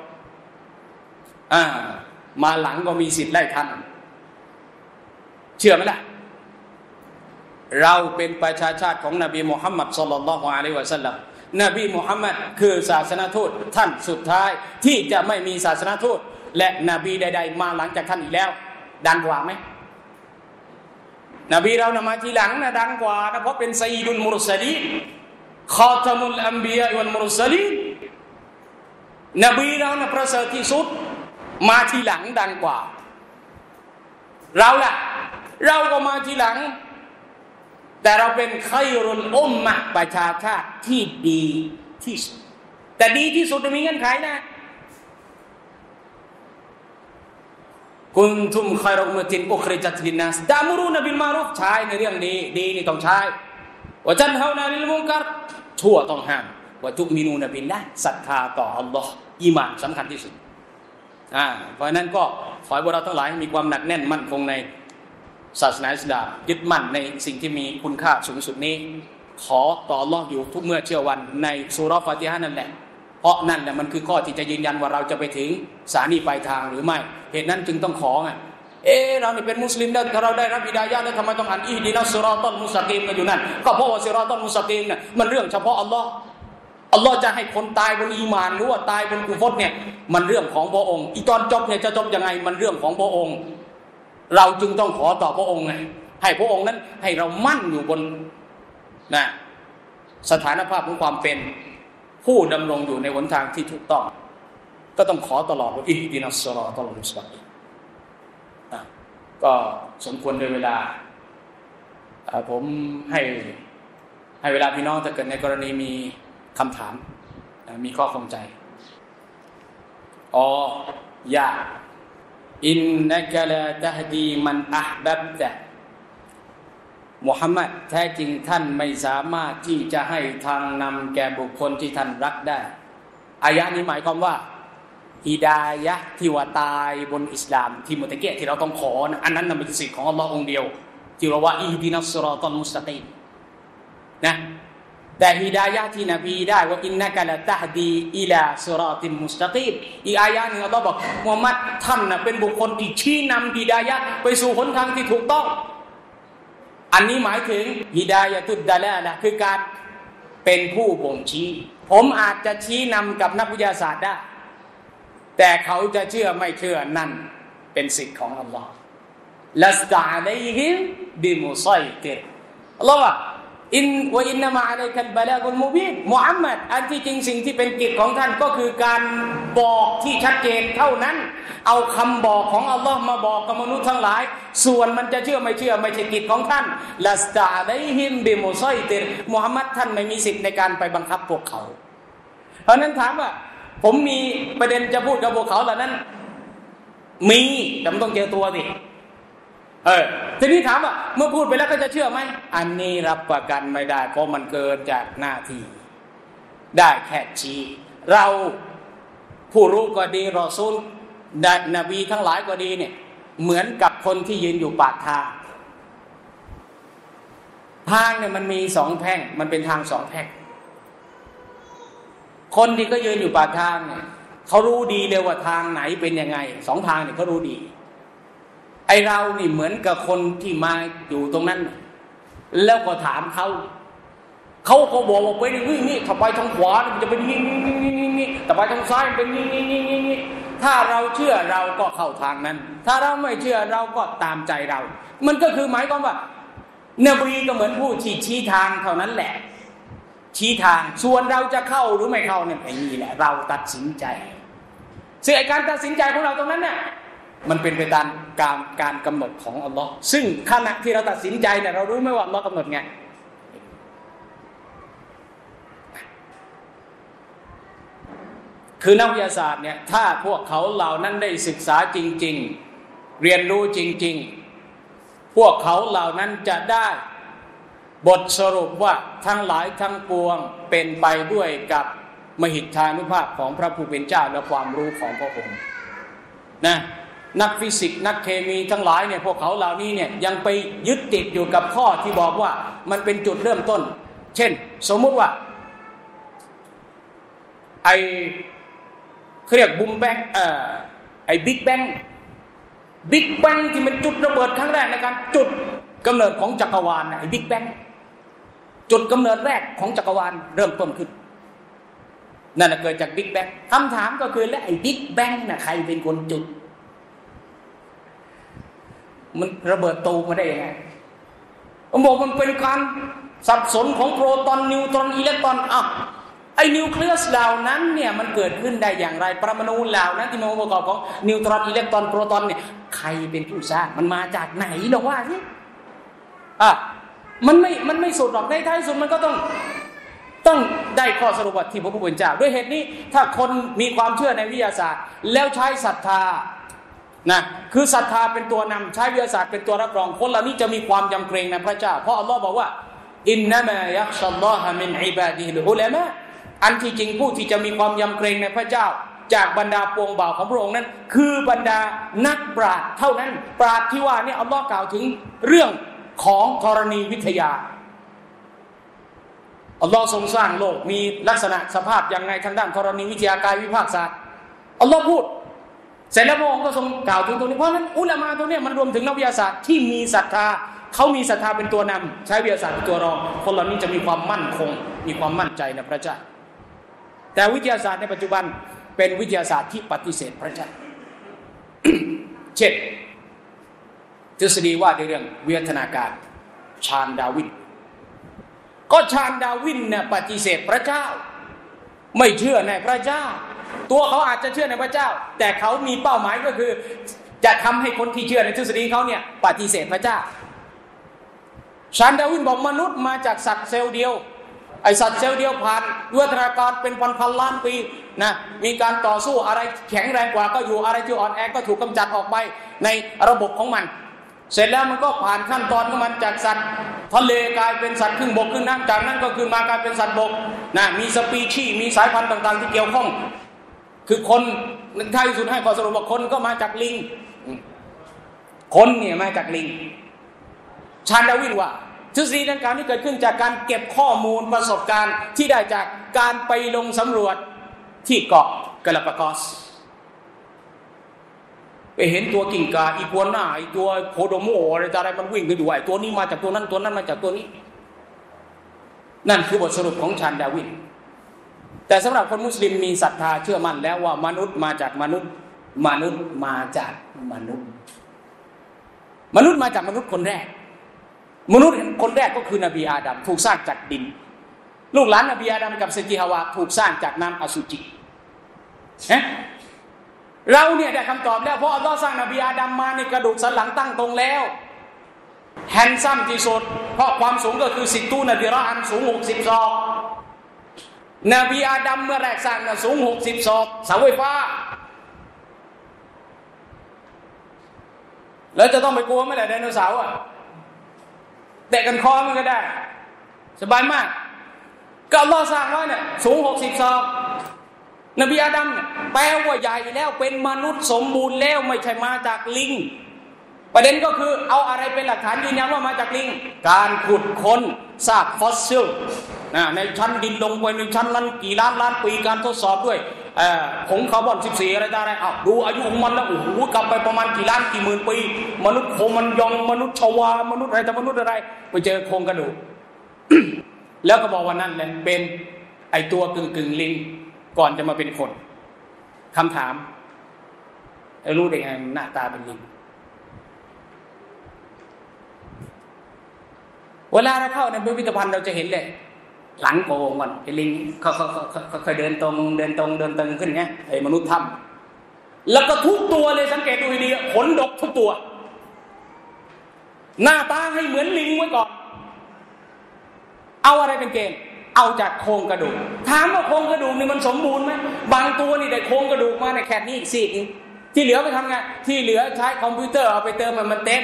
มาหลังก็มีสิทธิ์ไล่ทันเชื่อไหมล่ะเราเป็นประชาชาติของนบีมุฮัมมัดศ็อลลัลลอฮุอะลัยฮิวะซัลลัมนบีมุฮัมมัดคือศาสนทูตท่านสุดท้ายที่จะไม่มีศาสนทูตและนบีใดๆมาหลังจากท่านอีกแล้วดังกว่าไหมนบีเรามาทีหลังนะดังกว่านะเพราะเป็นซัยยิดุลมุรสลีนคอตามุลอัมบิยะวัลมุรสลีนนบีเรานะประเสริฐที่สุดมาทีหลังดังกว่าเราล่ะเราก็มาทีหลังแต่เราเป็นคัยรุลอุมมะห์ประชาชาติที่ดีที่สุดแต่ดีที่สุดมีเงื่อนไขนะกุนตุมคัยรุอุมมะตินอุคริจัตลินนัสตะมุรูนบิลมารูฟใช้ในเรื่องดีนี่ต้องใช้วะตันฮาวนานิลมุนกัรชั่วต้องห้ามวะตุมินูนบิลละห์ศรัทธาต่ออัลเลาะห์อีหม่านสำคัญที่สุดเพราะนั้นก็ขอให้พวกเราทั้งหลายมีความหนักแน่นมั่นคงในศาสนาอิสลามยึดมั่นในสิ่งที่มีคุณค่าสูงสุดนี้ขอต่ออัลเลาะห์อยู่ทุกเมื่อเชื่อวันในซูเราะห์ฟาติฮะห์นั่นแหละเพราะนั่นแหละมันคือข้อที่จะยืนยันว่าเราจะไปถึงสถานีปลายทางหรือไม่เหตุนั้นจึงต้องขอไงเรานี่เป็นมุสลิมแล้วถ้าเราได้รับฮิดายะห์แล้วทำไมต้องอ่านอิฮดินัสซิรอตัลมุสตะกีมกันอยู่นั่นก็เพราะว่าซิรอตัลมุสตะกีมเนี่ยมันเรื่องเฉพาะอัลเลาะห์จะให้คนตายบนอีหม่านหรือว่าตายบนกุฟรเนี่ยมันเรื่องของพระองค์อีตอนจบเนี่ยจะจบยังไงมันเรื่องของพระองค์เราจึงต้องขอต่อพระองค์ไงให้พระองค์นั้นให้เรามั่นอยู่บนสถานภาพของความเป็นผู้ดำรงอยู่ในหนทางที่ถูกต้องก็ต้องขอตลอดว่าอิฮดินัสซิรอตัลมุสตะกีมก็สมควรโดยเวลาผมให้เวลาพี่น้องถ้าเกิดในกรณีมีคำถามมีข้อข้องใจยาอินนักลาตะฮดีมันอะห์บับตะมุฮัมมัดแท้จริงท่านไม่สามารถที่จะให้ทางนำแก่บุคคลที่ท่านรักได้อายะนี้หมายความว่าฮิดายะห์ที่ว่าตายบนอิสลามที่มุตะเกียที่เราต้องขอนะอันนั้นเป็นสิทธิ์ของอัลเลาะห์องค์เดียวที่เราว่าอิฮดินัสซิรอตัลมุสตะกีมนะแต่ฮิดายะห์ที่นบีได้ว่าอินนะกะละตะฮดีอิลาซิรอติมมุสตะกีมอีกอายะห์นึงอัลเลาะห์บอกมุฮัมมัดท่านเป็นบุคคลที่ชี้นำฮิดายะห์ไปสู่หนทางที่ถูกต้องอันนี้หมายถึงฮิดายะตุดดะลาละห์คือการเป็นผู้บ่งชี้ผมอาจจะชี้นำกับนักวิทยาศาสตร์ได้แต่เขาจะเชื่อไม่เชื่อนั่นเป็นสิทธิ์ของอัลเลาะห์ลัสตะอะลัยฮิมบิมุซัยติรอัลเลาะห์ว่าอินนะมะอะลัยกัลบะลากุลมุบีนมุฮัมมัดอันที่จริงสิ่งที่เป็นกิจของท่านก็คือการบอกที่ชัดเจนเท่านั้นเอาคำบอกของอัลเลาะห์มาบอกกับมนุษย์ทั้งหลายส่วนมันจะเชื่อไม่เชื่อไม่ใช่กิจของท่านลัสตะอะลัยฮิมบิมุซัยติรมุฮัมมัดท่านไม่มีสิทธิ์ในการไปบังคับพวกเขาเพราะนั้นถามว่าผมมีประเด็นจะพูดกับพวกเขาเหล่านั้นมีแต่ต้องเจอตัวสิทีนี้ถามว่าเมื่อพูดไปแล้วก็จะเชื่อไหมอันนี้รับประกันไม่ได้เพราะมันเกินจากหน้าที่ได้แค่ชี้เราผู้รู้ก็ดีรอซูลนบีทั้งหลายก็ดีเนี่ยเหมือนกับคนที่ยืนอยู่ปากทางเนี่ยมันมีสองแพร่งมันเป็นทางสองแพร่งคนที่ก็ยืนอยู่ปากทางเนี่ยเขารู้ดีเลยว่าทางไหนเป็นยังไงสองทางเนี่ยเขารู้ดีไอเรานี่เหมือนกับคนที่มาอยู่ตรงนั้นแล้วก็ถามเขาก็บอกว่าไปนี่ถ้าไปทางขวามันจะเป็นนี่แต่ไปทางซ้ายมันเป็นนี่ถ้าเราเชื่อเราก็เข้าทางนั้นถ้าเราไม่เชื่อเราก็ตามใจเรามันก็คือหมายความว่านบีก็เหมือนผู้ชี้ทางเท่านั้นแหละชี้ทางส่วนเราจะเข้าหรือไม่เข้าเนี่ยไอ้นี่แหละเราตัดสินใจซึ่งการตัดสินใจของเราตรงนั้นเนี่ยมันเป็นไปตามการกำหนดของอัลลอฮ์ซึ่งขณะที่เราตัดสินใจเนี่ยเรารู้ไหมว่าอัลลอฮ์กำหนดไงคือนักวิทยาศาสตร์เนี่ยถ้าพวกเขาเหล่านั้นได้ศึกษาจริงๆเรียนรู้จริงๆพวกเขาเหล่านั้นจะได้บทสรุปว่าทั้งหลายทั้งปวงเป็นไปด้วยกับมหิทธานุภาพของพระผู้เป็นเจ้าและความรู้ของพระองค์นะนักฟิสิกส์นักเคมีทั้งหลายเนี่ยพวกเขาเหล่านี้เนี่ยยังไปยึดติดอยู่กับข้อที่บอกว่ามันเป็นจุดเริ่มต้นเช่นสมมุติว่าเขาเรียกบูมแบงบิ๊กแบงที่มันจุดระเบิดครั้งแรกในการจุดกำเนิดของจักรวาลไอ้บิ๊กแบงจุดกำเนิดแรกของจักรวาลเริ่มต้นขึ้นนั่นเกิดจากบิ๊กแบงคำถามก็คือแล้วไอ้บิ๊กแบงน่ะใครเป็นคนจุดมันระเบิดตูมมาได้ยังไงผมบอกมันเป็นการสับสนของโปรตอนนิวตรอนอิเล็กตรอนไอ้นิวเคลียสเหล่านั้นเนี่ยมันเกิดขึ้นได้อย่างไรปรมาณูเหล่านั้นที่มันประกอบของนิวตรอนอิเล็กตรอนโปรตอนเนี่ยใครเป็นผู้สร้างมันมาจากไหนหรอว่าสิมันไม่สุดหรอกในท้ายสุดมันก็ต้องได้ข้อสรุปที่พระผู้เป็นเจ้าด้วยเหตุนี้ถ้าคนมีความเชื่อในวิทยาศาสตร์แล้วใช้ศรัทธานะคือศรัทธาเป็นตัวนำใช้วิทยาศาสตร์เป็นตัวรับรองคนเหล่านี้จะมีความยำเกรงในพระเจ้าเพราะอัลลอฮ์บอกว่าอินนะมายักชัลลอฮะมินอิบาดิฮิลอุลามะอันที่จริงผู้ที่จะมีความยำเกรงในพระเจ้าจากบรรดาปวงบ่าวของพระองค์นั้นคือบรรดานักปราชญ์เท่านั้นปราชญ์ที่ว่านี่อัลลอฮ์กล่าวถึงเรื่องของธรณีวิทยาอัลลอฮ์ทรงสร้างโลกมีลักษณะสภาพอย่างไรทางด้านธรณีวิทยากายวิภาคศาสตร์อัลลอฮ์พูดเสร็จแล้วพระองค์ก็ทรงกล่าวถึงตรงนี้เพราะฉะนั้นอุลามะตัวนี้มันรวมถึงนักวิทยาศาสตร์ที่มีศรัทธาเขามีศรัทธาเป็นตัวนำใช้วิทยาศาสตร์เป็นตัวรองคนเหล่านี้จะมีความมั่นคงมีความมั่นใจในพระเจ้าแต่วิทยาศาสตร์ในปัจจุบันเป็นวิทยาศาสตร์ที่ปฏิเสธพระเจ้า เช่นทฤษฎีว่าด้วยเรื่องวิวัฒนาการชาญดาวินก็ชาญดาวินเนี่ยปฏิเสธพระเจ้าไม่เชื่อในพระเจ้าตัวเขาอาจจะเชื่อในพระเจ้าแต่เขามีเป้าหมายก็คือจะทำให้คนที่เชื่อในทฤษฎีเขาเนี่ยปฏิเสธพระเจ้าชาญดาวินบอกมนุษย์มาจากสัตว์เซลล์เดียวไอสัตว์เซลล์เดียวผ่านวิวัฒนาการเป็นพันล้านปีนะมีการต่อสู้อะไรแข็งแรงกว่าก็อยู่อะไรที่อ่อนแอก็ถูกกำจัดออกไปในระบบของมันเสร็จแล้วมันก็ผ่านขั้นตอนของมันจากสัตว์ทะเลกลายเป็นสัตว์ครึ่งบกครึ่งน้ำจากนั้นก็คือมากลายเป็นสัตว์บกนะมีสปีชีส์มีสายพันธุ์ต่างๆที่เกี่ยวข้องคือคนท้ายสุดให้ข้อสรุปว่าคนก็มาจากลิงคนเนี่ยมาจากลิงชาญดาวินว่าทฤษฎีดังกล่าวนี้เกิดขึ้นจากการเก็บข้อมูลประสบการณ์ที่ได้จากการไปลงสำรวจที่เกาะกาลาปากอสไปเห็นตัวกิ่งกาอีกัวน่าไอตัวโคโดโมอะไรมันวิ่งกันอยู่ไอตัวนี้มาจากตัวนั้นตัวนั้นมาจากตัวนี้นั่นคือบทสรุปของชาญดาวินแต่สำหรับคนมุสลิมมีศรัทธาเชื่อมั่นแล้วว่ามนุษย์มาจากมนุษย์มนุษย์มาจากมนุษย์มนุษย์มาจากมนุษย์คนแรกมนุษย์คนแรกก็คือนบีอาดัมถูกสร้างจากดินลูกหลานนบีอาดัมกับเซจิฮาวาถูกสร้างจากน้ำอสุจิเราเนี่ยได้คำตอบแล้วเพราะอัลลอฮ์สร้างนบีอาดัมมาในกระดูกสันหลังตั้งตรงแล้วแฮนซัมที่สุดเพราะความสูงก็คือ10 นบีราอันสูง60 ศอกนบีอาดัมเมื่อแรกสร้างสูง60 ศอกเสาไฟฟ้าแล้วจะต้องไปกลัวไหมล่ะไดโนเสาร์อ่ะเตะกันคอมันก็ได้สบายมากก็อัลเลาะห์สร้างไว้เนี่ยสูง60 ศอกนบีอาดัมแปลว่าใหญ่แล้วเป็นมนุษย์สมบูรณ์แล้วไม่ใช่มาจากลิงประเด็นก็คือเอาอะไรเป็นหลักฐานยืนยันว่ามาจากลิงการขุดค้นซากฟอสซิลในชั้นดินลงไปในชั้นนั้นกี่ล้านปีการทดสอบด้วยผงคาร์บอน14อะไรต่างๆดูอายุของมันแล้วโอ้โหกลับไปประมาณกี่ล้านกี่หมื่นปีมนุษย์โคมันยองมนุษย์ชวามนุษย์อะไรแต่มนุษย์อะไรไปเจอโครงกระดูก แล้วก็บอกว่านั่นแหละเป็นไอตัวกึ่งลิงก่อนจะมาเป็นคนคำถามรู้ได้ไงหน้าตาเป็นลิงเวลาเราเข้าในพิพิธภัณฑ์เราจะเห็นเลยหลังโกงก่อนไอ้ลิงเขาเดินตรงขึ้นไงไอ้มนุษย์ทำแล้วก็ทุกตัวเลยสังเกตดูดีขนดกทุกตัวหน้าตาให้เหมือนลิงไว้ก่อนเอาอะไรเป็นเกณฑ์เอาจากโครงกระดูกถามว่าโครงกระดูกนี่มันสมบูรณ์ไหมบางตัวนี่ได้โครงกระดูกมาในแค่นี้อีกซีกนึงที่เหลือไปทำไงที่เหลือใช้คอมพิวเตอร์เอาไปเติมมันเต็ม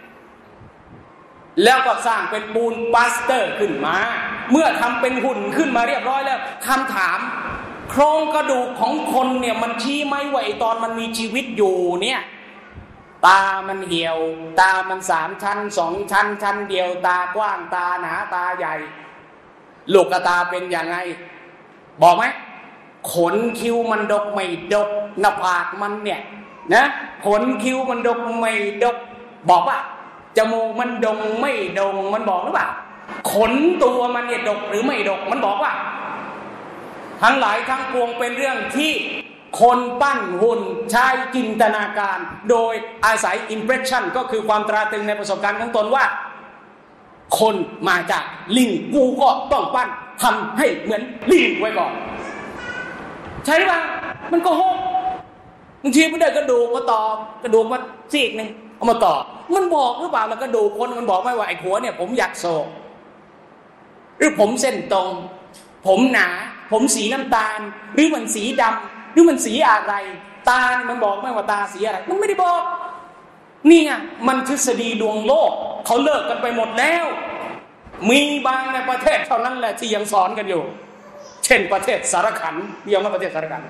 แล้วก็สร้างเป็นปูนปลาสเตอร์ขึ้นมาเมื่อทำเป็นหุ่นขึ้นมาเรียบร้อยแล้วคำถามโครงกระดูกของคนเนี่ยมันชี้ไหมว่าไอ้ตอนมันมีชีวิตอยู่เนี่ยตามันเหี่ยวตามัน3 ชั้น2 ชั้นชั้นเดียวตากว้างตาหนาตาใหญ่ลูกตาเป็นยังไงบอกไหมขนคิ้วมันดกไม่ดกหน้าผากมันเนี่ยนะขนคิ้วมันดกไม่ดกบอกว่าจมูกมันดงไม่ดงมันบอกหรือเปล่าขนตัวมันเนี่ยดกหรือไม่ดกมันบอกว่าทั้งหลายทั้งปวงเป็นเรื่องที่คนปั้นหุ่นใช้จินตนาการโดยอาศัย impression ก็คือความตราตรึงในประสบการณ์ของตนว่าคนมาจากลิงกูก็ต้องปั้นทำให้เหมือนลิงไว้ก่อนใช่หรือเปล่ามันก็โหกบางทีไม่ได้กระดูกมาต่อกระดูกมาซีกนึงเอามาต่อมันบอกหรือเปล่าแล้วกระดูกคนมันบอกไหมว่าไอ้หัวเนี่ยผมอยากโศกหรือผมเส้นตรงผมหนาผมสีน้ำตาลหรือมันสีดำหรือมันสีอะไรตามันบอกไหมว่าตาสีอะไรมันไม่ได้บอกนี่ไงมันทฤษฎีดวงโลกเขาเลิกกันไปหมดแล้วมีบางในประเทศเท่านั้นแหละที่ยังสอนกันอยู่เช่นประเทศสารขันเรียกว่าประเทศสารขัน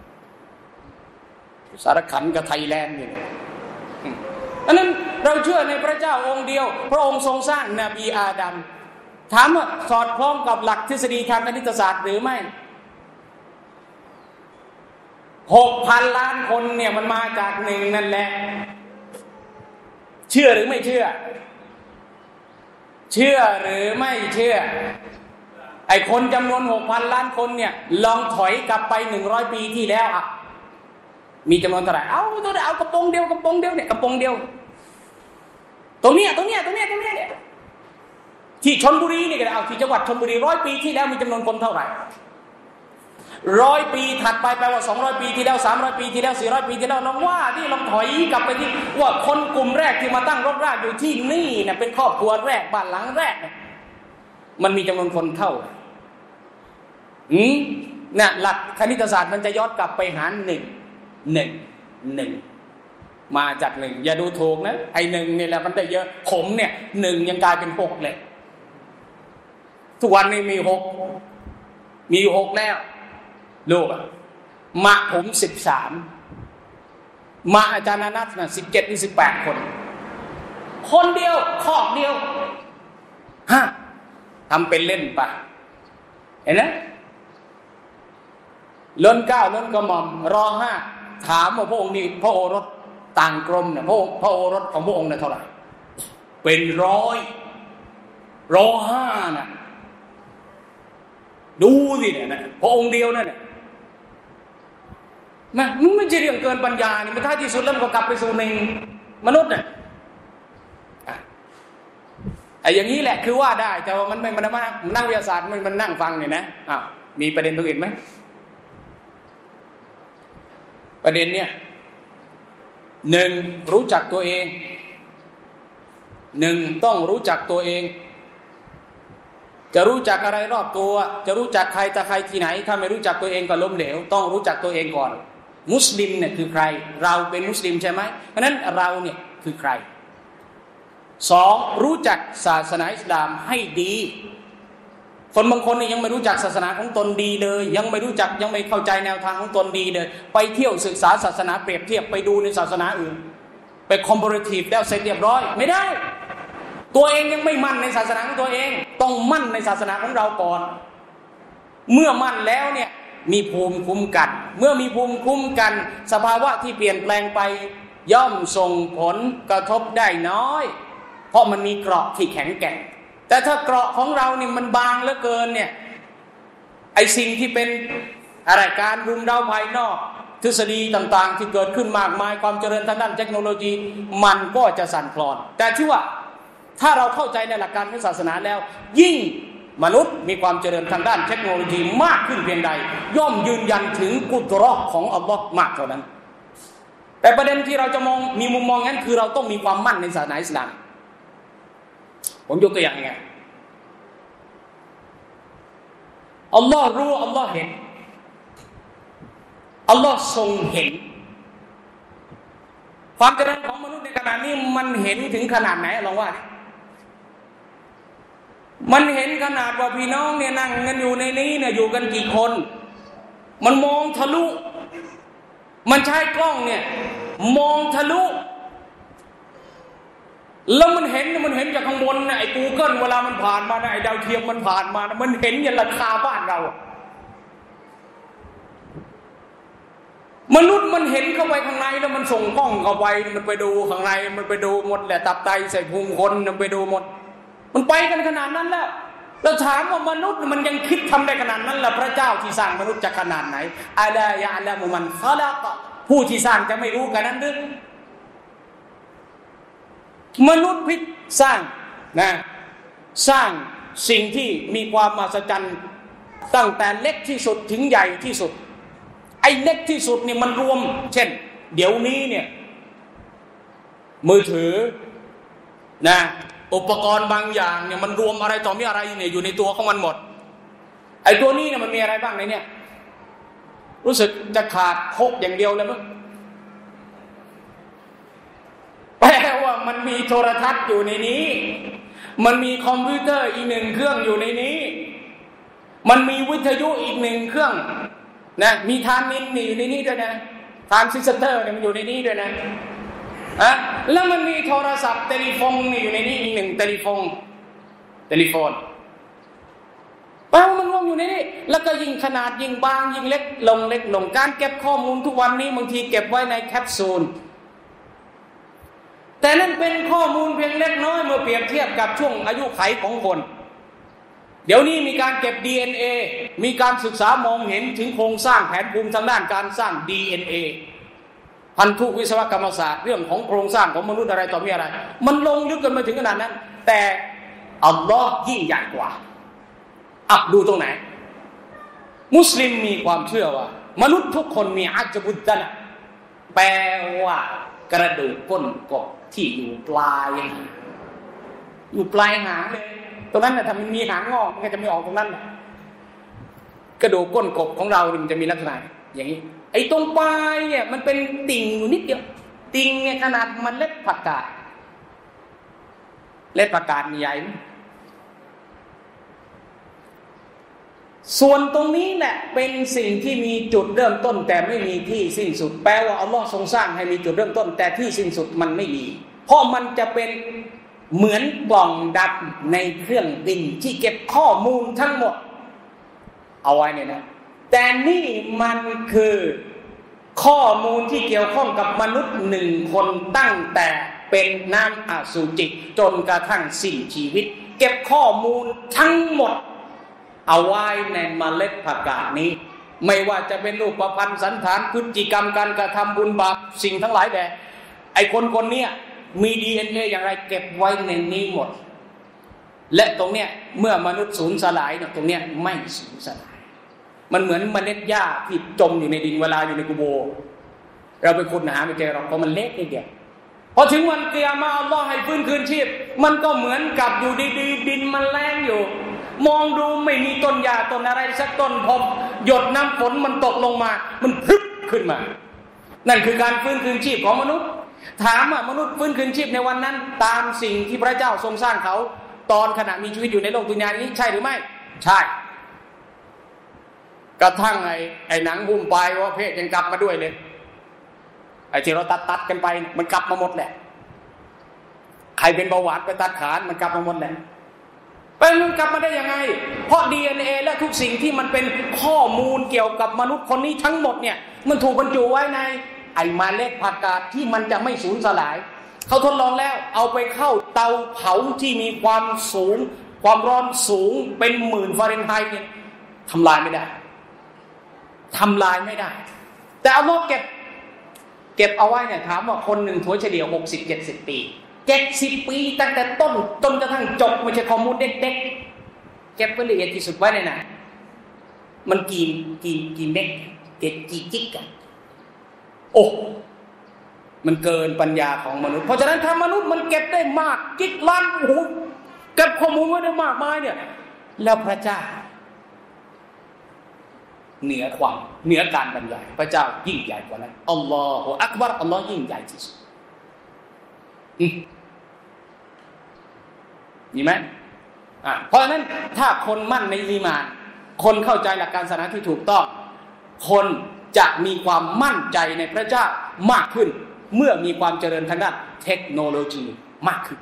กับไทยแลนด์นี่อันนั้นเราเชื่อในพระเจ้าองค์เดียวพระองค์ทรงสร้างนบีอาดัมถามว่าสอดคล้องกับหลักทฤษฎีทางคณิตศาสตร์หรือไม่ 6,000 ล้านคนเนี่ยมันมาจากหนึ่งนั่นแหละเชื่อหรือไม่เชื่อหรือไม่เชื่อไอ้คนจำนวน 6,000 ล้านคนเนี่ยลองถอยกลับไป100 ปีที่แล้วอ่ะมีจำนวนเท่าไหร่เอากระโปรงเดียวเนี่ยกระโปรงเดียวตรงเนี้ยเนี่ยที่ชลบุรีนี่ก็ได้เอาที่จังหวัดชลบุรี100 ปีที่แล้วมีจำนวนคนเท่าไหร่100 ปีถัดไปแปลว่า200 ปีที่แล้ว300 ปีที่แล้ว400 ปีที่แล้วลองว่าที่ลองถอยกลับไปที่ว่าคนกลุ่มแรกที่มาตั้งรกรากอยู่ที่นี่เนี่ยเป็นครอบครัวแรกบ้านหลังแรกเนี่ยมันมีจำนวนคนเท่าเนี่ยหลักคณิตศาสตร์มันจะย้อนกลับไปหา1มาจาก1อย่าดูถูกนะไอ้1นี่แหละมันได้เยอะผมเนี่ย1ยังกลายเป็น6เลยทุกวันนี้มี6แล้วลูกมะผม13มะอาจารย์นัทน่ะ17หรือ18คนเดียวคอกเดียวทำเป็นเล่นไปเห็นไหมล้นเก้าล้นกระหม่อมรอ5ถามว่าพระองค์นี่พระโอรสต่างกรมเนี่ยพระโอรสของพระองค์เนี่ยเท่าไหร่เป็น100รอ5น่ะดูสิเนี่ยพระองค์เดียวนั่นน่ะมันไม่ใช่เรื่องเกินปัญญานี่มันท้ายที่สุดแล้วมันก็กลับไปสู่หนึ่งมนุษย์น่ะไอ้อย่างนี้แหละคือว่าได้แต่ว่ามันไม่มันนั่งวิทยาศาสตร์มันนั่งฟังเนี่ยนะมีประเด็นตรงอื่นไหมประเด็นเนี่ย1รู้จักตัวเองต้องรู้จักตัวเองจะรู้จักอะไรรอบตัวจะรู้จักใครแต่ใครที่ไหนถ้าไม่รู้จักตัวเองก็ล้มเหลวต้องรู้จักตัวเองก่อนมุสลิมเนี่ยคือใครเราเป็นมุสลิมใช่ไหมเพราะนั้นเราเนี่ยคือใครสองรู้จักศาสนาอิสลามให้ดีคนบางคนเนี่ยยังไม่รู้จักศาสนาของตนดีเลยยังไม่รู้จักยังไม่เข้าใจแนวทางของตนดีเลยไปเที่ยวศึกษาศาสนาเปรียบเทียบไปดูในศาสนาอื่นไปคอมพาราทีฟแล้วเสร็จเรียบร้อยไม่ได้ตัวเองยังไม่มั่นในศาสนาของตัวเองต้องมั่นในศาสนาของเราก่อนเมื่อมั่นแล้วเนี่ยมีภูมิคุ้มกันเมื่อมีภูมิคุ้มกันสภาวะที่เปลี่ยนแปลงไปย่อมส่งผลกระทบได้น้อยเพราะมันมีเกราะที่แข็งแกร่งแต่ถ้าเกราะของเราเนี่ยมันบางเหลือเกินเนี่ยไอสิ่งที่เป็นอะไรการรุมเร้าภายนอกทฤษฎีต่างๆที่เกิดขึ้นมากมายความเจริญทางด้านเทคโนโลยีมันก็จะสั่นคลอนแต่ที่ว่าถ้าเราเข้าใจในหลักการของศาสนาแล้วยิ่งมนุษย์มีความเจริญทางด้านเทคโนโลยีมากขึ้นเพียงใดย่อมยืนยันถึงกุดเราะห์ของอัลลอฮ์มากเท่านั้นแต่ประเด็นที่เราจะมองมีมุมมองนั้นคือเราต้องมีความมั่นในศาสนาอิสลามผมยกตัวอย่างไงอัลลอฮ์รู้อัลลอฮ์เห็นอัลลอฮ์ทรงเห็นความเจริญของมนุษย์ในขณะนี้มันเห็นถึงขนาดไหนลองว่ามันเห็นขนาดว่าพี่น้องเนี่ยนั่งกันอยู่ในนี้เนี่ยอยู่กันกี่คนมันมองทะลุมันใช้กล้องเนี่ยมองทะลุแล้วมันเห็นจากข้างบนนะไอ้ Google เวลามันผ่านมานะไอ้ดาวเทียมมันผ่านมานะมันเห็นอย่างราคาบ้านเรามนุษย์มันเห็นเข้าไปข้างในแล้วมันส่งกล้องเข้าไปมันไปดูข้างในมันไปดูหมดแหละตับไตใส่พุงคนมันไปดูหมดมันไปกันขนาดนั้นแล้วเราถามว่ามนุษย์มันยังคิดทำได้ขนาดนั้นแล้วพระเจ้าที่สร้างมนุษย์จะขนาดไหนอะลายะละมุมันคอลักผู้ที่สร้างจะไม่รู้กันนั้นหรือมนุษย์พิสร้างนะสร้างสิ่งที่มีความมหัศจรรย์ตั้งแต่เล็กที่สุดถึงใหญ่ที่สุดไอ้เล็กที่สุดนี่มันรวมเช่นเดี๋ยวนี้เนี่ยมือถือนะอุปกรณ์บางอย่างเนี่ยมันรวมอะไรต่อมีอะไรเนี่ยอยู่ในตัวของมันหมดไอ้ตัวนี้เนี่ยมันมีอะไรบ้างในเนี่ยรู้สึกจะขาดโคกอย่างเดียวเลยมั้งแปลว่ามันมีโทรทัศน์อยู่ในนี้มันมีคอมพิวเตอร์อีกหนึ่งเครื่องอยู่ในนี้มันมีวิทยุอีกหนึ่งเครื่องนะมีทานนินอยู่ในนี้ด้วยนะทานซิสเตอร์เนี่ยมันอยู่ในนี้ด้วยนะแล้วมันมีโทรศัพท์เทเลโฟนนี่อยู่ในนี้อีกหนึ่งเทเลโฟนแปลว่ามันรวมอยู่ในนี้แล้วก็ยิ่งขนาดยิ่งบางยิ่งเล็กลงการเก็บข้อมูลทุกวันนี้บางทีเก็บไว้ในแคปซูลแต่นั่นเป็นข้อมูลเพียงเล็กน้อยเมื่อเปรียบเทียบกับช่วงอายุขัยของคนเดี๋ยวนี้มีการเก็บ DNA มีการศึกษามองเห็นถึงโครงสร้างแผนภูมิทางด้านการสร้าง DNA พันธุวิศวกรรมศาสตร์เรื่องของโครงสร้างของมนุษย์อะไรต่อมีอะไรมันลงลึกกันมาถึงขนาดนั้นแต่อัลลอฮ์ยิ่งใหญ่กว่าดูตรงไหนมุสลิมมีความเชื่อว่ามนุษย์ทุกคนมีอัจบุตตะแปลว่ากระดูกก้นกบที่อยู่ปลายหางเลยตรงนั้นน่ะถ้ามันมีหางงอกมันก็จะไม่ออกตรงนั้นกระดูกก้นกบของเรามันจะมีลักษณะอย่างนี้ไอ้ตรงปลายเนี่ยมันเป็นติ่งอยู่นิดเดียวติ่งเนี่ยขนาดมันเล็บผักกาดใหญ่ส่วนตรงนี้แหละเป็นสิ่งที่มีจุดเริ่มต้นแต่ไม่มีที่สิ้นสุดแปลว่าอัลลอฮ์ทรงสร้างให้มีจุดเริ่มต้นแต่ที่สิ้นสุดมันไม่มีเพราะมันจะเป็นเหมือนกล่องดำในเครื่องบินที่เก็บข้อมูลทั้งหมดเอาไว้เนี่ยนะแต่นี่มันคือข้อมูลที่เกี่ยวข้องกับมนุษย์หนึ่งคนตั้งแต่เป็นน้ำอสุจิจนกระทั่งสิ้นชีวิตเก็บข้อมูลทั้งหมดเอาไว้ในเมล็ดผักกาดนี้ไม่ว่าจะเป็นรูปพรรณสันฐานพฤติกรรมการกระทำบุญบาปสิ่งทั้งหลายแต่ไอ้คนเนี้ยมี DNA อย่างไรเก็บไว้ในนี้หมดและตรงเนี้ยเมื่อมนุษย์สูญสลายเนี่ยตรงเนี้ยไม่สูญสลายมันเหมือนเมล็ดหญ้าที่จมอยู่ในดินเวลาอยู่ในกุโบร์เราไปขุดหาไม่เจอหรอกเพราะมันเล็กนิดเดียวพอถึงวันเกียรมาอัลลอฮ์ให้ฟื้นคืนชีพมันก็เหมือนกับอยู่ดีๆดินมันแล้งอยู่มองดูไม่มีต้นหญ้าต้นอะไรสักต้นพอหยดน้ำฝนมันตกลงมามันพึบขึ้นมานั่นคือการฟื้นคืนชีพของมนุษย์ถามว่ามนุษย์ฟื้นคืนชีพในวันนั้นตามสิ่งที่พระเจ้าทรงสร้างเขาตอนขณะมีชีวิตอยู่ในโลกดุนยานี้ใช่หรือไม่ใช่กระทั่งไอ้หนังหุ้มปลายว่าเพศยังกลับมาด้วยเลยไอ้ที่เราตัดกันไปมันกลับมาหมดแหละใครเป็นเบาหวานไปตัดขามันกลับมาหมดแหละมันกลับมาได้ยังไงเพราะ DNA และทุกสิ่งที่มันเป็นข้อมูลเกี่ยวกับมนุษย์คนนี้ทั้งหมดเนี่ยมันถูกบรรจุไว้ในไอ้เมล็ดผักกาดที่มันจะไม่สูญสลายเขาทดลองแล้วเอาไปเข้าเตาเผาที่มีความสูงความร้อนสูงเป็น10,000 ฟาเรนไฮต์เนี่ยทำลายไม่ได้แต่เอามาเก็บเอาไว้เนี่ยถามว่าคนหนึ่งถัวเฉลี่ย 60-70 ปี70 ปีตั้งแต่ต้นจนกระทั่งจบไม่ใช่ข้อมูลเด็กๆเก็บไว้ละเอียดที่สุดไว้ในไหนมันกี่เม็ดกี่จิกกันโอ้มันเกินปัญญาของมนุษย์เพราะฉะนั้นถ้ามนุษย์มันเก็บได้มากจิกล้านโอ้โหเก็บข้อมูลไว้ได้มากมายเนี่ยแล้วพระเจ้าเหนือการบรรยายพระเจ้ายิ่งใหญ่กว่านั้นอัลลอฮฺอักบัรอัลลอฮ์ยิ่งใหญ่ที่สุดมีไหมเพราะฉะนั้นถ้าคนมั่นในอีหม่านคนเข้าใจหลักการศาสนาที่ถูกต้องคนจะมีความมั่นใจในพระเจ้ามากขึ้นเมื่อมีความเจริญทางด้านเทคโนโลยีมากขึ้น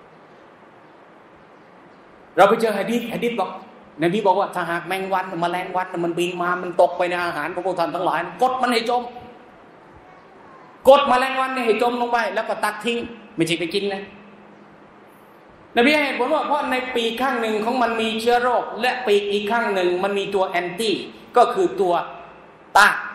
เราไปเจอหะดีษบอกนบีบอกว่าถ้าหากแมลงวันมันบินมามันตกไปในอาหารของพวกท่านทั้งหลายกดมันให้จมกดแมลงวันให้จมลงไปแล้วก็ตักทิ้งไม่ใช่ไปกินนะนบีให้ผลว่าเพราะในปีกข้างหนึ่งของมันมีเชื้อโรคและปีกอีกข้างหนึ่งมันมีตัวแอนตี้ก็คือตัวต้าน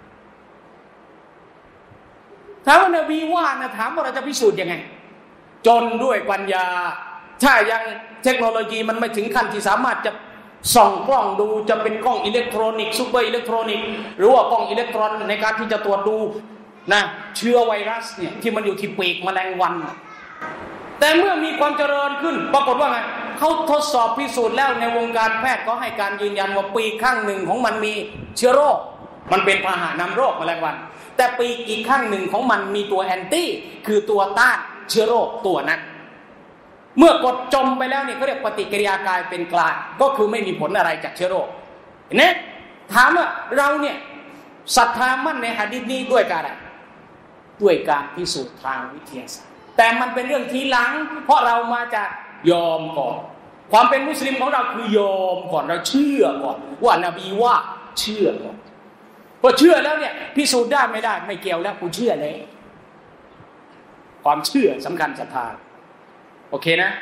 ถามว่านบีว่านะถามว่าเราจะพิสูจน์ยังไงจนด้วยปัญญาถ้ายังเทคโนโลยีมันไม่ถึงขั้นที่สามารถจะส่องกล้องดูจะเป็นกล้องอิเล็กทรอนิกส์ซูเปอร์อิเล็กทรอนิกส์หรือว่ากล้องอิเล็กตรอนในการที่จะตรวจดูนะเชื้อไวรัสเนี่ยที่มันอยู่ที่ปีกแมลงวันแต่เมื่อมีความเจริญขึ้นปรากฏว่าไงเขาทดสอบพิสูจน์แล้วในวงการแพทย์ก็ให้การยืนยันว่าปีกข้างหนึ่งของมันมีเชื้อโรคมันเป็นพาหะนำโรคแมลงวันแต่ปีกอีกข้างหนึ่งของมันมีตัวแอนตี้คือตัวต้านเชื้อโรคตัวนั้นเมื่อกดจมไปแล้วเนี่ยเขาเรียกปฏิกิริยากลายเป็นกลางก็คือไม่มีผลอะไรจากเชื้อโรคเห็นไหมถามว่าเราเนี่ยศรัทธามั่นในหะดีษนี้ด้วยการอะไรด้วยการพิสูจน์ทางวิทยาศาสตร์แต่มันเป็นเรื่องทีหลังเพราะเรามาจากยอมก่อนความเป็นมุสลิมของเราคือยอมก่อนเราเชื่อก่อนว่านบีว่าเชื่อก่อนพอเชื่อแล้วเนี่ยพิสูจน์ได้ไม่ได้ไม่เกี่ยวแล้วกูเชื่อเลยความเชื่อสำคัญศรัทธาโอเคนะ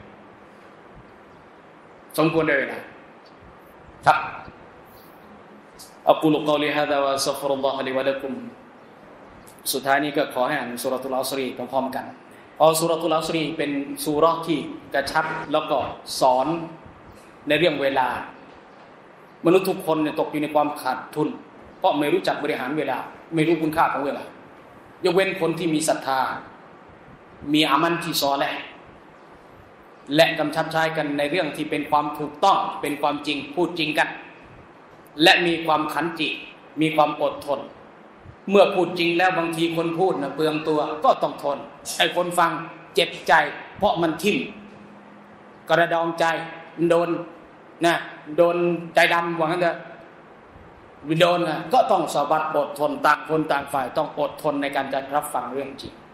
สมควรเลยนะครับอักูลุกอลิฮะซา วะอัสตัฆฟิรุลลอฮะลิวะละกุมสุดท้ายนี้ก็ขอให้อ่านซูเราะตุลอัสรีพร้อมๆกันซูเราะตุลอัสรีเป็นซูเราะห์ที่กระชับแล้วก็สอนในเรื่องเวลามนุษย์ทุกคนเนี่ยตกอยู่ในความขาดทุนเพราะไม่รู้จักบริหารเวลาไม่รู้คุณค่าของเวลายกเว้นคนที่มีศรัทธามีอามันที่ซอลิห์และกำชับใช้กันในเรื่องที่เป็นความถูกต้องเป็นความจริงพูดจริงกันและมีความขันติมีความอดทนเมื่อพูดจริงแล้วบางทีคนพูดนะเปลืองตัวก็ต้องทนไอ้คนฟังเจ็บใจเพราะมันทิ่มกระดองใจโดนใจดำว่างั้นเถอะโดนก็ต้องสะบัดอดทนต่างคนต่างฝ่ายต้องอดทนในการจะรับฟังเรื่องจริง